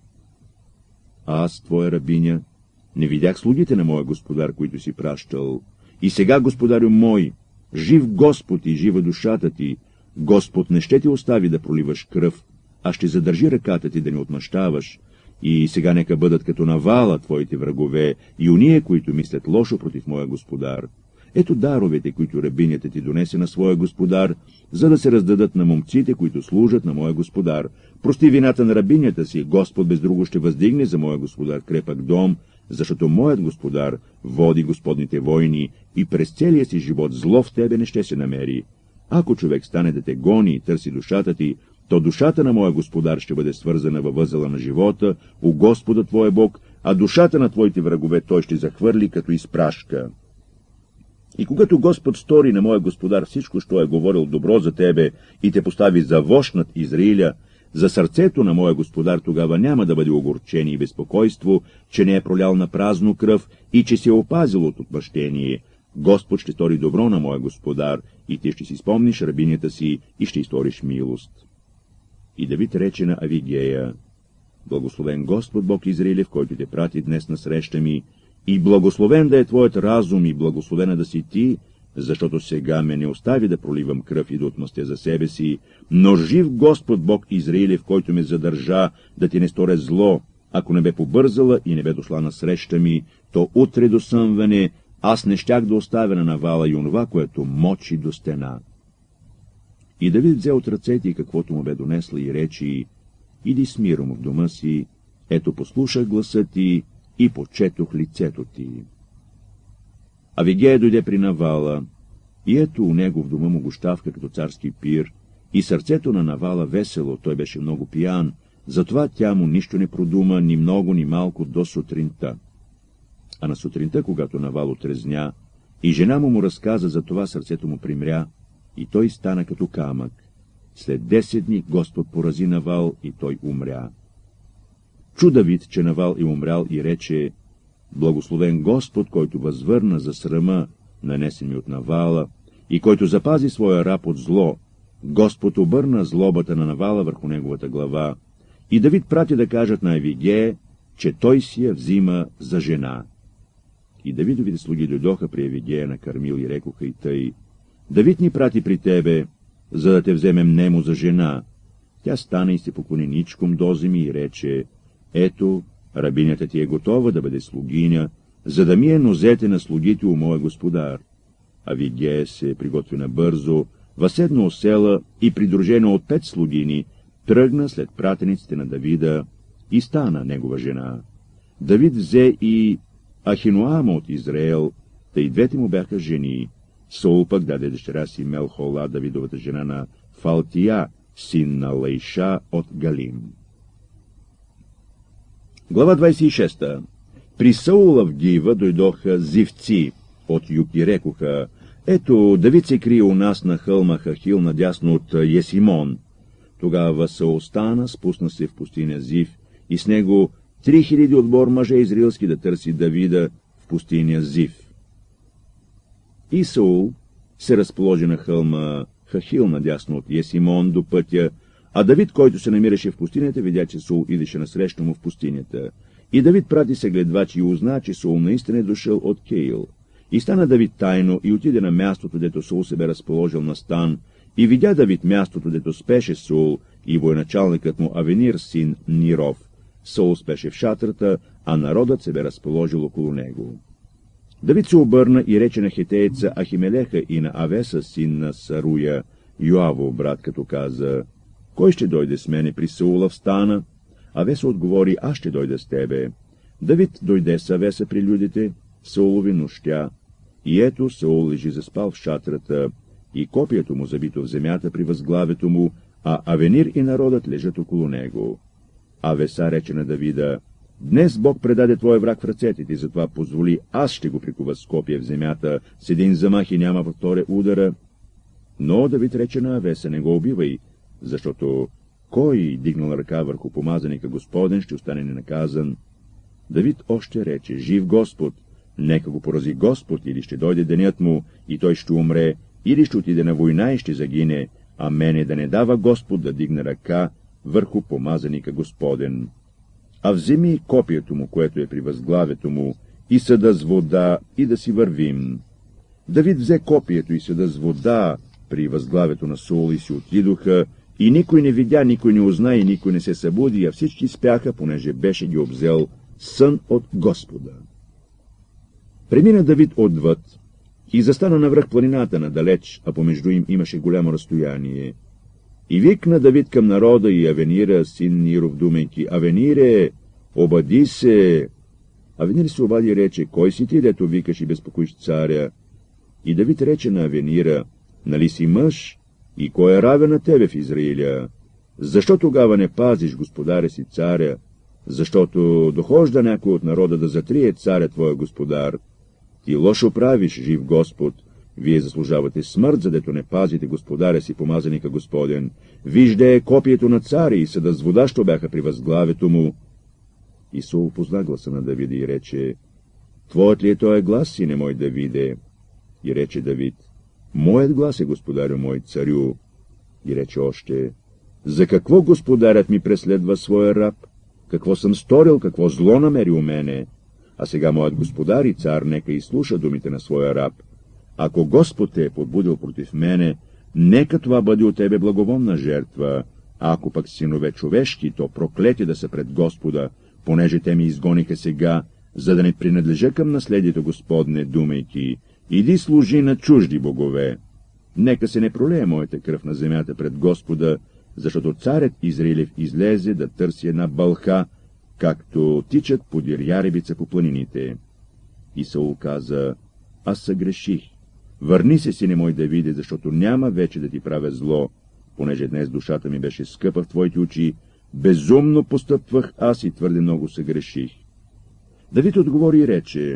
Speaker 2: Аз, твоя рабиня, не видях слугите на моя господар, които си пращал. И сега, господарю мой, жив Господ и жива душата ти, Господ не ще ти остави да проливаш кръв, а ще задържи ръката ти да не отмъщаваш. И сега нека бъдат като Навала твоите врагове и уния, които мислят лошо против моя господар. Ето даровете, които рабинята ти донесе на своя господар, за да се раздадат на момците, които служат на моя господар. Прости вината на рабинята си, Господ без друго ще въздигне за моя господар крепък дом, защото моят господар води господните войни и през целия си живот зло в тебе не ще се намери. Ако човек стане да те гони и търси душата ти, то душата на моя господар ще бъде свързана във възела на живота у Господа твоя Бог, а душата на твоите врагове той ще захвърли като изпрашка. И когато Господ стори на моя господар всичко, що е говорил добро за тебе и те постави за вожд над Израиля, за сърцето на моя господар тогава няма да бъде огорчение и безпокойство, че не е пролял на празно кръв и че се е опазил от отмъщение. Господ ще стори добро на моя господар и ти ще си спомниш рабинята си и ще изториш милост. И Давид рече на Авигея: благословен Господ Бог Израилев, който те прати днес на среща ми, и благословен да е твоят разум и благословена да си ти, защото сега ме не остави да проливам кръв и да отмъстя за себе си, но жив Господ Бог Израилев, който ме задържа да ти не сторя зло, ако не бе побързала и не бе дошла на среща ми, то утре до съмване аз не щях да оставя на Навала и онова, което мочи до стена. И Давид взе от ръцете и каквото му бе донесла и речи: иди с миром в дома си, ето послушах гласа ти и почетох лицето ти. Авигея дойде при Навала, и ето у него в дома му гощавка като царски пир, и сърцето на Навала весело, той беше много пиян, затова тя му нищо не продума, ни много, ни малко до сутринта. А на сутринта, когато Навал отрезня, и жена му разказа за това, сърцето му примря, и той стана като камък. След 10 дни Господ порази Навал и той умря. Чу Давид, че Навал е умрял и рече: благословен Господ, който възвърна за срама, нанесен ми от Навала, и който запази своя раб от зло. Господ обърна злобата на Навала върху неговата глава. И Давид прати да кажат на Авигея, че той си я взима за жена. И Давидовите слуги дойдоха при Авигея на Кармил и рекоха и тъй: Давид ни прати при тебе, за да те вземем нему за жена. Тя стана и се поклони ничком до земи и рече: ето, рабинята ти е готова да бъде слугиня, за да мие нозете на слугите у моя господар. Авигея се приготви набързо, въседна осела и придружена от 5 слугини, тръгна след пратениците на Давида и стана негова жена. Давид взе и Ахиноама от Израел, тъй двете му бяха жени. Саул пък даде дъщеря си Мелхола, Давидовата жена, на Фалтия, син на Лейша от Галим. Глава 26. При Саула в Гива дойдоха зивци от юг и рекоха: ето, Давид се крие у нас на хълма Хахил, надясно от Есимон. Тогава Саул стана, спусна се в пустиня Зив и с него 3000 отбор мъже израилски да търси Давида в пустиня Зив. И Саул се разположи на хълма Хахил, надясно от Есимон до пътя, а Давид, който се намираше в пустинята, видя, че Саул идеше насреща му в пустинята. И Давид прати съгледвачи и узна, че Саул наистина е дошъл от Кейл. И стана Давид тайно и отиде на мястото, дето Саул се бе разположил на стан, и видя Давид мястото, дето спеше Саул и военачалникът му Авенир, син Ниров. Саул спеше в шатрата, а народът се бе разположил около него. Давид се обърна и рече на хетееца Ахимелеха и на Авеса, син на Саруя, Йоаво брат, като каза: кой ще дойде с мене при Саула в стана? Авеса отговори: аз ще дойда с тебе. Давид дойде с Авеса при людите, Саулови нощя, и ето Саул лежи заспал в шатрата, и копието му забито в земята при възглавието му,
Speaker 1: а Авенир и народът лежат около него. Авеса рече на Давида: днес Бог предаде твоя враг в ръцете ти, затова позволи, аз ще го прикува с копие в земята, с един замах и няма повторя удара. Но Давид рече на Авеса: не го убивай, защото кой дигнал ръка върху помазаника Господен, ще остане ненаказан. Давид още рече: жив Господ, нека го порази Господ, или ще дойде денят му и той ще умре, или ще отиде на война и ще загине, а мене да не дава Господ да дигне ръка върху помазаника Господен. А вземи копието му, което е при възглавието му, и съда с вода, и да си вървим. Давид взе копието и съда с вода при възглавието на Саул и си отидоха, и никой не видя, никой не узна и никой не се събуди, а всички спяха, понеже беше ги обзел сън от Господа. Премина Давид отвъд и застана навръх планината надалеч, а помежду им имаше голямо разстояние. И викна Давид към народа и Авенира, син Ниров, думайки: Авенире, обади се! Авенир се обади и рече: кой си ти, дето викаш и безпокоиш царя? И Давид рече на Авенира: нали си мъж? И кой е равен на тебе в Израиля? Защо тогава не пазиш господаря си царя? Защото дохожда някой от народа да затрие царя твоя господар. Ти лошо правиш, жив Господ. Вие заслужавате смърт, задето не пазите господаря си, помазаника Господен. Вижде копието на царя и съда с вода, що бяха при възглавието му. И Саул позна гласа на Давида и рече: твоят ли е този глас, сине мой Давиде? И рече Давид: моят глас е, господарю мой, царю. И рече още: за какво господарят ми преследва своя раб? Какво съм сторил, какво зло намери у мене? А сега моят господар и цар нека изслуша думите на своя раб. Ако Господ те е подбудил против мене, нека това бъде от тебе благоволна жертва, а ако пък синове човешки, то проклети да са пред Господа, понеже те ми изгониха сега, за да не принадлежа към наследието Господне, думайки: иди служи на чужди богове. Нека се не пролее моята кръв на земята пред Господа, защото царят Израилев излезе да търси една бълха, както тичат подир яребица по планините. И Саул каза: аз съгреших. Върни се, сине мой Давиде, защото няма вече да ти правя зло, понеже днес душата ми беше скъпа в твоите очи, безумно постъпвах аз и твърде много съгреших. Давид отговори и рече: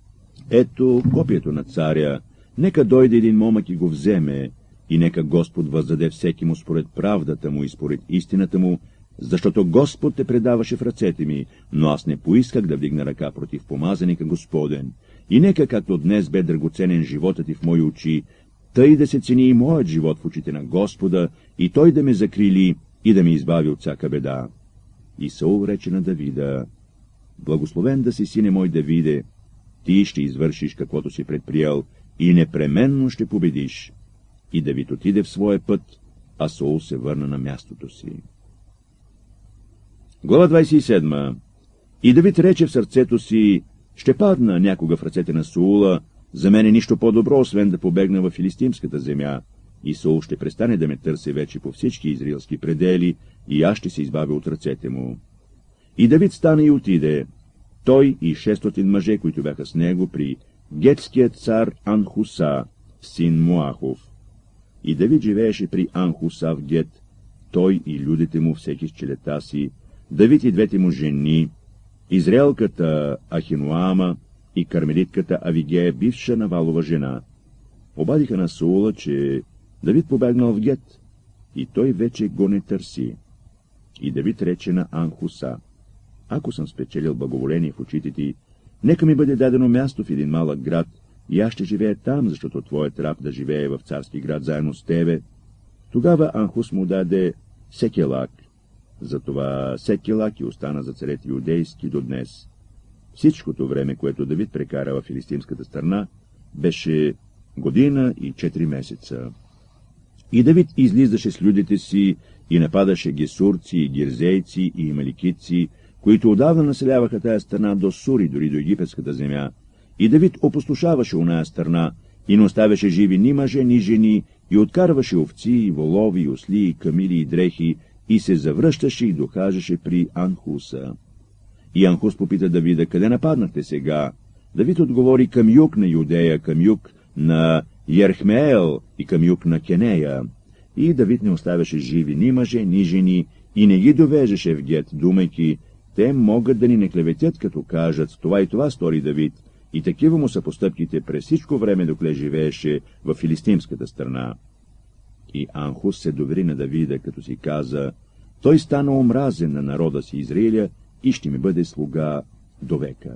Speaker 1: ето копието на царя, нека дойде един момък и го вземе, и нека Господ въздаде всеки му според правдата му и според истината му, защото Господ те предаваше в ръцете ми, но аз не поисках да вдигна ръка против помазаника Господен. И нека, както днес бе драгоценен животът ти в мои очи, тъй да се цени и моят живот в очите на Господа, и той да ме закрили и да ме избави от всяка беда. И Саул рече на Давида: благословен да си, сине мой Давиде, ти ще извършиш каквото си предприел и непременно ще победиш. И Давид отиде в своя път, а Саул се върна на мястото си. Глава 27. И Давид рече в сърцето си: ще падна някога в ръцете на Саула, за мен е нищо по-добро, освен да побегна в филистимската земя, и Саул ще престане да ме търси вече по всички израилски предели, и аз ще се избавя от ръцете му. И Давид стана и отиде, той и 600 мъже, които бяха с него, при гетският цар Анхуса, син Моахов. И Давид живееше при Анхуса в Гет, той и людите му, всеки с челета си, Давид и двете му жени, израелката Ахинуама и кармелитката Авигея, бивша Навалова жена. Обадиха на Саула, че Давид побегнал в Гет, и той вече го не търси. И Давид рече на Анхуса: ако съм спечелил благоволение в очите ти, нека ми бъде дадено място в един малък град, и аз ще живея там, защото твоят раб да живее в царски град заедно с тебе. Тогава Анхус му даде Секелак. Затова Секелак и остана за царете юдейски до днес. Всичкото време, което Давид прекара в филистимската страна, беше 1 година и 4 месеца. И Давид излизаше с людите си и нападаше гесурци, и гирзейци, и ималикитци, които отдавна населяваха тая страна до Сури, дори до египетската земя. И Давид опустошаваше оная страна и не оставяше живи ни мъже, ни жени, и откарваше овци, и волови, и осли, и камили, и дрехи, и се завръщаше и дохажеше при Анхуса. И Анхус попита Давида: къде нападнахте сега? Давид отговори: към юг на Юдея, към юг на Ерхмеел и към юг на Кенея. И Давид не оставяше живи ни мъже, ни жени и не ги довеждаше в Гет, думайки, те могат да ни не клеветят, като кажат, това и това стори Давид, и такива му са постъпките през всичко време, докле живееше в филистимската страна. И Анхус се довери на Давида, като си каза, той стана омразен на народа си Израиля и ще ми бъде слуга до века.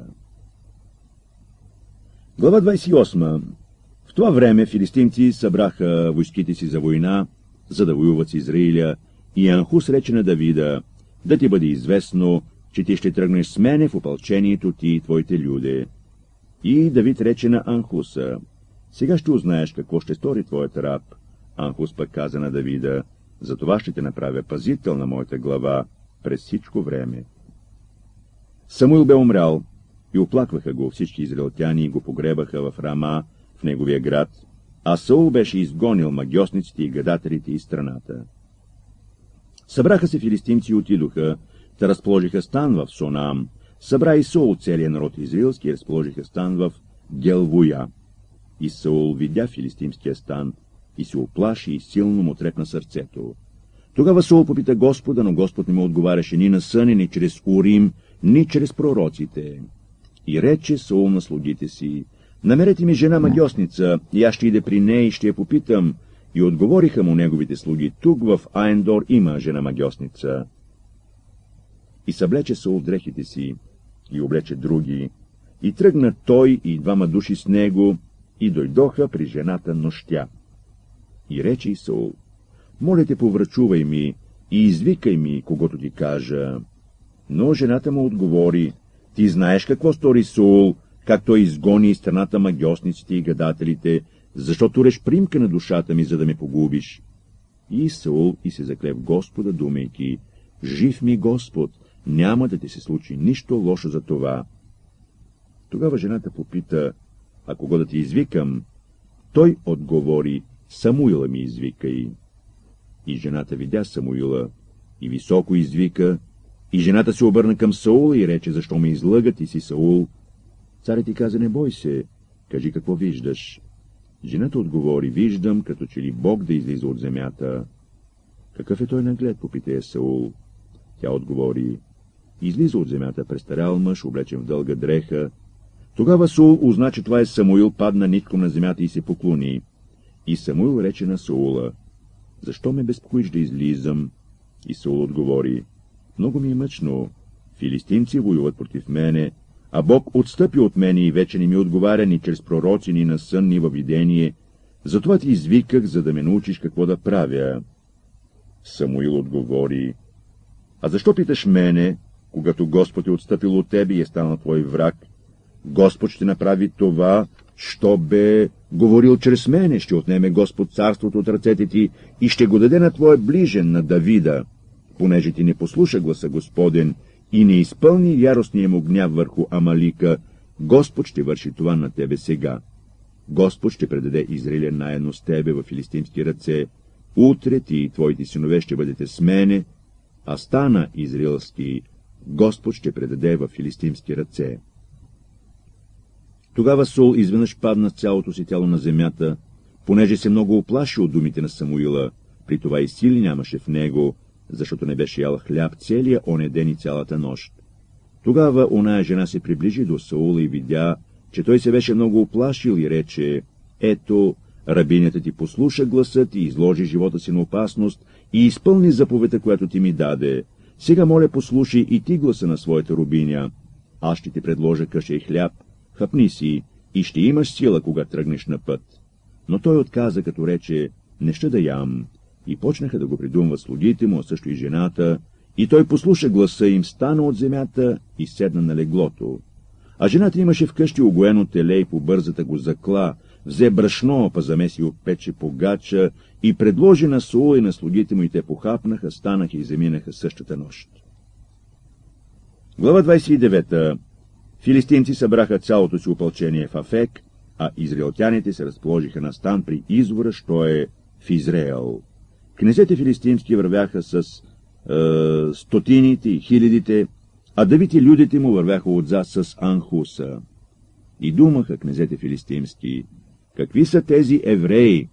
Speaker 1: Глава 28. В това време филистимци събраха войските си за война, за да воюват с Израиля, и Анхус рече на Давида, да ти бъде известно, че ти ще тръгнеш с мене в опълчението ти и твоите люде. И Давид рече на Анхуса, сега ще узнаеш какво ще стори твоят раб. Анхус пък каза на Давида, затова ще те направя пазител на моята глава през всичко време. Самуил бе умрял и оплакваха го всички израелтяни и го погребаха в Рама, в неговия град, а Саул беше изгонил магьосниците и гадателите из страната. Събраха се филистимци и отидоха, да разположиха стан в Сонам. Събра и Саул целия народ израилски и разположиха стан в Гелвуя. И Саул видя филистимския стан и се оплаши и силно му трепна сърцето. Тогава Саул попита Господа, но Господ не му отговаряше ни на сън, ни чрез Урим, ни чрез пророците. И рече Саул на слугите си, намерете ми жена магьосница, и аз ще иде при нея и ще я попитам. И отговориха му неговите слуги, тук в Аендор има жена магьосница. И съблече Саул дрехите си, и облече други, и тръгна той и двама души с него, и дойдоха при жената нощя. И рече и Саул, моля те, поврачувай ми и извикай ми, когато ти кажа. Но жената му отговори, ти знаеш какво стори Саул, как той изгони из страната магьосниците и гадателите, защото реш примка на душата ми, за да ме погубиш. И Саул и се закле в Господа, думайки, жив ми Господ, няма да ти се случи нищо лошо за това. Тогава жената попита, а кого да ти извикам? Той отговори, Самуила ми извикай. И жената видя Самуила и високо извика, и жената се обърна към Саула и рече, защо ме излъга, ти си Саул? Царят ти каза, не бой се, кажи какво виждаш. Жената отговори, виждам, като че ли Бог да излиза от земята. Какъв е той наглед, попита я Саул. Тя отговори, излиза от земята престарял мъж, облечен в дълга дреха. Тогава Саул узна, че това е Самуил, падна нитком на земята и се поклони. И Самуил рече на Саула, защо ме безпокоиш да излизам? И Саул отговори, много ми е мъчно, филистимци воюват против мене, а Бог отстъпи от мене и вече не ми отговаря ни чрез пророци, ни на сън, ни във видение. Затова ти извиках, за да ме научиш какво да правя. Самуил отговори, а защо питаш мене, когато Господ е отстъпил от тебе и е станал твой враг? Господ ще направи това, що бе говорил чрез мене, ще отнеме Господ царството от ръцете ти и ще го даде на твоя ближен, на Давида, понеже ти не послуша гласа Господен и не изпълни яростния му гняв върху Амалика, Господ ще върши това на тебе сега. Господ ще предаде Израиля наедно с тебе в филистимски ръце. Утре ти и твоите синове ще бъдете с мене, а стана израилски Господ ще предаде в филистимски ръце. Тогава Саул изведнъж падна с цялото си тяло на земята, понеже се много оплаши от думите на Самуила, при това и сили нямаше в него, защото не беше ял хляб целия оня ден и цялата нощ. Тогава оная жена се приближи до Саула и видя, че той се беше много оплашил и рече, ето, рабинята ти послуша гласът и изложи живота си на опасност и изпълни заповедта, която ти ми даде. Сега, моля, послушай и ти гласа на своята рабиня. Аз ще ти предложа каша и хляб, хапни си и ще имаш сила, кога тръгнеш на път. Но той отказа, като рече, не ще да ям. И почнаха да го придумват слугите му, а също и жената, и той послуша гласа им, стана от земята и седна на леглото. А жената имаше вкъщи огоено теле и по бързата го закла, взе брашно, па замеси опече погача и предложи на Саула и на слугите му, и те похапнаха, станаха и заминаха същата нощ. Глава 29. Филистимци събраха цялото си опълчение в Афек, а израелтяните се разположиха на стан при извора, що е в Израел. Князете филистимски вървяха с стотините и хилядите, а Давид и людите му вървяха отзад с Анхуса. И думаха князете филистимски, какви са тези евреи,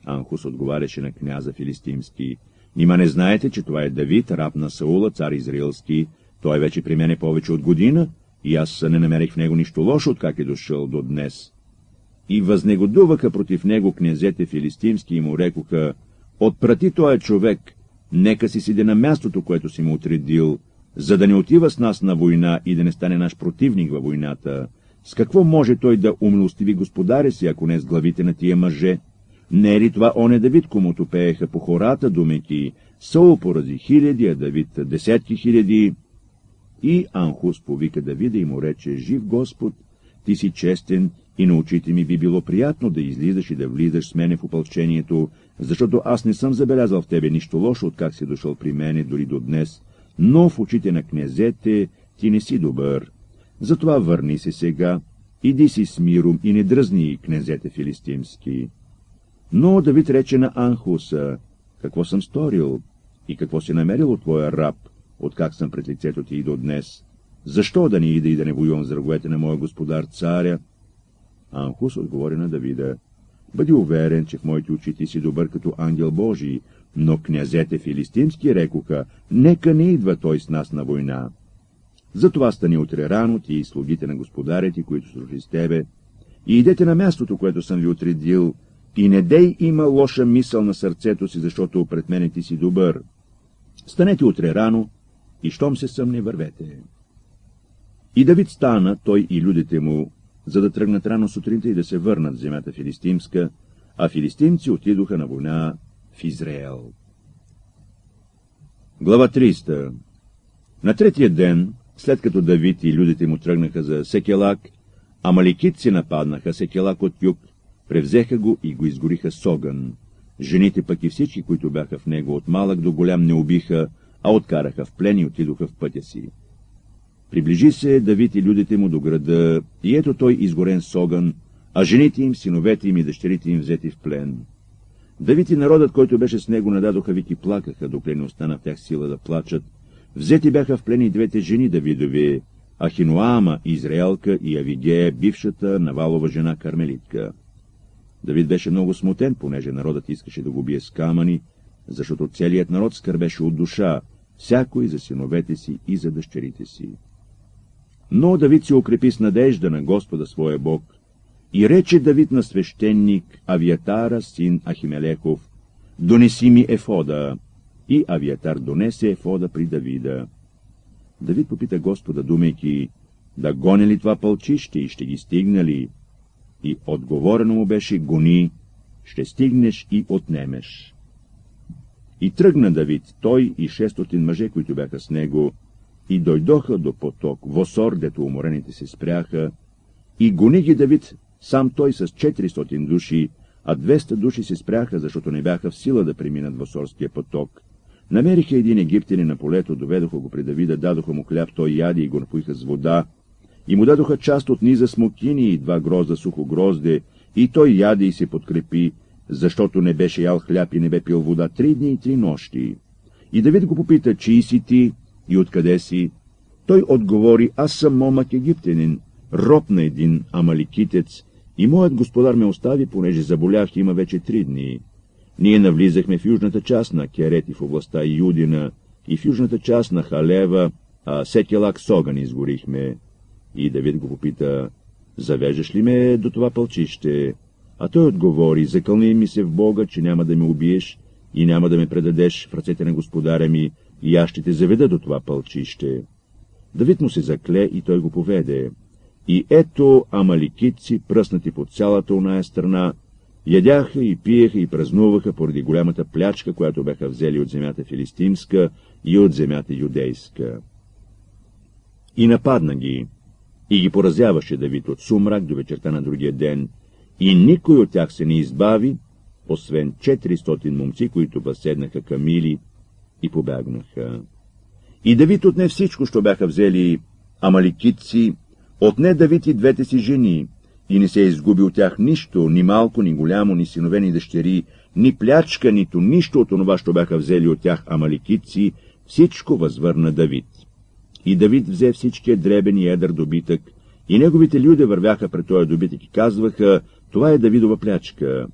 Speaker 1: Анхус отговаряше на княза филистимски. Нима не знаете, че това е Давид, раб на Саула, цар израилски. Той вече при мене повече от година и аз не намерих в него нищо лошо, откак е дошъл до днес. И възнегодуваха против него князете филистимски и му рекоха: отпрати този човек, нека си седи на мястото, което си му отредил, за да не отива с нас на война и да не стане наш противник във войната. С какво може той да умилостиви господаря си, ако не с главите на тия мъже? Не е ли това оне Давид, комуто пееха по хората думайки: Саул порази хиляди, а Давид десетки хиляди? И Анхус повика Давида и му рече: жив Господ, ти си честен и на очите ми би било приятно да излизаш и да влизаш с мене в опълчението, защото аз не съм забелязал в тебе нищо лошо, откак си дошъл при мене дори до днес, но в очите на князете ти не си добър. Затова върни се сега, иди си с миром и не дръзни князете филистимски. Но Давид рече на Анхуса: какво съм сторил и какво си намерил от твоя раб, откак съм пред лицето ти и до днес? Защо да не ида и да не воювам за враговете на моя господар царя? Анхус отговори на Давида: бъди уверен, че в моите очи ти си добър като ангел Божий, но князете филистимски рекоха: нека не идва той с нас на война. Затова стани утре рано, ти и слугите на господаря ти, които са дошли с тебе, и идете на мястото, което съм ви отредил, и не дей има лоша мисъл на сърцето си, защото пред мене ти си добър. Станете утре рано и щом се съмне, вървете. И Давид стана, той и людите му, за да тръгнат рано сутринта и да се върнат в земята филистимска, а филистимци отидоха на война в Израел. Глава 30. На третия ден, след като Давид и людите му тръгнаха за Секелак, амаликитци нападнаха Секелак от юг, превзеха го и го изгориха с огън. Жените пък и всички, които бяха в него от малък до голям, не убиха, а откараха в плен и отидоха в пътя си. Приближи се Давид и людите му до града, и ето той изгорен с огън, а жените им, синовете им и дъщерите им взети в плен. Давид и народът, който беше с него, нададоха вик и плакаха, докле не остана в тях сила да плачат. Взети бяха в плен и двете жени Давидови, Ахиноама, израелка, и Авигея, бившата Навалова жена кармелитка. Давид беше много смутен, понеже народът искаше да го бие с камъни, защото целият народ скърбеше от душа, всякой за синовете си и за дъщерите си. Но Давид се укрепи с надежда на Господа своя Бог и рече Давид на свещеник Авиатара, син Ахимелехов: донеси ми ефода. И Авиатар донесе ефода при Давида. Давид попита Господа, думайки: да гоня ли това пълчище и ще ги стигна ли? И отговорено му беше: гони, ще стигнеш и отнемеш. И тръгна Давид, той и 600 мъже, които бяха с него, и дойдоха до поток Восор, дето уморените се спряха, и гони ги Давид, сам той с 400 души, а 200 души се спряха, защото не бяха в сила да преминат Восорския поток. Намериха един египтянин на полето, доведоха го при Давида, дадоха му хляб, той яди и го напоиха с вода, и му дадоха част от низа смокини и 2 грозда сухо грозде, и той яде и се подкрепи, защото не беше ял хляб и не бе пил вода 3 дни и 3 нощи. И Давид го попита: чий си ти и откъде си? Той отговори: аз съм момък египтянин, роб на един амаликитец, и моят господар ме остави, понеже заболях, има вече 3 дни. Ние навлизахме в южната част на Керет и в областта Юдина, и в южната част на Халева, а Секелак с огън изгорихме. И Давид го попита: завеждаш ли ме до това пълчище? А той отговори: закълни ми се в Бога, че няма да ме убиеш и няма да ме предадеш в ръцете на господаря ми, и аз ще те заведа до това пълчище. Давид му се закле и той го поведе. И ето амаликитци, пръснати по цялата оная страна, ядяха и пиеха и празнуваха поради голямата плячка, която бяха взели от земята филистимска и от земята юдейска. И нападна ги, и ги поразяваше Давид от сумрак до вечерта на другия ден, и никой от тях се не избави, освен 400 момци, които възседнаха камили и побягнаха. И Давид отне всичко, що бяха взели амаликитци, отне Давид и 2 си жени, и не се изгуби от тях нищо, ни малко, ни голямо, ни синове, ни дъщери, ни плячка, нито нищо от онова, що бяха взели от тях амаликитци, всичко възвърна Давид. И Давид взе всичкия дребен и едър добитък, и неговите люди вървяха пред този добитък и казваха: това е Давидова плячка.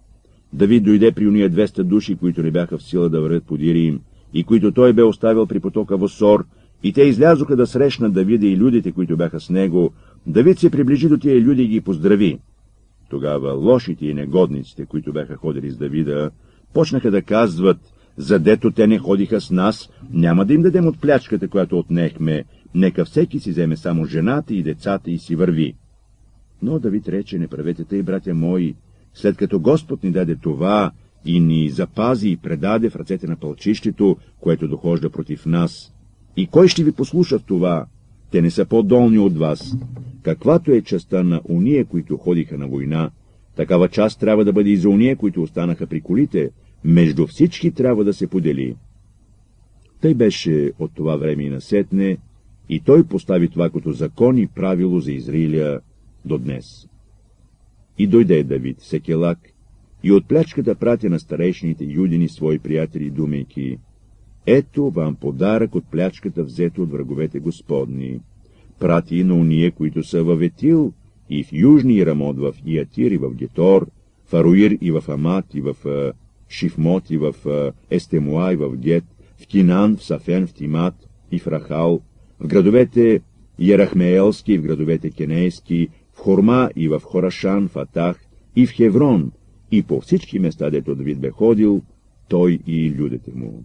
Speaker 1: Давид дойде при уния 200 души, които не бяха в сила да вървят подири им, и които той бе оставил при потока Восор, и те излязоха да срещнат Давида и людите, които бяха с него. Давид се приближи до тия люди и ги поздрави. Тогава лошите и негодниците, които бяха ходили с Давида, почнаха да казват: задето те не ходиха с нас, няма да им дадем от плячката, която отнехме, нека всеки си вземе само жената и децата и си върви. Но Давид рече: не правете тъй, братя мои, след като Господ ни даде това и ни запази и предаде в ръцете на пълчището, което дохожда против нас. И кой ще ви послуша в това? Те не са по-долни от вас. Каквато е частта на уния, които ходиха на война, такава част трябва да бъде и за уния, които останаха при колите. Между всички трябва да се подели. Тъй беше от това време и насетне, и той постави това като закон и правило за Израиля до днес. И дойде Давид в Екелак, и от плячката пратя на старейшините юдини свои приятели, думайки: ето вам подарък от плячката, взето от враговете Господни. Прати на уния, които са във Ветил, и в южния Рамот, в Иатир, и в Гетор, в Аруир, и в Амат, и в Шифмот, и в Естемуа, и в Гет, в Кинан, в Сафен, в Тимат, и в Рахал, в градовете Ерахмеелски, и в градовете Кенейски, в Хорма, и в Хорашан, в Атах, и в Хеврон, и по всички места, дето Давид бе ходил, той и людите му.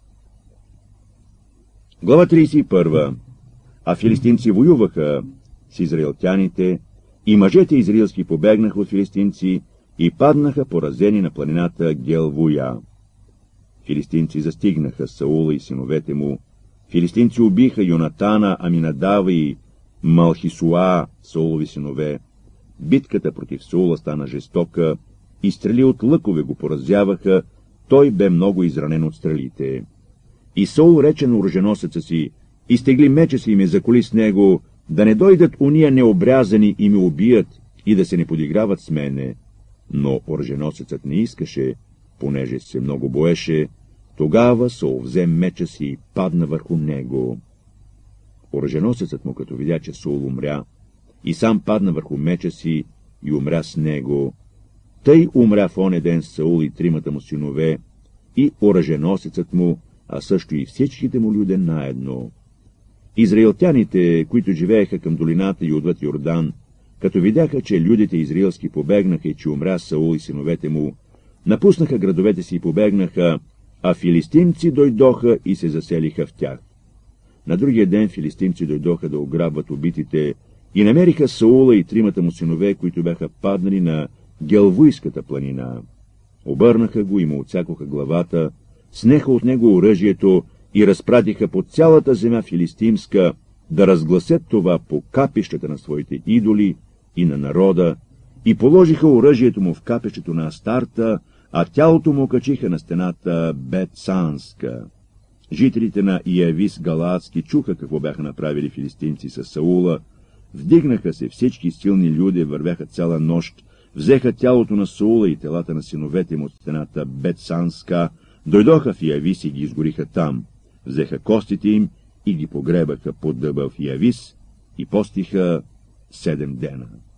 Speaker 1: Глава 31. А филистинци воюваха с израелтяните, и мъжете израилски побегнаха от филистинци и паднаха поразени на планината Гелвуя. Филистинци застигнаха Саула и синовете му. Филистинци убиха Йонатана, Аминадава и Малхисуа, Саулови синове. Битката против Саула стана жестока, и стрели от лъкове го поразяваха, той бе много изранен от стрелите. И Саул рече на оръженосеца си: изтегли меча си и ме заколи с него, да не дойдат уния необрязани и ме убият, и да се не подиграват с мене. Но оръженосецът не искаше, понеже се много боеше. Тогава Саул взе меча си и падна върху него. Оръженосецът му, като видя, че Саул умря, и сам падна върху меча си и умря с него. Тъй умря в оня ден Саул и тримата му синове, и оръженосецът му, а също и всичките му люде наедно. Израелтяните, които живееха към долината и отвъд Йордан, като видяха, че людите израелски побегнаха и че умря Саул и синовете му, напуснаха градовете си и побегнаха, а филистимци дойдоха и се заселиха в тях. На другия ден филистимци дойдоха да ограбват убитите и намериха Саула и тримата му синове, които бяха паднали на Гелвуйската планина. Обърнаха го и му отсякоха главата, снеха от него оръжието и разпратиха по цялата земя филистимска да разгласят това по капищата на своите идоли и на народа, и положиха оръжието му в капището на Астарта, а тялото му качиха на стената Бетсанска. Жителите на Иявис Галаадски чуха какво бяха направили филистимци с Саула, вдигнаха се всички силни люди, вървяха цяла нощ, взеха тялото на Саула и телата на синовете му от стената Бетсанска, дойдоха в Иявис и ги изгориха там, взеха костите им и ги погребаха под дъба в Иявис и постиха 7 дена.